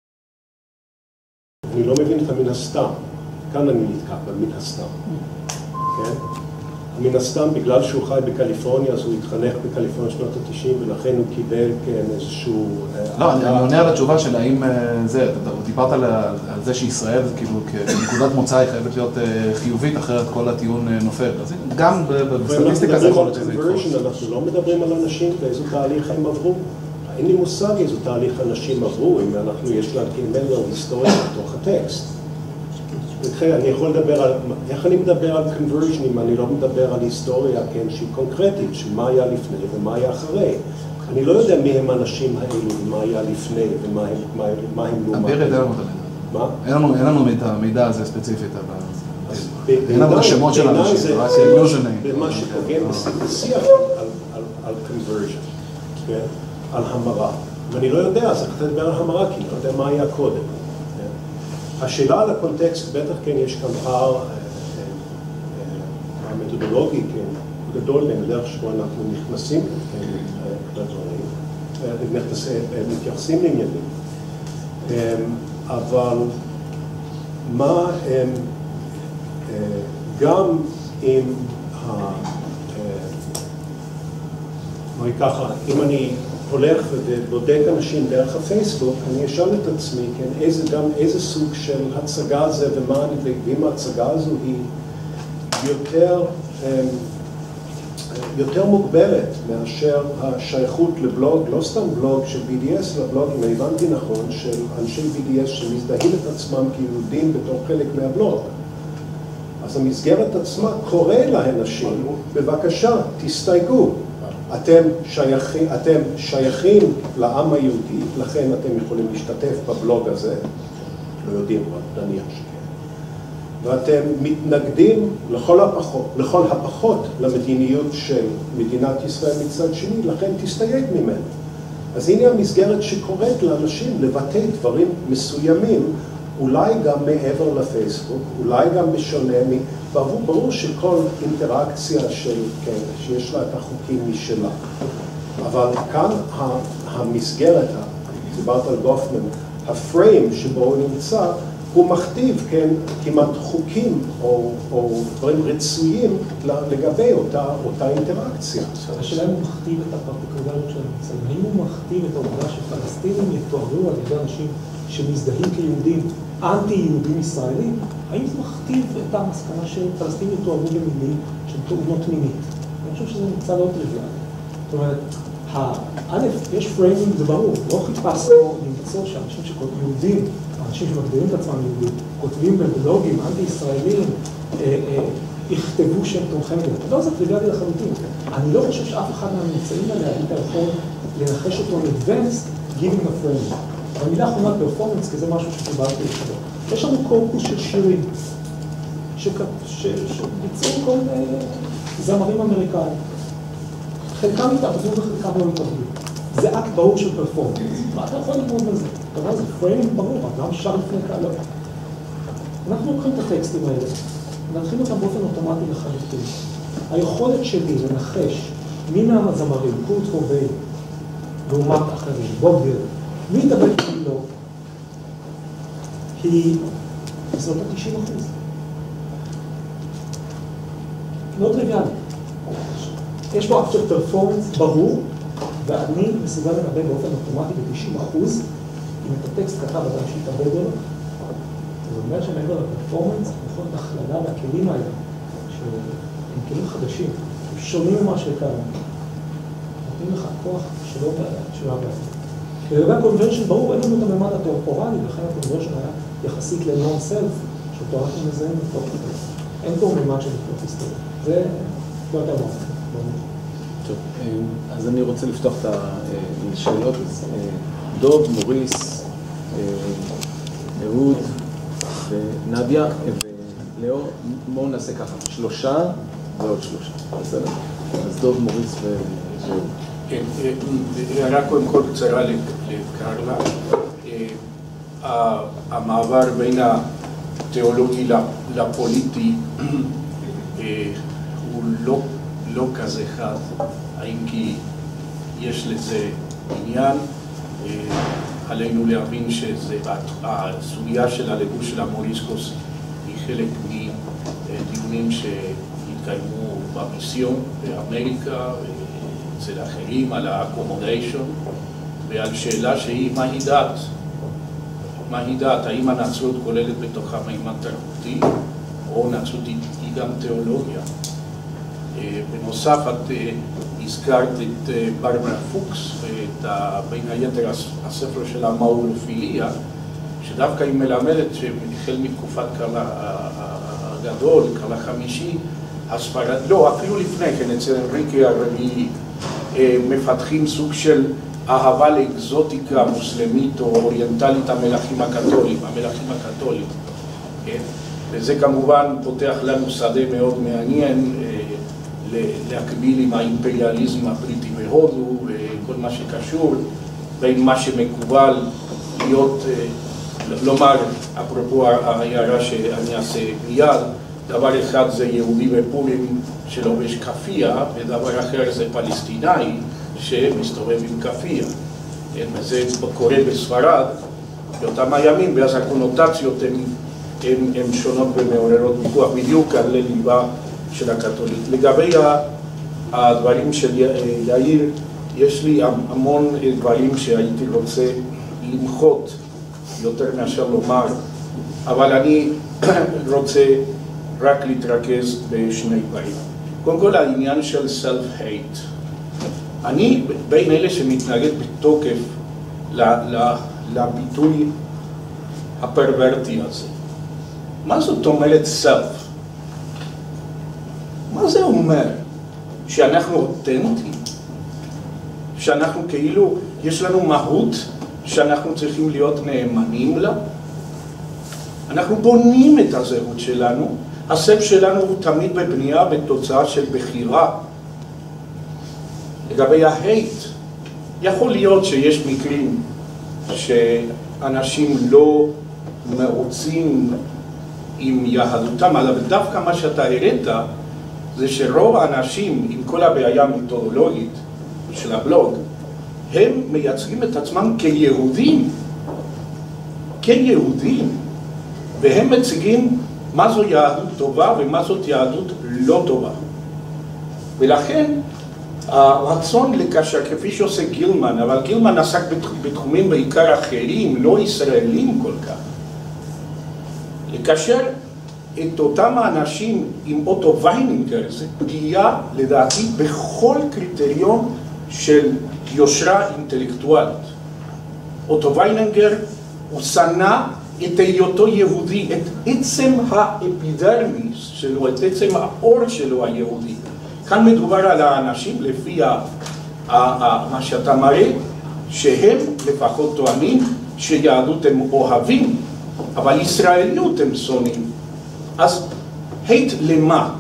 אני לא מבין את המן הסתם. כאן אני נתקע, מן הסתם. כן? מן הסתם, בגלל שהוא חי בקליפורניה, אז הוא התחנך בקליפורניה שנות ה-90, ולכן הוא קיבל, כן, איזשהו... לא, אני עונה על התשובה של האם זה, דיברת על זה שישראל, כאילו, כנקודת מוצא היא חייבת להיות חיובית, אחרת כל הטיעון נופל. אז גם בסטטיסטיקה זה יכול להיות שזה יתפוס. אנחנו לא מדברים על אנשים ואיזו תהליך הם עברו. אין לי מושג איזו תהליך אנשים עברו, אם אנחנו, יש לה כאילו היסטוריה בתוך הטקסט. אני יכול לדבר על, איך אני מדבר על conversion אם אני לא מדבר על היסטוריה, כן, שהיא קונקרטית, של מה היה לפני ומה היה אחרי. אני לא יודע מי הם האנשים האלו, ומה היה לפני ומה הם לעומת. אמפירית, אין לנו את המידע. מה? אין לנו את המידע הזה ספציפית, אבל... אין לנו את השמות של האנשים, רק username. במה שפוגע בשיח על conversion, כן, על המרה. ואני לא יודע, אז איך לדבר על המרה, כי אני לא יודע מה היה קודם. השאלה על הקונטקסט, בטח כן יש כאן פער המתודולוגי, כן, גדול בין דרך שבו אנחנו נכנסים לדברים, מתייחסים לעניינים. אבל מה הם, גם אם ככה, אם אני הולך ובודק אנשים דרך הפייסבוק, אני אשאל את עצמי, כן, איזה סוג של הצגה זה ומה, ואם ההצגה הזו היא יותר מוגבלת מאשר השייכות לבלוג, לא סתם בלוג של BDS, לבלוג, אם הבנתי נכון, של אנשי BDS שמזדהים את עצמם כיהודים בתור חלק מהבלוג. אז המסגרת עצמה קורא לאנשים, בבקשה, תסתייגו. אתם שייכים לעם היהודי, לכן אתם יכולים להשתתף בבלוג הזה, לא יודעים, אבל נניח שכן. ואתם מתנגדים לכל הפחות למדיניות של מדינת ישראל מצד שני, לכן תסתייג ממנו. אז הנה המסגרת שקוראת לאנשים לבטא דברים מסוימים, אולי גם מעבר לפייסבוק, אולי גם בשונה ברור שכל אינטראקציה שיש לה את החוקים משלה. אבל כאן המסגרת, דיברת על גופמן, הפריים שבו הוא נמצא, הוא מכתיב כמעט חוקים או דברים רצויים לגבי אותה אינטראקציה. השאלה אם הוא מכתיב את הפרטיקולריות של המצב, האם הוא מכתיב את העובדה שפלסטינים יתוארו על ידי אנשים שמזדהים כיהודים אנטי-יהודים ישראלים, האם זה מכתיב את המסקנה שפלסטינים יתוארו במילים של תאונות מינית? אני חושב שזה נמצא לא טריוויאלי. זאת אומרת, א', יש פריימינג, זה ברור, לא חיפשנו למצוא שאנשים שכותבים יהודים, אנשים שמגדירים את עצמם יהודים, כותבים בבלוגים אנטי-ישראלים, יכתבו שהם תומכי מדינה. לא, זה טריוויאלי לחלוטין. אני לא חושב שאף אחד מהממצאים האלה היית יכול לנחש אותו ל-advanced giving a framing. המילה האחרונה פרפורמנס, כי זה משהו שקיבלתי לשלו. יש לנו קורפוס של שירים, שביצעו כל זמרים אמריקאים. חלקם התאבדו וחלקם לא התאבדו. זה אקט ברור של פרפורמנס. מה אתה יכול ללמוד בזה? דבר זה פריימינג ברור, אדם שר לפני קהלות. אנחנו לוקחים את הטקסטים האלה, ונתחיל אותם באופן אוטומטי לחלוטין. היכולת שלי לנחש מי מהזמרים, קורט קוביין, לעומת אחרים, בוב דילן, מי יתאבד ומי לא, היא בסביבות ה-90%. לא טריוויאלי. יש בו אקט של פרפורמנס ברור, ואני מסוגל לנבא באופן אוטומטי ב-90% אם את הטקסט כתב אדם שיתאבד או לא. זה אומר שמעבר לפרפורמנס, נכון, את ההכללה והכלים האלה, שהם כלים חדשים, הם שונים ממה שהכרנו. נותנים לך כוח שלא בעיה. לגבי הקונברשן, ברור, אין לנו את הממד הטמפורלי, לכן הקונברשן היה יחסית לנון סלף, שאותו אנחנו מזהים מתוך כתב. אין פה ממד של מתוך היסטוריה. זה לא יותר מובן. טוב, אז אני רוצה לפתוח את השאלות. דוב, מוריס, אהוד ונדיה ולאו, בואו נעשה ככה, 3 ועוד 3. בסדר? אז דוב, מוריס ואהוד. כן, הערה קודם כל קצרה לקרלה. המעבר בין התיאולוגי לפוליטי הוא לא כזה חד, האם כי יש לזה עניין, עלינו להבין שהסוגיה של הלבוש של המוריסקוס היא חלק מדיונים שהתקיימו במיסיון באמריקה, אצל אחרים, על האקומודיישן, ועל שאלה שהיא מהי דת. מהי דת? האם הנצרות כוללת בתוכה מימד תרבותי, או נצרות היא גם תיאולוגיה? בנוסף, את הזכרת את ברברה פוקס, בין היתר הספר של המאורופיליה, שדווקא היא מלמדת שהחל מתקופת קהלה הגדול, קהלה חמישי, הספרד, לא, אפילו לפני כן, אצל אנריקי הרביעי, מפתחים סוג של אהבה לאקזוטיקה מוסלמית או אוריינטלית המלכים הקתולים, כן? וזה כמובן פותח לנו שדה מאוד מעניין להקביל עם האימפריאליזם הבריטי בהודו וכל מה שקשור בין מה שמקובל להיות, לומר, אפרופו ההערה שאני אעשה מיד, דבר אחד זה יהודי בפורים שלובש כפייה, ודבר אחר זה פלסטיני שמסתובב עם כפייה. וזה קורה בספרד באותם הימים, ואז הקונוטציות הן שונות ומעוררות ויכוח בדיוק על ליבה של הקתולית. לגבי הדברים של יאיר, יש לי המון דברים שהייתי רוצה למחות יותר מאשר לומר, אבל אני רוצה רק להתרכז בשני דברים. קודם כל, העניין של self-hate. אני בין אלה שמתנגד בתוקף לביטוי הפרוורטי הזה. מה זאת אומרת self? מה זה אומר? שאנחנו אותנטיים? שאנחנו כאילו, יש לנו מהות שאנחנו צריכים להיות נאמנים לה? אנחנו בונים את הזהות שלנו, הסלף שלנו הוא תמיד בבנייה בתוצאה של בחירה. לגבי ההייט, יכול להיות שיש מקרים שאנשים לא מרוצים עם יהדותם, אבל דווקא מה שאתה הראת זה שרוב האנשים עם כל הבעיה המתודולוגית של הבלוג, הם מייצגים את עצמם כיהודים, והם מציגים מה זו יהדות טובה ומה זאת יהדות לא טובה. ולכן הרצון לקשר, כפי שעושה גילמן, אבל גילמן עסק בתחומים בעיקר אחרים, לא ישראלים כל כך, לקשר את אותם האנשים עם אוטו ויינינגר, זה פגיעה לדעתי בכל קריטריון של יושרה אינטלקטואלית. אוטו ויינינגר הוא שנא את היותו יהודי, את עצם האפידרמיס שלו, את עצם האור שלו היהודי. כאן מדובר על האנשים לפי מה שאתה מראה, שהם לפחות טוענים שיהדות הם אוהבים, אבל ישראליות הם שונאים. אז הייט למה?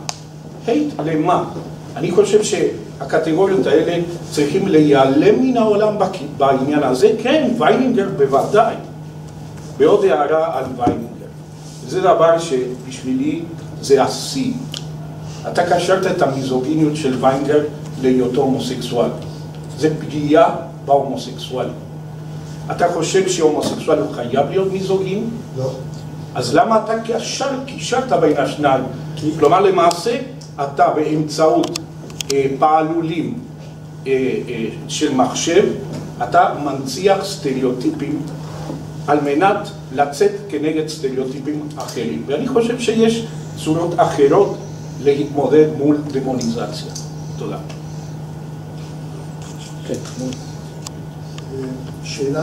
אני חושב שהקטגוריות האלה צריכים להיעלם מן העולם בעניין הזה. כן, ויינינגר בוודאי. בעוד הערה על ויינינגר. זה דבר שבשבילי זה השיא. אתה קשרת את המיזוגיניות של ויינינגר להיותו הומוסקסואל. זה פגיעה בהומוסקסואל. אתה חושב שהומוסקסואל הוא חייב להיות מיזוגין? לא. אז למה אתה קישרת בין השניים? כלומר, למעשה, אתה באמצעות פעלולים של מחשב, אתה מנציח סטריאוטיפים על מנת לצאת כנגד סטריאוטיפים אחרים. ואני חושב שיש צורות אחרות להתמודד מול דמוניזציה. תודה. שאלה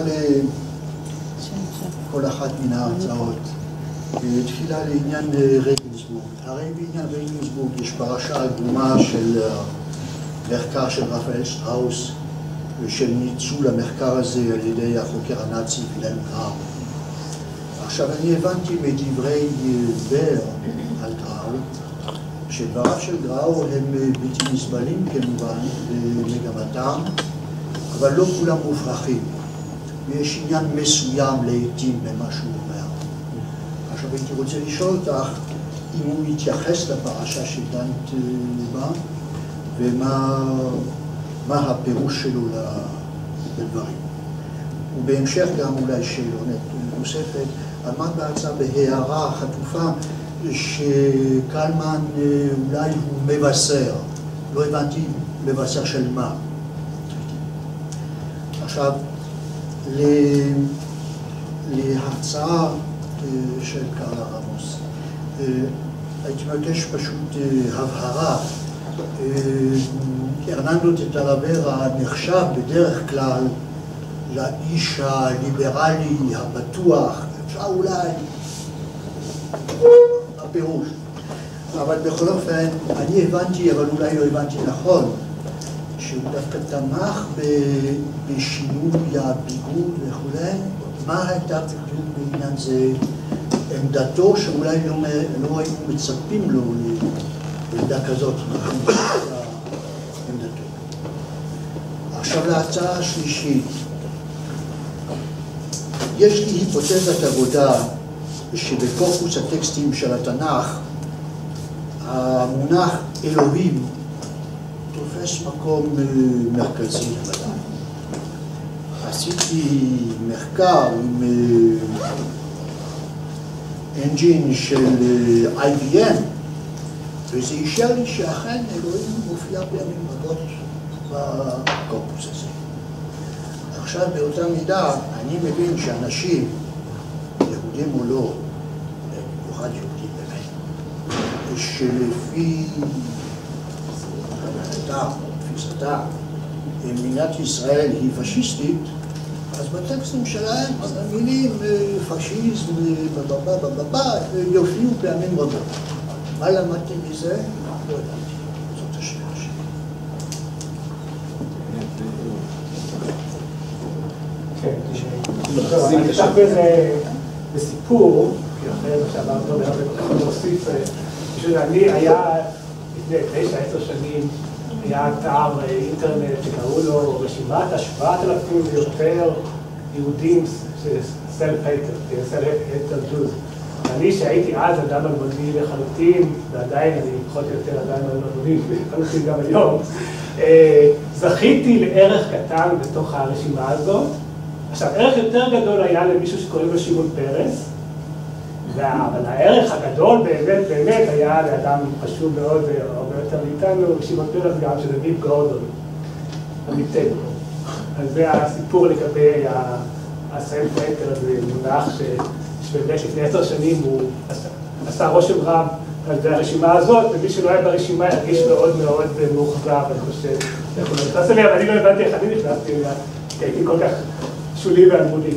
לכל אחת מן ההרצאות. תחילה לעניין רגנסבורג. הרי בעניין רגנסבורג יש פרשה עגומה של מחקר של רפאל שטראוס ושל ניצול המחקר הזה על ידי החוקר הנאצי וילהלם גראו. עכשיו אני הבנתי מדברי בר על גראו שדבריו של גראו הם בלתי נסבלים כמובן במגמתם, אבל לא כולם מופרכים. ויש עניין מסוים לעתים במה שהוא אומר. עכשיו הייתי רוצה לשאול אותך אם הוא מתייחס לפרשה שדנת בה ומה הפירוש שלו לדברים. ובהמשך גם אולי שאלה נוספת, אמרת בהרצאה בהערה חטופה שקלמן אולי הוא מבשר, לא הבנתי מבשר של מה. עכשיו, להרצאה של קרלה רמוס, הייתי מבקש פשוט הבהרה. הרננדו טטלוורה נחשב בדרך כלל לאיש הליברלי, הבטוח, אפשר אולי הפירוש. אבל בכל אופן, אני הבנתי, אבל אולי לא הבנתי נכון, שהוא דווקא תמך בשינוי הביגוד וכו'. מה הייתה בדיוק בעניין זה עמדתו שאולי לא היינו מצפים לו לעמדה כזאת, עמדתו. עכשיו להצעה השלישית. יש לי היפותזת עבודה שבקורפוס הטקסטים של התנ"ך המונח אלוהים תופס מקום מרכזי למדי. עשיתי מחקר עם אנג'ין של IBM וזה אישר לי שאכן אלוהים מופיע פעמים רבות בקורפוס הזה. עכשיו באותה מידה אני מבין שאנשים, יהודים או לא, במיוחד יהודים באמת, שלפי תפיסתה, מדינת ישראל היא פשיסטית, אז בטקסטים שלהם המילים פשיזם יופיעו פעמים רבות. מה למדתם מזה? לא ידעתי. זאת השאלה שלי. כן, אני אפתח בסיפור משהו אחר, שאמרת לא הרבה כל כך להוסיף. בשביל אני היה, לפני 9-10 שנים, היה אתר אינטרנט שקראו לו רשימת 7,000 ויותר יהודים סלף-הייטר ג'וז. אני שהייתי אז אדם אלמוני לחלוטין, ועדיין אני פחות או יותר אדם אלמוני לחלוטין גם היום, זכיתי לערך קטן בתוך הרשימה הזאת. עכשיו, ערך יותר גדול היה למישהו שקוראים לו שמעון פרס, אבל הערך הגדול באמת היה לאדם חשוב מאוד, הרבה יותר מאיתנו, שמעון פרס גם, שזה ביב גורדון, עמיתנו. אז זה הסיפור לגבי הסלף-הייטר, זה מונח שבאמת לפני 10 שנים הוא עשה רושם רב על הרשימה הזאת, ומי שלא היה ברשימה ירגיש מאוד מאוד מאוכזב, אני חושב. הוא לא נכנס אליה, אבל אני לא הבנתי איך אני נכנסתי אליה, כי הייתי כל כך שולי ואלמוני.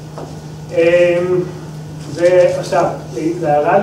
ועכשיו, להערה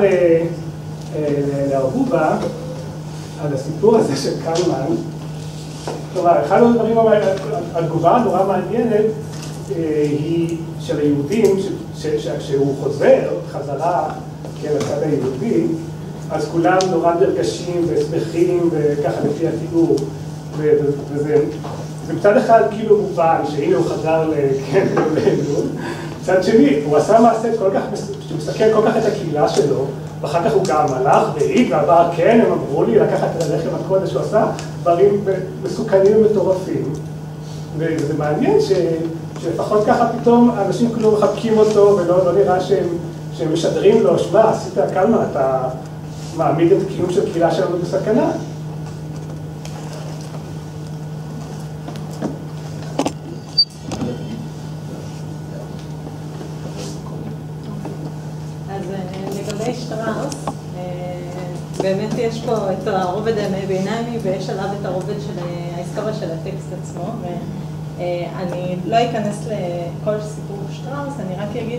לאהובה על הסיפור הזה של קלמן, כלומר, אחד הדברים, התגובה הנורא מעניינת היא של היהודים, כשהוא חוזר, חזרה לצד היהודי, אז כולם נורא נרגשים ושמחים וככה לפי התיאור, וזה מצד אחד כאילו מובן שהנה הוא חזר אלינו, מצד שני הוא עשה מעשה כל כך, שמסתכל כל כך את הקהילה שלו, ואחר כך הוא גם הלך והעיד ועבר, כן, הם אמרו לי לקחת את הלחם הקודש, הוא עשה דברים מסוכנים ומטורפים, וזה מעניין שלפחות ככה פתאום אנשים כאילו מחבקים אותו ולא נראה שהם משדרים לו, שמע, עשית קלמן, אתה מעמיד את הקיום של קהילה שלנו בסכנה. אז לגבי שטראוס, באמת יש פה את הרובד הביניים ויש עליו את הרובד של ההיסטוריה של הטקסט עצמו. אני לא אכנס לכל סיפור שטראוס, אני רק אגיד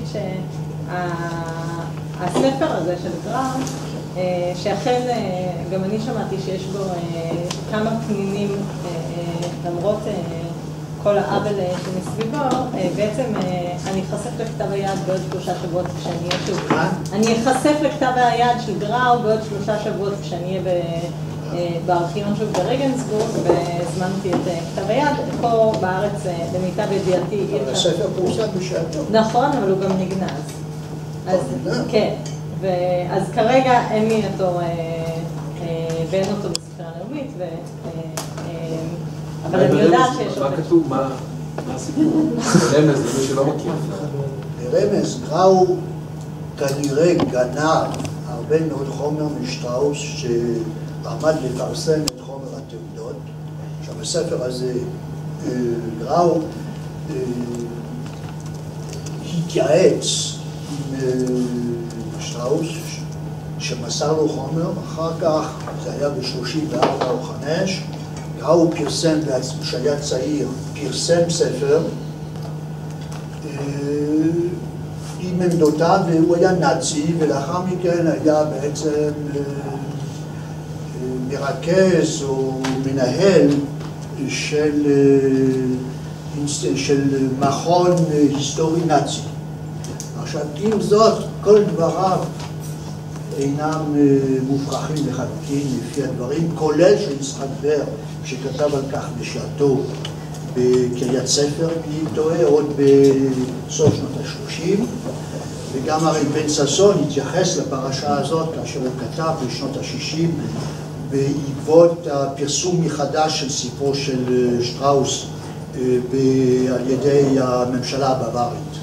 שהספר הזה של גראו, שאכן גם אני שמעתי שיש בו כמה פנינים, למרות כל העוול שמסביבו, בעצם אני אחשף לכתב היד בעוד 3 שבועות כשאני אהיה שוב. אני אחשף לכתב היד של גראו בעוד 3 שבועות כשאני אהיה בארכיון שוב ברגנסבורג, והזמנתי את כתב היד. פה בארץ, למיטב ידיעתי, הספר פורסם בשעתו. נכון, אבל הוא גם נגנז. אז כן, אז כרגע אין לי אותו, ואין אותו בספרייה הלאומית, אבל אני יודעת שיש אותו. מה כתוב? מה הסיפור? רמז, למי שלא מכיר. ברמז, גראו כנראה גנב הרבה מאוד חומר משטראוס שעמד לפרסם את חומר התעודות. עכשיו, בספר הזה גראו התייעץ עם שטראוס שמסר לו חומר, אחר כך, זה היה ב-34 או 5, גראו פרסם בעצמו, שהיה צעיר, פרסם ספר עם עמדותיו, והוא היה נאצי, ולאחר מכן היה בעצם מרכז או מנהל של מכון היסטורי נאצי. עכשיו, עם זאת, כל דבריו אינם מופרכים לחלוטין לפי הדברים, כולל של יצחק בר, שכתב על כך בשעתו בקריית ספר, אם טועה, עוד בסוף שנות ה-30, וגם הרי בן ששון התייחס לפרשה הזאת כאשר הוא כתב בשנות ה-60 בעקבות הפרסום מחדש של ספרו של שטראוס על ידי הממשלה הבווארית.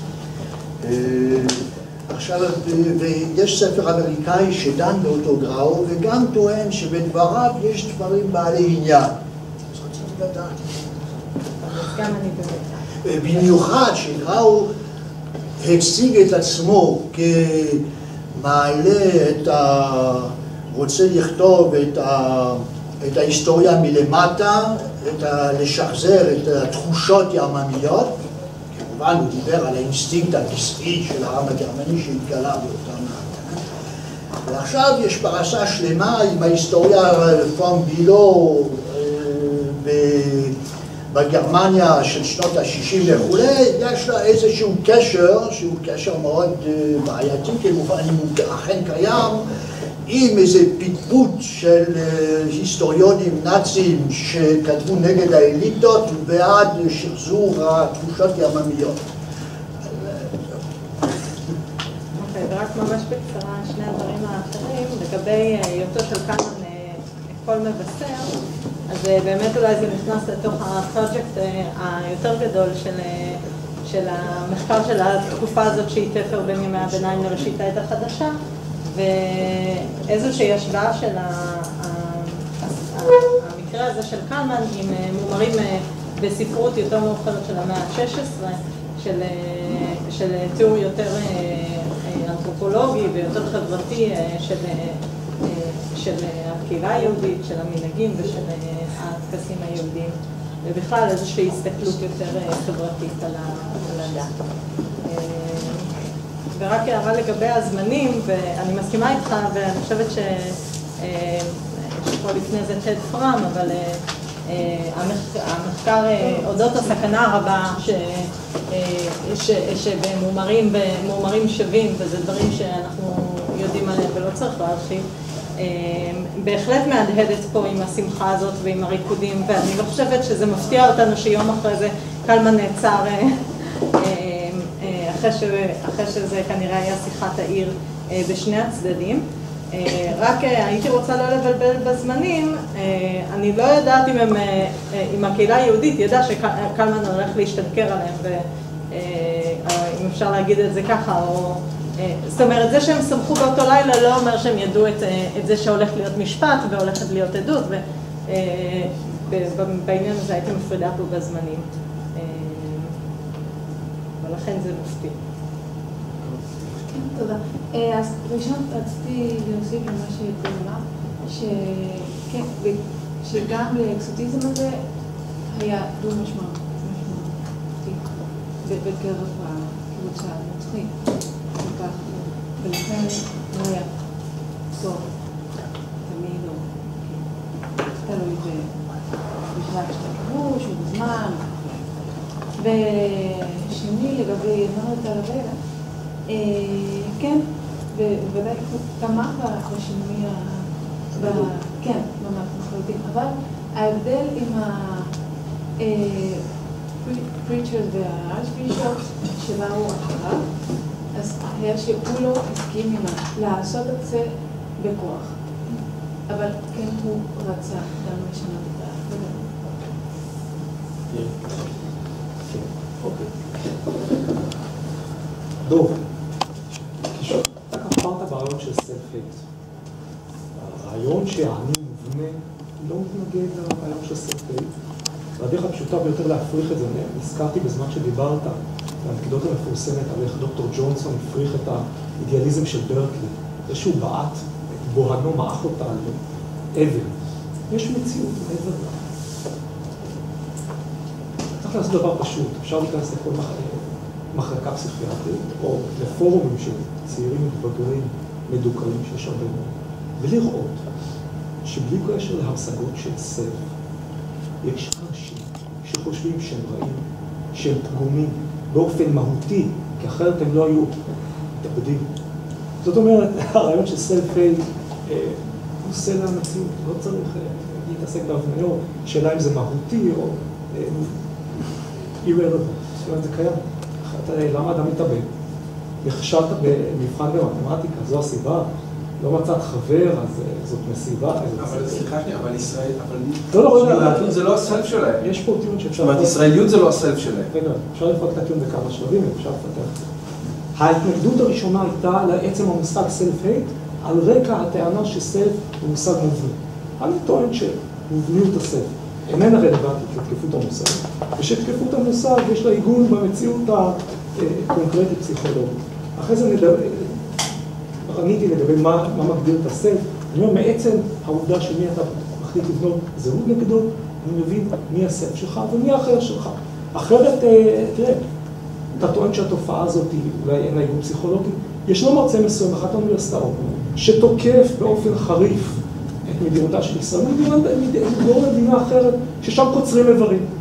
עכשיו, ויש ספר אמריקאי שדן באותו גראו, וגם טוען שבדבריו יש דברים בעלי עניין. אז רציתי לדעת. גם אני באמת. במיוחד שגראו הציג את עצמו כמעלה רוצה לכתוב את ההיסטוריה מלמטה, לשחזר את התחושות העממיות. כמובן הוא דיבר על האינסטינקט הגזעי של העם הגרמני שהתגלה באותה מעט. ועכשיו יש פרשה שלמה עם ההיסטוריה פון בילו בגרמניה של שנות ה-60 וכולי, יש לה איזשהו קשר, שהוא קשר מאוד בעייתי, אני אכן קיים, עם איזה פטפוט של היסטוריונים נאצים שכתבו נגד האליטות ובעד שחזור התחושות היממיות. אוקיי, ורק ממש בקצרה שני הדברים האחרים, לגבי היותו של קלמן קול מבשר, אז באמת אולי זה נכנס לתוך הפרויקט היותר גדול של המחקר של התקופה הזאת שהיא תפר בין ימי הביניים לראשית העת החדשה, ואיזושהי השוואה של המקרה הזה של קלמן עם מאמרים בספרות יותר מאוחרת של המאה ה-16, של תיאור יותר אנתרופולוגי ויותר חברתי של הקהילה היהודית, של המנהגים ושל הטקסים היהודיים, ובכלל איזושהי הסתכלות יותר חברתית על הדת. ורק הערה לגבי הזמנים, ואני מסכימה איתך, ואני חושבת שפה לפני זה טד פרם, אבל המחקר אודות הסכנה הרבה שבמאמרים שווים, וזה דברים שאנחנו יודעים עליהם ולא צריך להרחיב, בהחלט מהדהדת פה עם השמחה הזאת ועם הריקודים, ואני לא חושבת שזה מפתיע אותנו שיום אחרי זה קלמן נעצר אחרי שזה כנראה היה שיחת העיר בשני הצדדים. רק הייתי רוצה לא לבלבל בזמנים, אני לא יודעת אם הקהילה היהודית ידעה שקלמן הולך להשתנקר עליהם, ואם אפשר להגיד את זה ככה, או זאת אומרת, זה שהם שמחו באותו לילה לא אומר שהם ידעו את זה שהולך להיות משפט והולכת להיות עדות, ובעניין הזה הייתי מפרידה פה בזמנים. ולכן זה מופתיע. תודה. אז ראשון רציתי להוסיף למה שתאמרה, שגם לאקסוטיזם הזה היה דו משמעותי בקרב הקבוצה הנוצרית. ולכן לא היה טוב, תמיד או תלוי בשלב של הכיבוש ובזמן. ושני לגבי מרת הרבלה, כן, ובוודאי תמך בשינוי, כן, ממש מחלטים, אבל ההבדל עם הפריצ'רס והארצ'בישופס שבאו אחריו, אז היה שהוא לא הסכים לעשות את זה בכוח, אבל כן הוא רצה גם לשנות את ההבדל. אוקיי. דוב, אתה כפרת ברעיון של סלף-הייט. הרעיון שהאני מובנה לא מתנגד לרעיון של סלף-הייט. והדרך הפשוטה ביותר להפריך את זה, נזכרתי בזמן שדיברת, באנקדוטה המפורסמת על איך דוקטור ג'ונסון הפריך את האידיאליזם של ברקלי. זה שהוא בעט את בוהנו, מעך אותה על אבן. יש מציאות מעבר לה. צריך לעשות דבר פשוט, אפשר להיכנס לכל מחלקה פסיכיאטרית, או לפורומים של צעירים מתבגרים, מדוכאים שיש הרבה מאוד, ולראות שבלי קשר להשגות של סלף, יש אנשים שחושבים שהם רעים, שהם פגומים, באופן מהותי, כי אחרת הם לא היו מתאבדים. זאת אומרת, הרעיון של סלף-הייט הוא סלע המציאות, לא צריך להתעסק בהבניות, שאלה אם זה מהותי או irrelevant. זאת אומרת, זה קיים. למה אדם מתאבד? נכשלת במבחן במתמטיקה, זו הסיבה. לא מצאת חבר, אז זאת מסיבה. אבל סליחה שנייה, אבל ישראל, לא, זה לא הסלף שלהם. יש פה טיעון שאפשר... זאת אומרת, ישראליות זה לא הסלף שלהם. רגע, אפשר לפרק את הטיעון בכמה שלבים, אפשר לפתח. ההתנגדות הראשונה הייתה לעצם המושג סלף-הייט, על רקע הטענה שסלף הוא מושג מובנה. אני טוען שמובניות הסלף איננה רלוונטית לתקפות המושג, ושתקפות המושג יש לה עיגון במציאות הקונקרטית פסיכולוגית. אחרי זה עניתי לגבי מה מגדיר את הסלף. אני אומר, מעצם העובדה שמי אתה מחליט לבנות זהות נגדו, אני מבין מי הסלף שלך ומי האחר שלך. אחרת, תראה, אתה טוען שהתופעה הזאת היא אולי אין לה עיגון פסיכולוגי. ישנו מרצה מסוים, אחת האוניברסיטאות, שתוקף באופן חריף את מדינתה של ישראל, מתגורר במדינה אחרת, ששם קוצרים איברים.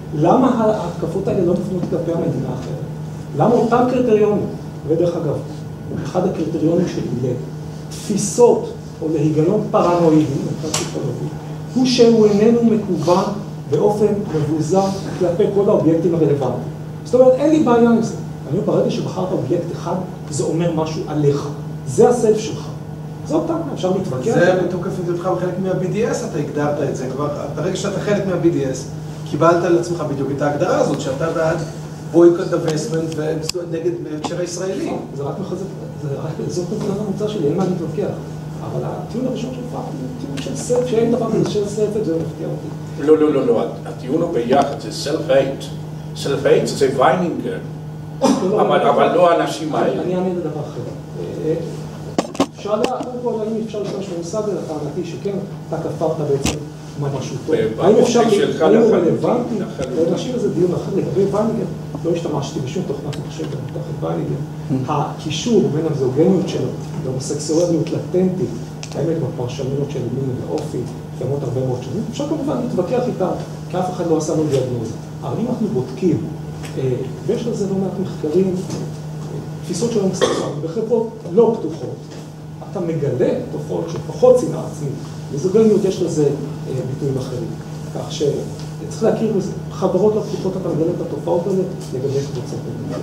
למה ההתקפות האלה לא מופנות כלפי המדינה האחרת? למה אותם קריטריונים, ודרך אגב, אחד הקריטריונים של תפיסות או להיגיון פרנואידי, הוא שהוא איננו מקוון באופן מבוזר כלפי כל האובייקטים הרלוונטיים. זאת אומרת, אין לי בעיה עם זה. אני ברגע שבחרת אובייקט אחד, זה אומר משהו עליך. זה הסלף שלך. זה אותם, אפשר להתווכח. זה בתוקף עמדתך בחלק מה-BDS, אתה הגדרת את זה כבר. ברגע שאתה חלק מה-BDS, קיבלת על עצמך בדיוק את ההגדרה הזאת, שאתה בעד boycott divestment ונגד בהקשר הישראלי. זה רק מחזק, זאת נקודת המוצא שלי, אין מה להתווכח. אבל הטיעון הראשון שלך הוא טיעון של סלף, שאין דבר כזה של סלף, זה מפתיע אותי. לא, הטיעון הוא ביחד, זה self-hate. self-hate זה ויינינגר, אבל לא האנשים האלה. אני אענה לדבר אחר. שאלה, קודם כל, האם אפשר להשתמש במושג לטענתי שכן, אתה כפרת בעצם משהו טוב. האם אפשר, האם הוא רלוונטי? להשאיר איזה דיון אחר לגבי ויינינגר, לא השתמשתי בשום תוכנת מחשב במתחת ויינינגר. הקישור בין המזוגניות שלו והומוסקסואליות לטנטית, האמת בפרשנויות של מין ואופי, קיימות הרבה מאוד שנים, אפשר כמובן להתווכח איתה, כי אף אחד לא עשה לו דיאגנוזה. אבל אם אנחנו בודקים, ויש לזה לא מעט מחקרים, תפיסות של הומוסקסואליות, בחברות לא פתוחות, אתה מגלה תופעות של פחות שנאה עצמית. מזוגניות יש לזה ביטויים אחרים. כך שצריך להכיר בזה. חברות לא פתוחות אתה מגלה את התופעות האלה לגבי קבוצות מגלה.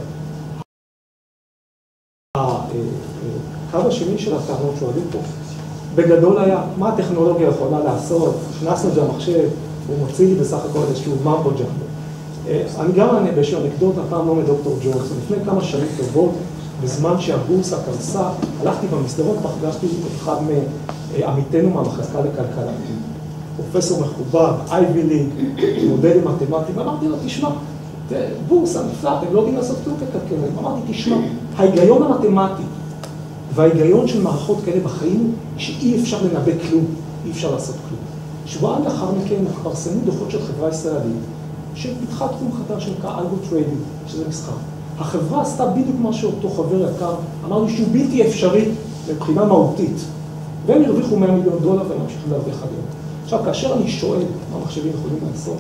הקו השני של הטענות שואלים פה, בגדול היה, מה הטכנולוגיה יכולה לעשות? הכנסנו את זה המחשב, הוא מוציא לי בסך הכל איזשהו ממבו ג'מבו. אני גם אענה באיזשהו אנקדוטה, הפעם לא מדוקטור ג'ונסון. לפני כמה שנים טובות, בזמן שהבורסה קרסה, הלכתי במסדרות, פגשתי את אחד מעמיתנו מהמחלקה לכלכלה. פרופסור מכובד, אייבי ליג, מודלים מתמטיים, אמרתי לו, תשמע, בורסה נפלא, אתם לא יודעים לעשות כלום ככלכלנים. אמרתי, תשמע, ההיגיון המתמטי וההיגיון של מערכות כאלה בחיים, שאי אפשר לנבא כלום, אי אפשר לעשות כלום. שבועיים לאחר מכן התפרסמו דוחות של חברה ישראלית, שפיתחה תחום חדש שנקרא אלגו טריידינג, שזה מסחר. החברה עשתה בדיוק מה שאותו חבר יקר, אמר לי שהוא בלתי אפשרי מבחינה מהותית, והם הרוויחו $100 מיליון והם ממשיכים להרוויח עד היום. עכשיו, כאשר אני שואל מה המחשבים יכולים לעשות,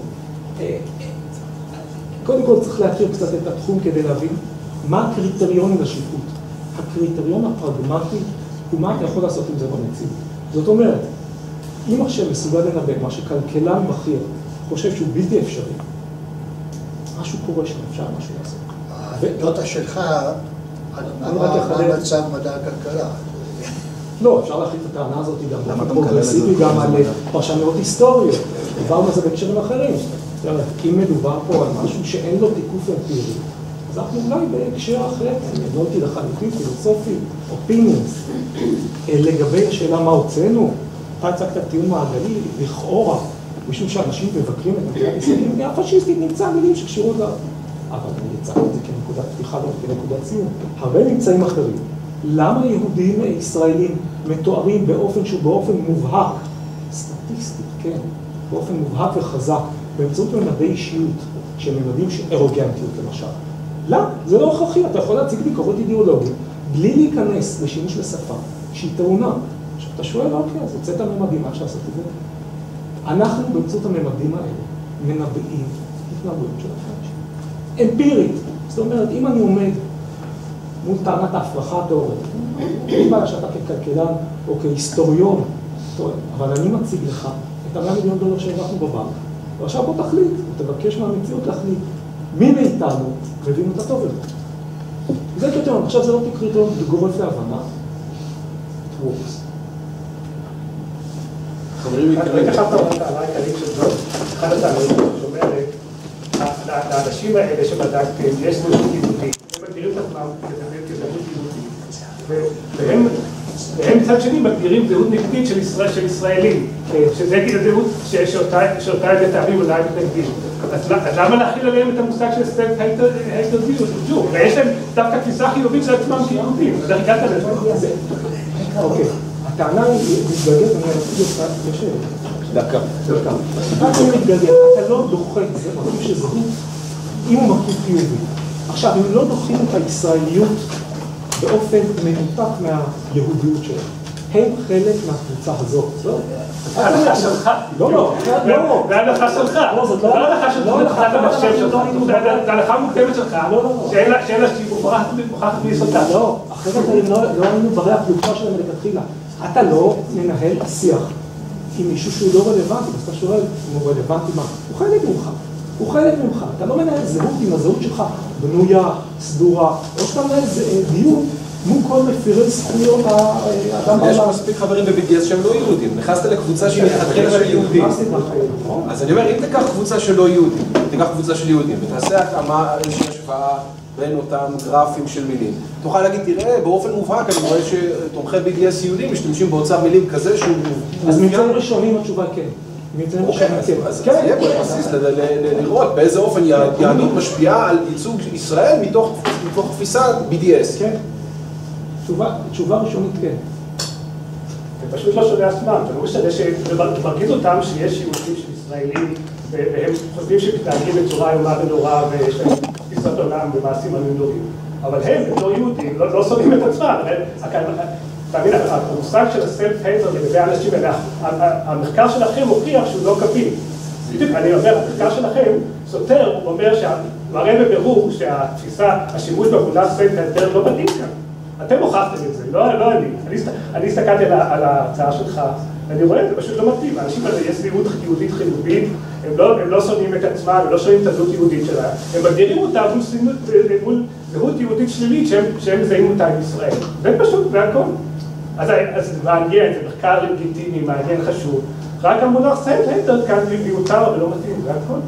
קודם כל צריך להכיר קצת את התחום כדי להבין מה הקריטריונים לשליחות. הקריטריון הפרגמטי הוא מה אתה יכול לעשות עם זה במציאות. זאת אומרת, אם עכשיו מסוגל לנבא מה שכלכלן בכיר חושב שהוא בלתי אפשרי, משהו קורה שם, אפשר משהו לעשות. האנקדוטה שלך, מה מצב מדע הכלכלה? לא, אפשר להחליט את הטענה הזאת גם באופן פרוגרסיבי, גם על פרשנויות היסטוריות. דיברנו על זה בהקשרים אחרים. אם מדובר פה על משהו שאין לו תיקוף אמפירי, אז אנחנו אולי בהקשר אחר, אני נולדתי לחלוטין, פילוסופי, אופיניאנס. לגבי השאלה מה הוצאנו, אתה הצגת טיעון מעגלי, לכאורה, משום שאנשים מבקרים את מדינת ישראל, מדינה פשיסטית נמצא מילים שקשירות לה. אבל אני יצאתי את זה כנקודת פתיחה, לא כנקודת סיום. הרבה נמצאים אחרים. למה יהודים ישראלים מתוארים באופן שהוא באופן מובהק, סטטיסטי, כן, באופן מובהק וחזק, באמצעות ממדי אישיות, שממדים של ארוגנטיות למשל? לא, זה לא הכרחי, אתה יכול להציג ביקורת אידיאולוגית, בלי להיכנס לשימוש בשפה שהיא טעונה. עכשיו אתה שואל, אוקיי, אז הוצאת הממדים, מה שעשת את זה? אנחנו באמצעות הממדים האלה מנבאים התנהגויות של אנשים. אמפירית, זאת אומרת, אם אני עומד מול טענת ההפרחה התיאורטית, אין בעיה שאתה ככלכלן או כהיסטוריון, אבל אני מציג לך את $100 מיליון שהרווחנו בבנק, ועכשיו בוא תחליט, ותבקש מהמציאות להחליט מי מאיתנו מבין אותה טוב יותר. זה קריטריון, עכשיו זה לא קריטריון גורף להבנה, it works. חברים יקרים. אחת הטענה העיקרית של זאת, אחת הטענות שאומרת, לאנשים האלה שבדקתם, יש זהות יהודית, הם מגדירים את עצמם כזהות יהודית. והם מצד שני מגדירים זהות נגדית של ישראלים, שזה זהות שאותה הם מתארים אולי מתנגדים. אז למה להכיל עליהם את המושג של סטנט הייטר ג'ו? ויש להם דווקא תפיסה חיובית של עצמם כיהודים, אז איך הגעת לזה? אוקיי, הטענה היא מתגלגלת, אני רציתי אותה, יש דקה. אתה מתגלגל, אתה לא דוחה את זה, מרכיב של זהות, אם הוא מרכיב חיובי. עכשיו, הם לא דוחים את הישראליות באופן מנותק מהיהודיות שלהם. הם חלק מהקבוצה הזאת. זה ההנחה שלך. לא. זה ההנחה שלך. זאת לא ההנחה שלך. זה המחשב שלך. זה ההנחה מוקדמת שלך. שאין לה מוכחת ביסודה. לא, אחרת לא היינו ברי הפלוגה שלהם מלכתחילה. אתה לא מנהל שיח עם מישהו שהוא לא רלוונטי, אז אתה שואל אם הוא רלוונטי מה? הוא חלק ממך. אתה לא מנהל זהות עם הזהות שלך בנויה, סדורה, או שאתה מנהל דיון מול כל מפירי זכויות האדם בעולם. יש מספיק חברים ב-BDS שהם לא יהודים. נכנסת לקבוצה שהיא מתחילה של יהודים. אז אני אומר, אם תיקח קבוצה של לא יהודים, תיקח קבוצה של יהודים, ותעשה התאמה איזושהי השוואה בין אותם גרפים של מילים, תוכל להגיד, תראה, באופן מובהק, אני רואה שתומכי BDS יהודים משתמשים באוצר מילים כזה שהוא... אז ממצאים ראשונים התשובה כן. אז יהיה פה בסיס לראות באיזה אופן יהדות משפיעה על ייצוג ישראל מתוך תפיסת BDS. כן. תשובה ראשונית כן. זה פשוט לא שונה עצמם, זה לא משנה שמרגיז אותם שיש יהודים של ישראלים והם חושבים שמתנהגים בצורה איומה ונוראה ויש להם תפיסות עולם ומעשים נוראיים. אבל הם, בתור יהודים, לא שונאים את עצמם. אתה מבין, המושג של הסלף-הייטר לגבי האנשים האלה, המחקר שלכם מוכיח שהוא לא קביל. בדיוק, אני אומר, המחקר שלכם סותר, הוא אומר מראה בבירור שהתפיסה, השימוש במונח סלף-הייטר לא מתאים כאן. אתם הוכחתם את זה, לא אני. אני הסתכלתי על ההרצאה שלך, ואני רואה את זה, פשוט לא מתאים. האנשים האלה, יש זהות יהודית חיובית, הם לא שונאים את עצמם, הם לא שונאים את הזהות יהודית שלהם. הם מגדירים אותה מול זהות יהודית שלילית שהם מזהים אותה עם ישראל. זה פשוט, זה הכל. אז זה מעניין, זה מחקר לגיטימי, מעניין, חשוב. רק המונח סלף-הייטר כאן מיותר ולא מתאים, זה הכל.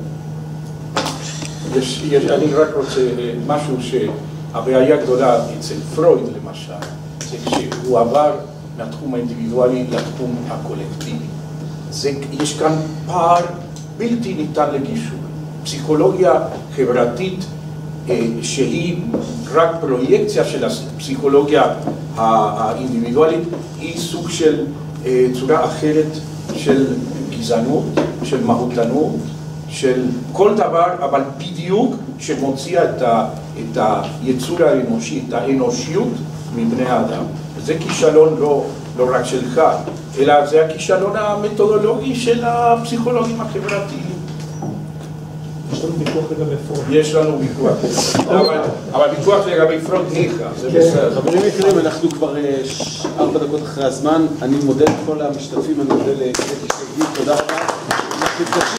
אני רק רוצה משהו הבעיה גדולה אצל פרויד למשל, זה כשהוא עבר מהתחום האינדיבידואלי לתחום הקולקטיבי. יש כאן פער בלתי ניתן לגישור. פסיכולוגיה חברתית שהיא רק פרויקציה של הפסיכולוגיה האינדיבידואלית, היא סוג של צורה אחרת של גזענות, של מהותנות, של כל דבר, אבל בדיוק שמוציאה את היצור האנושי, את האנושיות מבני האדם. זה כישלון לא רק שלך, אלא זה הכישלון המתודולוגי של הפסיכולוגים החברתיים. יש לנו ויכוח לגבי פרויד. יש לנו ויכוח, אבל ויכוח לגבי פרויד ניחא, זה בסדר. חברים יקרים, אנחנו כבר 4 דקות אחרי הזמן. אני מודה לכל המשתתפים, אני מודה לקטי שגיב, תודה רבה.